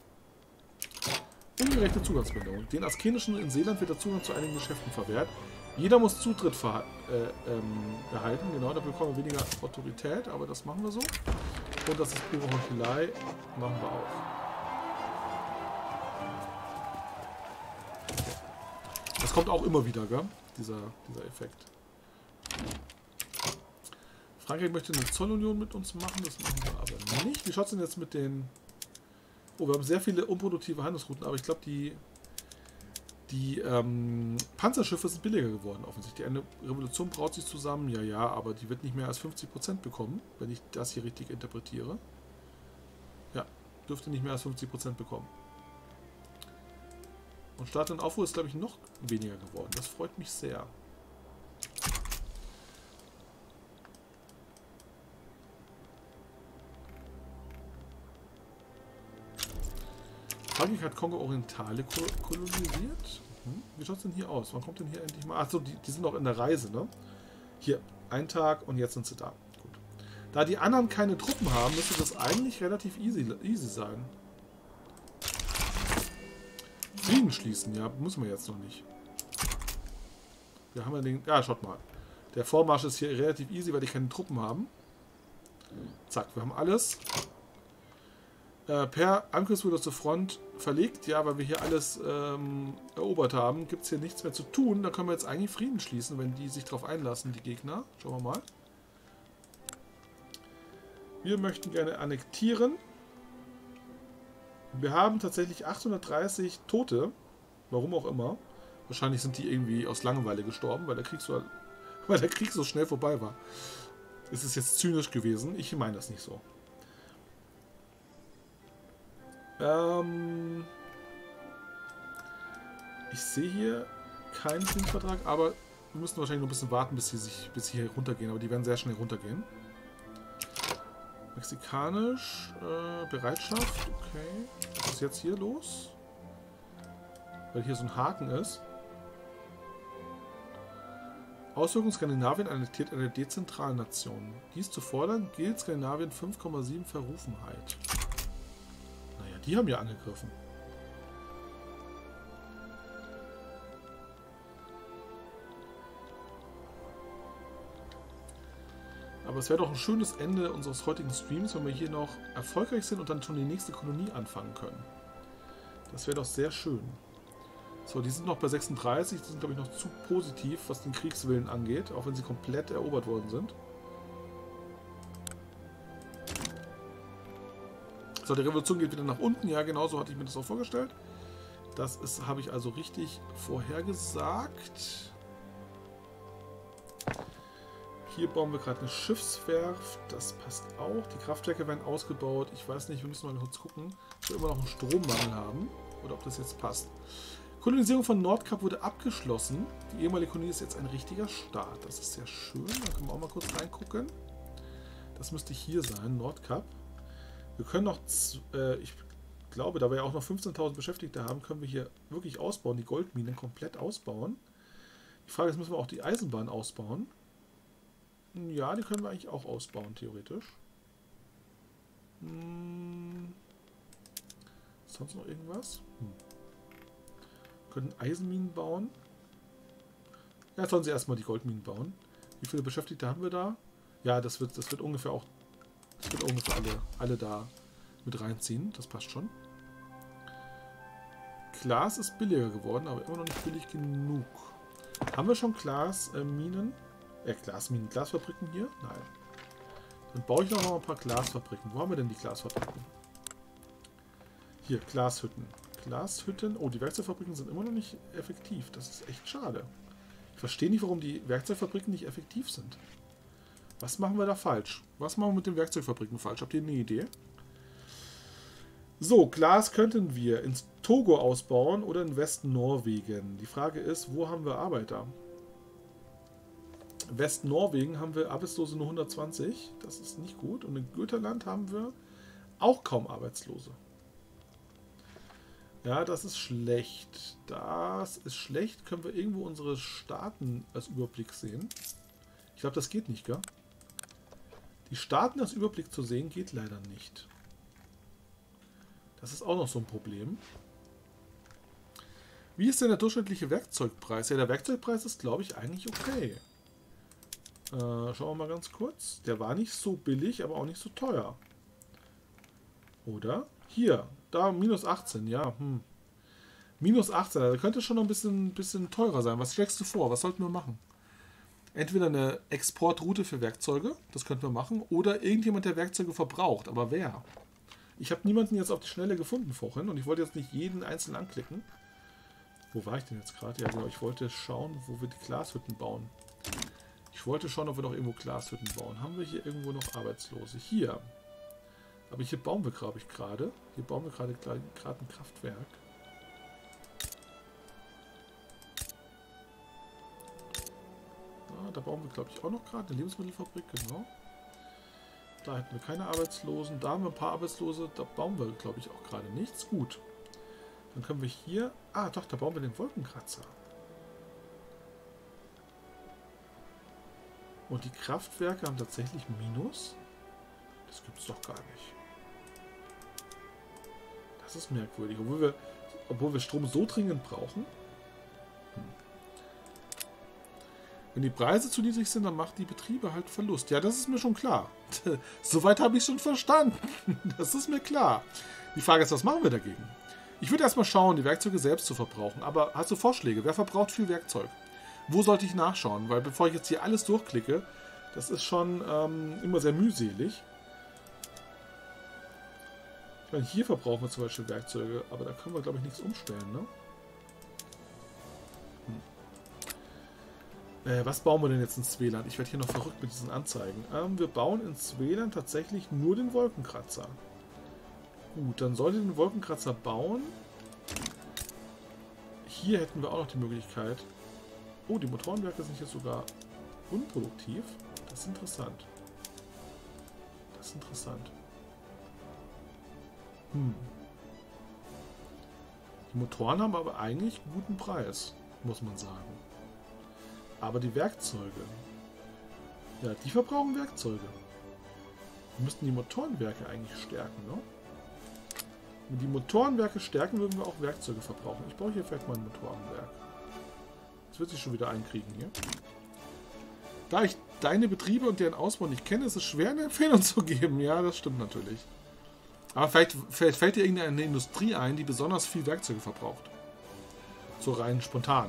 Ungerechte Zugangsbedingungen. Den Askenischen in Seeland wird der Zugang zu einigen Geschäften verwehrt. Jeder muss Zutritt erhalten. Genau, dafür bekommen wir weniger Autorität, aber das machen wir so. Und das ist pure Heuchelei. Machen wir auch. Das kommt auch immer wieder, gell? Dieser Effekt. Frankreich möchte eine Zollunion mit uns machen, das machen wir aber nicht. Wie schaut es denn jetzt mit den... Oh, wir haben sehr viele unproduktive Handelsrouten, aber ich glaube, die Panzerschiffe sind billiger geworden, offensichtlich. Eine Revolution braut sich zusammen, ja, aber die wird nicht mehr als 50% bekommen, wenn ich das hier richtig interpretiere. Ja, dürfte nicht mehr als 50% bekommen. Und Start und Aufruhr ist, glaube ich, noch weniger geworden. Das freut mich sehr. Frankreich hat Kongo Orientale kolonisiert. Wie schaut es denn hier aus? Wann kommt denn hier endlich mal... Achso, die sind noch in der Reise, ne? Hier, ein Tag und jetzt sind sie da. Gut. Da die anderen keine Truppen haben, müsste das eigentlich relativ easy sein. Frieden schließen, ja, müssen wir jetzt noch nicht. Wir haben ja den... Ja, schaut mal. Der Vormarsch ist hier relativ easy, weil die keine Truppen haben. Zack, wir haben alles. Per Angriff wurde zur Front verlegt, ja, weil wir hier alles erobert haben, gibt es hier nichts mehr zu tun. Da können wir jetzt eigentlich Frieden schließen, wenn die sich darauf einlassen, die Gegner. Schauen wir mal. Wir möchten gerne annektieren. Wir haben tatsächlich 830 Tote, warum auch immer. Wahrscheinlich sind die irgendwie aus Langeweile gestorben, weil der Krieg so schnell vorbei war. Es ist jetzt zynisch gewesen, ich meine das nicht so. Ich sehe hier keinen Friedensvertrag, aber wir müssen wahrscheinlich noch ein bisschen warten, bis sie hier runtergehen. Aber die werden sehr schnell runtergehen. Mexikanisch, Bereitschaft, okay. Was ist jetzt hier los? Weil hier so ein Haken ist. Auswirkungen Skandinavien annektiert eine dezentrale Nation. Dies zu fordern, gilt Skandinavien 5,7 Verrufenheit. Naja, die haben ja angegriffen. Aber es wäre doch ein schönes Ende unseres heutigen Streams, wenn wir hier noch erfolgreich sind und dann schon die nächste Kolonie anfangen können. Das wäre doch sehr schön. So, die sind noch bei 36, die sind, glaube ich, noch zu positiv, was den Kriegswillen angeht, auch wenn sie komplett erobert worden sind. So, die Revolution geht wieder nach unten. Ja, genau so hatte ich mir das auch vorgestellt. Das habe ich also richtig vorhergesagt. Hier bauen wir gerade eine Schiffswerft. Das passt auch. Die Kraftwerke werden ausgebaut. Ich weiß nicht, wir müssen mal kurz gucken, ob wir immer noch einen Strommangel haben oder ob das jetzt passt. Kolonisierung von Nordkap wurde abgeschlossen. Die ehemalige Kolonie ist jetzt ein richtiger Staat. Das ist sehr schön. Da können wir auch mal kurz reingucken. Das müsste hier sein, Nordkap. Wir können noch, ich glaube, da wir ja auch noch 15.000 Beschäftigte haben, können wir hier wirklich ausbauen, die Goldminen komplett ausbauen. Die Frage ist, müssen wir auch die Eisenbahn ausbauen? Ja, die können wir eigentlich auch ausbauen, theoretisch. Sonst noch irgendwas? Können Eisenminen bauen. Ja, sollen sie erstmal die Goldminen bauen. Wie viele Beschäftigte haben wir da? Ja, das wird ungefähr auch. Das wird ungefähr alle da mit reinziehen. Das passt schon. Glas ist billiger geworden, aber immer noch nicht billig genug. Haben wir schon Glasminen? Glasfabriken hier? Nein. Dann baue ich noch mal ein paar Glasfabriken. Wo haben wir denn die Glasfabriken? Hier, Glashütten. Glashütten. Oh, die Werkzeugfabriken sind immer noch nicht effektiv. Das ist echt schade. Ich verstehe nicht, warum die Werkzeugfabriken nicht effektiv sind. Was machen wir da falsch? Was machen wir mit den Werkzeugfabriken falsch? Habt ihr eine Idee? So, Glas könnten wir ins Togo ausbauen oder in Westnorwegen. Die Frage ist, wo haben wir Arbeiter? Westnorwegen haben wir Arbeitslose nur 120. Das ist nicht gut. Und in Götaland haben wir auch kaum Arbeitslose. Ja, das ist schlecht. Das ist schlecht. Können wir irgendwo unsere Staaten als Überblick sehen? Ich glaube, das geht nicht, gell? Die Staaten als Überblick zu sehen, geht leider nicht. Das ist auch noch so ein Problem. Wie ist denn der durchschnittliche Werkzeugpreis? Ja, der Werkzeugpreis ist, glaube ich, eigentlich okay. Schauen wir mal ganz kurz. Der war nicht so billig, aber auch nicht so teuer. Oder? Hier, da minus 18, ja. Minus 18, da könnte schon noch ein bisschen teurer sein. Was schlägst du vor? Was sollten wir machen? Entweder eine Exportroute für Werkzeuge, das könnten wir machen, oder irgendjemand, der Werkzeuge verbraucht. Aber wer? Ich habe niemanden jetzt auf die Schnelle gefunden vorhin und ich wollte jetzt nicht jeden einzeln anklicken. Wo war ich denn jetzt gerade? Ja, genau, ich wollte schauen, wo wir die Glashütten bauen. Ich wollte schauen, ob wir noch irgendwo Glashütten bauen. Haben wir hier irgendwo noch Arbeitslose? Hier. Aber hier bauen wir, glaube ich, gerade. Hier bauen wir gerade ein Kraftwerk. Ja, da bauen wir, glaube ich, auch noch gerade eine Lebensmittelfabrik, genau. Da hätten wir keine Arbeitslosen. Da haben wir ein paar Arbeitslose. Da bauen wir, glaube ich, auch gerade nichts. Gut. Dann können wir hier... Ah, doch, da bauen wir den Wolkenkratzer. Und die Kraftwerke haben tatsächlich Minus? Das gibt es doch gar nicht. Das ist merkwürdig. Obwohl wir Strom so dringend brauchen. Wenn die Preise zu niedrig sind, dann machen die Betriebe halt Verlust. Ja, das ist mir schon klar. Soweit habe ich schon verstanden. Das ist mir klar. Die Frage ist, was machen wir dagegen? Ich würde erstmal schauen, die Werkzeuge selbst zu verbrauchen. Aber hast du Vorschläge? Wer verbraucht viel Werkzeug? Wo sollte ich nachschauen? Weil bevor ich jetzt hier alles durchklicke, das ist schon immer sehr mühselig. Ich meine, hier verbrauchen wir zum Beispiel Werkzeuge, aber da können wir, glaube ich, nichts umstellen, ne? Was bauen wir denn jetzt ins WLAN? Ich werde hier noch verrückt mit diesen Anzeigen. Wir bauen ins WLAN tatsächlich nur den Wolkenkratzer. Gut, dann sollte den Wolkenkratzer bauen. Hier hätten wir auch noch die Möglichkeit. Oh, die Motorenwerke sind hier sogar unproduktiv. Das ist interessant. Das ist interessant. Die Motoren haben aber eigentlich einen guten Preis, muss man sagen. Aber die Werkzeuge, ja, die verbrauchen Werkzeuge. Wir müssten die Motorenwerke eigentlich stärken, ne? Wenn die Motorenwerke stärken, würden wir auch Werkzeuge verbrauchen. Ich baue hier vielleicht mal ein Motorenwerk. Das wird sich schon wieder einkriegen hier. Da ich deine Betriebe und deren Ausbau nicht kenne, ist es schwer, eine Empfehlung zu geben. Ja, das stimmt natürlich. Aber vielleicht fällt dir irgendeine Industrie ein, die besonders viel Werkzeuge verbraucht. So rein spontan.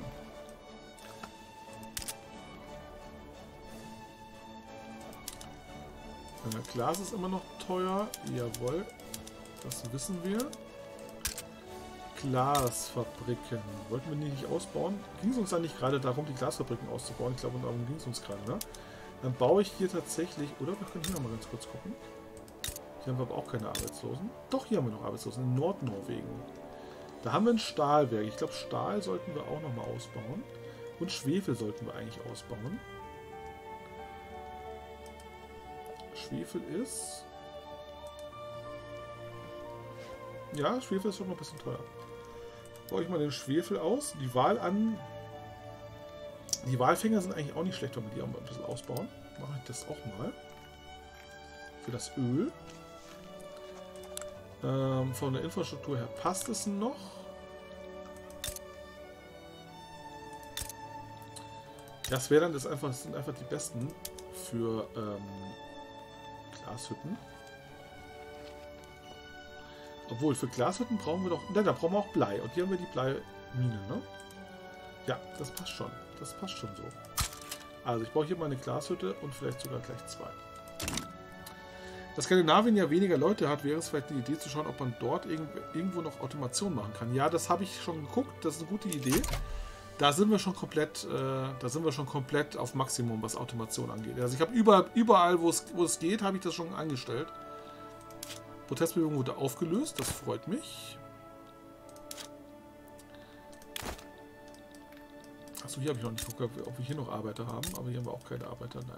Glas ist immer noch teuer. Jawohl. Das wissen wir. Glasfabriken. Wollten wir die nicht ausbauen? Ging es uns dann nicht gerade darum, die Glasfabriken auszubauen? Ich glaube, darum ging es uns gerade, ne? Dann baue ich hier tatsächlich... Oder wir können hier nochmal ganz kurz gucken. Hier haben wir aber auch keine Arbeitslosen. Doch, hier haben wir noch Arbeitslosen. In Nordnorwegen. Da haben wir ein Stahlwerk. Ich glaube, Stahl sollten wir auch nochmal ausbauen. Und Schwefel sollten wir eigentlich ausbauen. Schwefel ist... Ja, Schwefel ist schon noch ein bisschen teuer. Baue ich mal den Schwefel aus. Die Walfänger sind eigentlich auch nicht schlecht, wenn wir die auch mal ein bisschen ausbauen. Mache ich das auch mal. Für das Öl. Von der Infrastruktur her passt es noch. Das wäre dann das sind einfach die besten für Glashütten. Obwohl, für Glashütten brauchen wir doch... Ne, da brauchen wir auch Blei. Und hier haben wir die Bleimine, ne? Ja, das passt schon. Das passt schon so. Also, ich baue hier mal eine Glashütte und vielleicht sogar gleich zwei. Dass Skandinavien ja weniger Leute hat, wäre es vielleicht eine Idee zu schauen, ob man dort irgendwo noch Automation machen kann. Ja, das habe ich schon geguckt. Das ist eine gute Idee. Da sind wir schon komplett, auf Maximum, was Automation angeht. Also ich habe überall, wo es geht, habe ich das schon angestellt. Protestbewegung wurde aufgelöst, das freut mich. Achso, hier habe ich noch nicht geguckt, ob wir hier noch Arbeiter haben, aber hier haben wir auch keine Arbeiter, nein.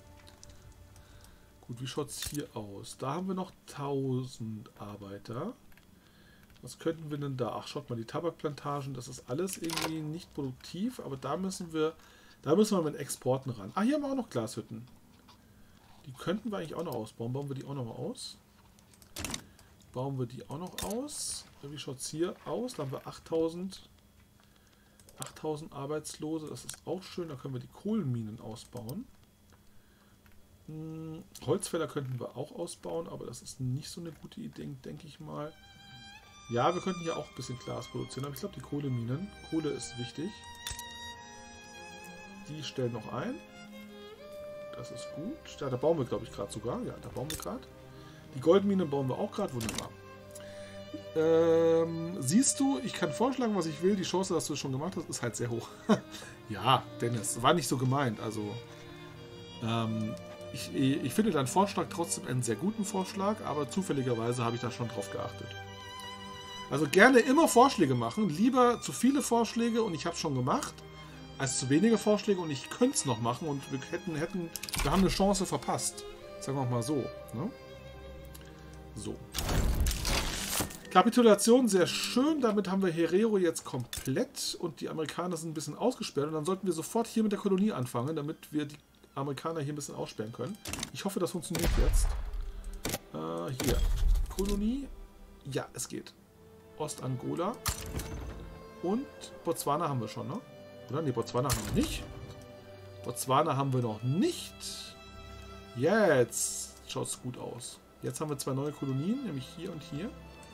Gut, wie schaut es hier aus? Da haben wir noch 1000 Arbeiter. Was könnten wir denn da? Ach, schaut mal, die Tabakplantagen, das ist alles irgendwie nicht produktiv, aber da müssen wir mit Exporten ran. Ah, hier haben wir auch noch Glashütten. Die könnten wir eigentlich auch noch ausbauen. Bauen wir die auch noch mal aus? Bauen wir die auch noch aus? Wie schaut es hier aus? Da haben wir 8000. 8000 Arbeitslose, das ist auch schön. Da können wir die Kohlenminen ausbauen. Holzfäller könnten wir auch ausbauen, aber das ist nicht so eine gute Idee, denke ich mal. Ja, wir könnten hier auch ein bisschen Glas produzieren, aber ich glaube die Kohleminen. Kohle ist wichtig. Die stellen noch ein. Das ist gut. Ja, da bauen wir, glaube ich, gerade sogar. Ja, da bauen wir gerade. Die Goldmine bauen wir auch gerade. Wunderbar. Siehst du, ich kann vorschlagen, was ich will. Die Chance, dass du es schon gemacht hast, ist halt sehr hoch. Ja, Dennis, war nicht so gemeint. Also, ich finde deinen Vorschlag trotzdem einen sehr guten Vorschlag, aber zufälligerweise habe ich da schon drauf geachtet. Also gerne immer Vorschläge machen. Lieber zu viele Vorschläge und ich habe es schon gemacht, als zu wenige Vorschläge und ich könnte es noch machen und wir haben eine Chance verpasst. Sagen wir mal so. Ne? So. Kapitulation, sehr schön. Damit haben wir Herero jetzt komplett und die Amerikaner sind ein bisschen ausgesperrt. Und dann sollten wir sofort hier mit der Kolonie anfangen, damit wir die Amerikaner hier ein bisschen aussperren können. Ich hoffe, das funktioniert jetzt. Hier. Kolonie. Ja, es geht. Ostangola. Und Botswana haben wir schon, ne? Oder? Ne, Botswana haben wir nicht. Botswana haben wir noch nicht. Jetzt schaut es gut aus. Jetzt haben wir 2 neue Kolonien, nämlich hier und hier.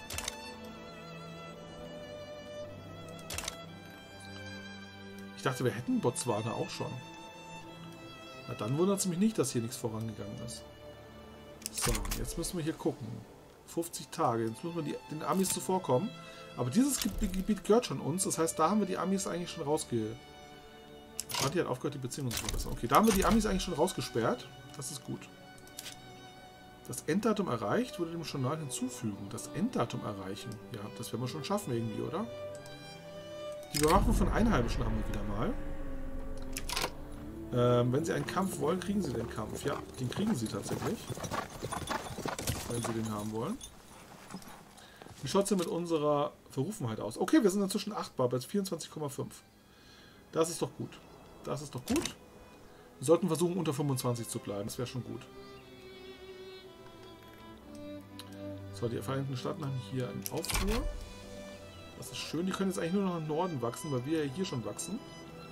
Ich dachte, wir hätten Botswana auch schon. Na, dann wundert es mich nicht, dass hier nichts vorangegangen ist. So, jetzt müssen wir hier gucken. 50 Tage. Jetzt müssen wir den Amis zuvorkommen. Aber dieses Gebiet gehört schon uns. Das heißt, da haben wir die Amis eigentlich schon Shanti hat aufgehört, die Beziehungen zu verbessern. Okay, da haben wir die Amis eigentlich schon rausgesperrt. Das ist gut. Das Enddatum erreicht, würde dem Journal hinzufügen. Das Enddatum erreichen. Ja, das werden wir schon schaffen irgendwie, oder? Die Überwachung von Einheimischen haben wir wieder mal. Wenn Sie einen Kampf wollen, kriegen Sie den Kampf. Ja, den kriegen Sie tatsächlich. Wenn Sie den haben wollen. Wie schaut es denn mit unserer Verrufenheit aus? Okay, wir sind inzwischen 8 Bar bei 24,5. Das ist doch gut. Das ist doch gut. Wir sollten versuchen, unter 25 zu bleiben. Das wäre schon gut. So, die Vereinigten Staaten haben hier einen Aufruhr. Das ist schön. Die können jetzt eigentlich nur noch nach Norden wachsen, weil wir ja hier schon wachsen.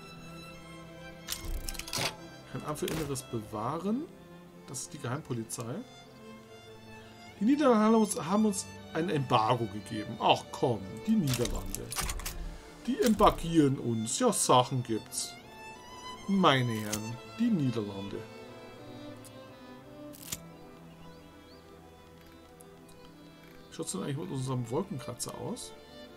Kein Amt für Inneres bewahren. Das ist die Geheimpolizei. Die Niederlande haben uns ein Embargo gegeben. Ach komm, die Niederlande. Die embargieren uns. Ja, Sachen gibt's. Meine Herren, die Niederlande. Wie schaut es denn eigentlich mit unserem Wolkenkratzer aus?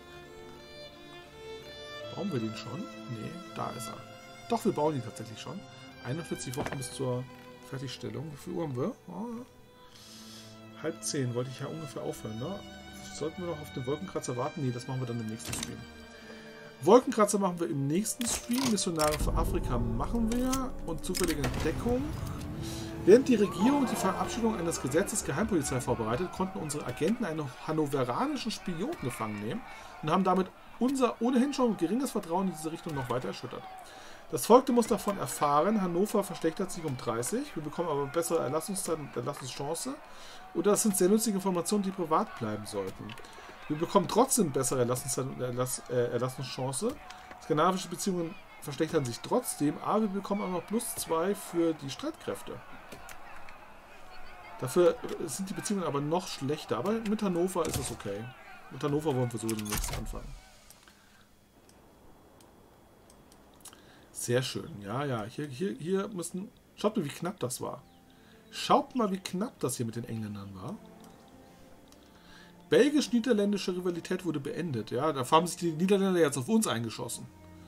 Bauen wir den schon? Nee, da ist er. Doch, wir bauen ihn tatsächlich schon. 41 Wochen bis zur Fertigstellung. Wie viel Uhr haben wir? Oh, 9:30 wollte ich ja ungefähr aufhören, ne? Sollten wir noch auf den Wolkenkratzer warten? Nee, das machen wir dann im nächsten Stream. Wolkenkratzer machen wir im nächsten Stream. Missionare für Afrika machen wir. Und zufällige Entdeckung. Während die Regierung die Verabschiedung eines Gesetzes Geheimpolizei vorbereitet, konnten unsere Agenten einen hannoveranischen Spion gefangen nehmen und haben damit unser ohnehin schon geringes Vertrauen in diese Richtung noch weiter erschüttert. Das Volk muss davon erfahren, Hannover verschlechtert sich um 30, wir bekommen aber bessere Erlassungszeit und Erlassungschance. Oder das sind sehr nützliche Informationen, die privat bleiben sollten. Wir bekommen trotzdem bessere Erlassungszeit und Erlassungschance. Skandinavische Beziehungen verschlechtern sich trotzdem, aber wir bekommen auch noch +2 für die Streitkräfte. Dafür sind die Beziehungen aber noch schlechter. Aber mit Hannover ist es okay. Mit Hannover wollen wir so demnächst anfangen. Sehr schön. Ja, ja. Hier müssen... Schaut mal, wie knapp das war. Schaut mal, wie knapp das hier mit den Engländern war. Belgisch-niederländische Rivalität wurde beendet. Ja, da haben sich die Niederländer jetzt auf uns eingeschossen.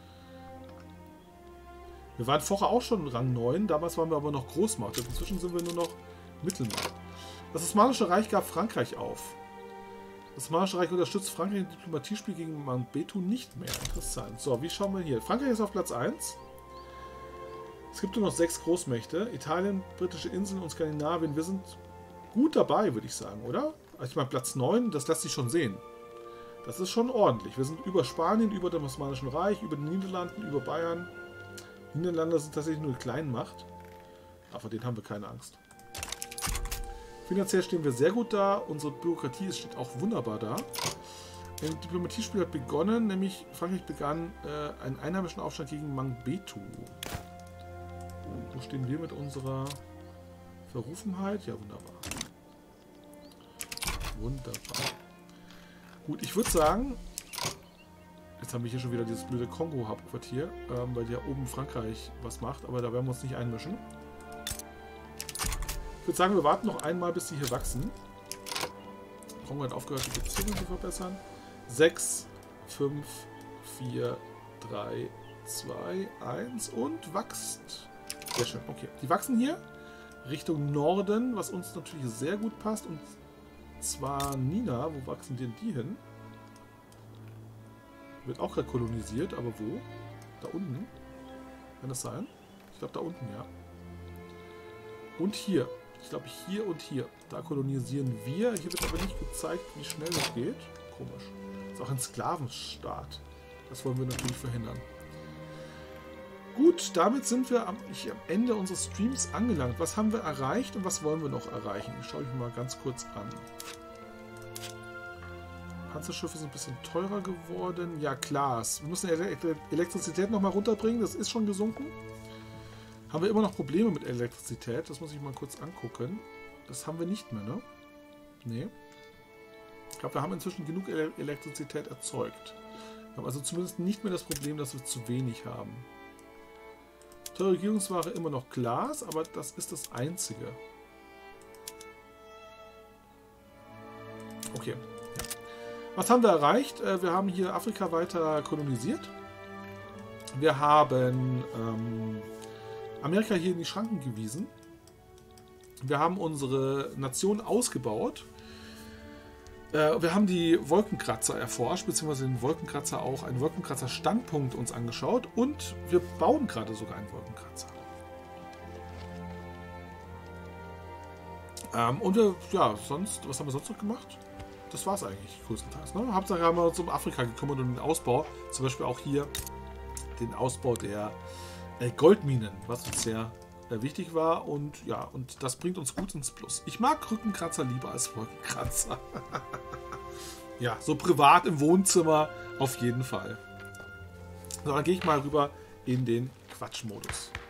Wir waren vorher auch schon Rang 9. Damals waren wir aber noch Großmacht. Inzwischen sind wir nur noch Mittelmacht. Das Osmanische Reich gab Frankreich auf. Das Osmanische Reich unterstützt Frankreich im Diplomatiespiel gegen Mountbatten nicht mehr. Interessant. So, wie schauen wir hier? Frankreich ist auf Platz 1. Es gibt nur noch 6 Großmächte. Italien, britische Inseln und Skandinavien. Wir sind gut dabei, würde ich sagen, oder? Also ich meine, Platz 9, das lässt sich schon sehen. Das ist schon ordentlich. Wir sind über Spanien, über dem Osmanischen Reich, über den Niederlanden, über Bayern. Die Niederlande sind tatsächlich nur eine Kleinmacht. Aber vor denen haben wir keine Angst. Finanziell stehen wir sehr gut da. Unsere Bürokratie steht auch wunderbar da. Ein Diplomatiespiel hat begonnen, nämlich Frankreich begann einen einheimischen Aufstand gegen Mangbetu. Wo stehen wir mit unserer Verrufenheit? Ja, wunderbar. Wunderbar. Gut, ich würde sagen, jetzt haben wir hier schon wieder dieses blöde Kongo-Hauptquartier, weil ja oben Frankreich was macht, aber da werden wir uns nicht einmischen. Ich würde sagen, wir warten noch einmal, bis sie hier wachsen. Kongo hat aufgehört, die Beziehungen zu verbessern. 6, 5, 4, 3, 2, 1 und wächst. Sehr schön, okay. Die wachsen hier Richtung Norden, was uns natürlich sehr gut passt. Und zwar Nina, wo wachsen denn die hin? Wird auch gerade kolonisiert, aber wo? Da unten? Kann das sein? Ich glaube da unten, ja. Und hier. Ich glaube hier und hier. Da kolonisieren wir. Hier wird aber nicht gezeigt, wie schnell das geht. Komisch. Das ist auch ein Sklavenstaat. Das wollen wir natürlich verhindern. Gut, damit sind wir am Ende unseres Streams angelangt. Was haben wir erreicht und was wollen wir noch erreichen? Schaue ich mir mal ganz kurz an. Panzerschiffe sind ein bisschen teurer geworden. Ja, klar. Wir müssen Elektrizität nochmal runterbringen. Das ist schon gesunken. Haben wir immer noch Probleme mit Elektrizität? Das muss ich mal kurz angucken. Das haben wir nicht mehr, ne? Nee. Ich glaube, wir haben inzwischen genug Elektrizität erzeugt. Wir haben also zumindest nicht mehr das Problem, dass wir zu wenig haben. Teure Regierungsware immer noch Glas, aber das ist das Einzige. Okay. Ja. Was haben wir erreicht? Wir haben hier Afrika weiter kolonisiert. Wir haben Amerika hier in die Schranken gewiesen. Wir haben unsere Nation ausgebaut. Wir haben die Wolkenkratzer erforscht, beziehungsweise den Wolkenkratzer auch, einen Wolkenkratzer-Standpunkt uns angeschaut und wir bauen gerade sogar einen Wolkenkratzer. Und wir, ja, sonst, was haben wir sonst noch gemacht? Das war es eigentlich größtenteils. Ne? Hauptsache haben wir uns um Afrika gekümmert und den Ausbau, zum Beispiel auch hier den Ausbau der Goldminen, was uns sehr wichtig war und ja, und das bringt uns gut ins Plus. Ich mag Rückenkratzer lieber als Wolkenkratzer. Ja, so privat im Wohnzimmer auf jeden Fall. So, dann gehe ich mal rüber in den Quatschmodus.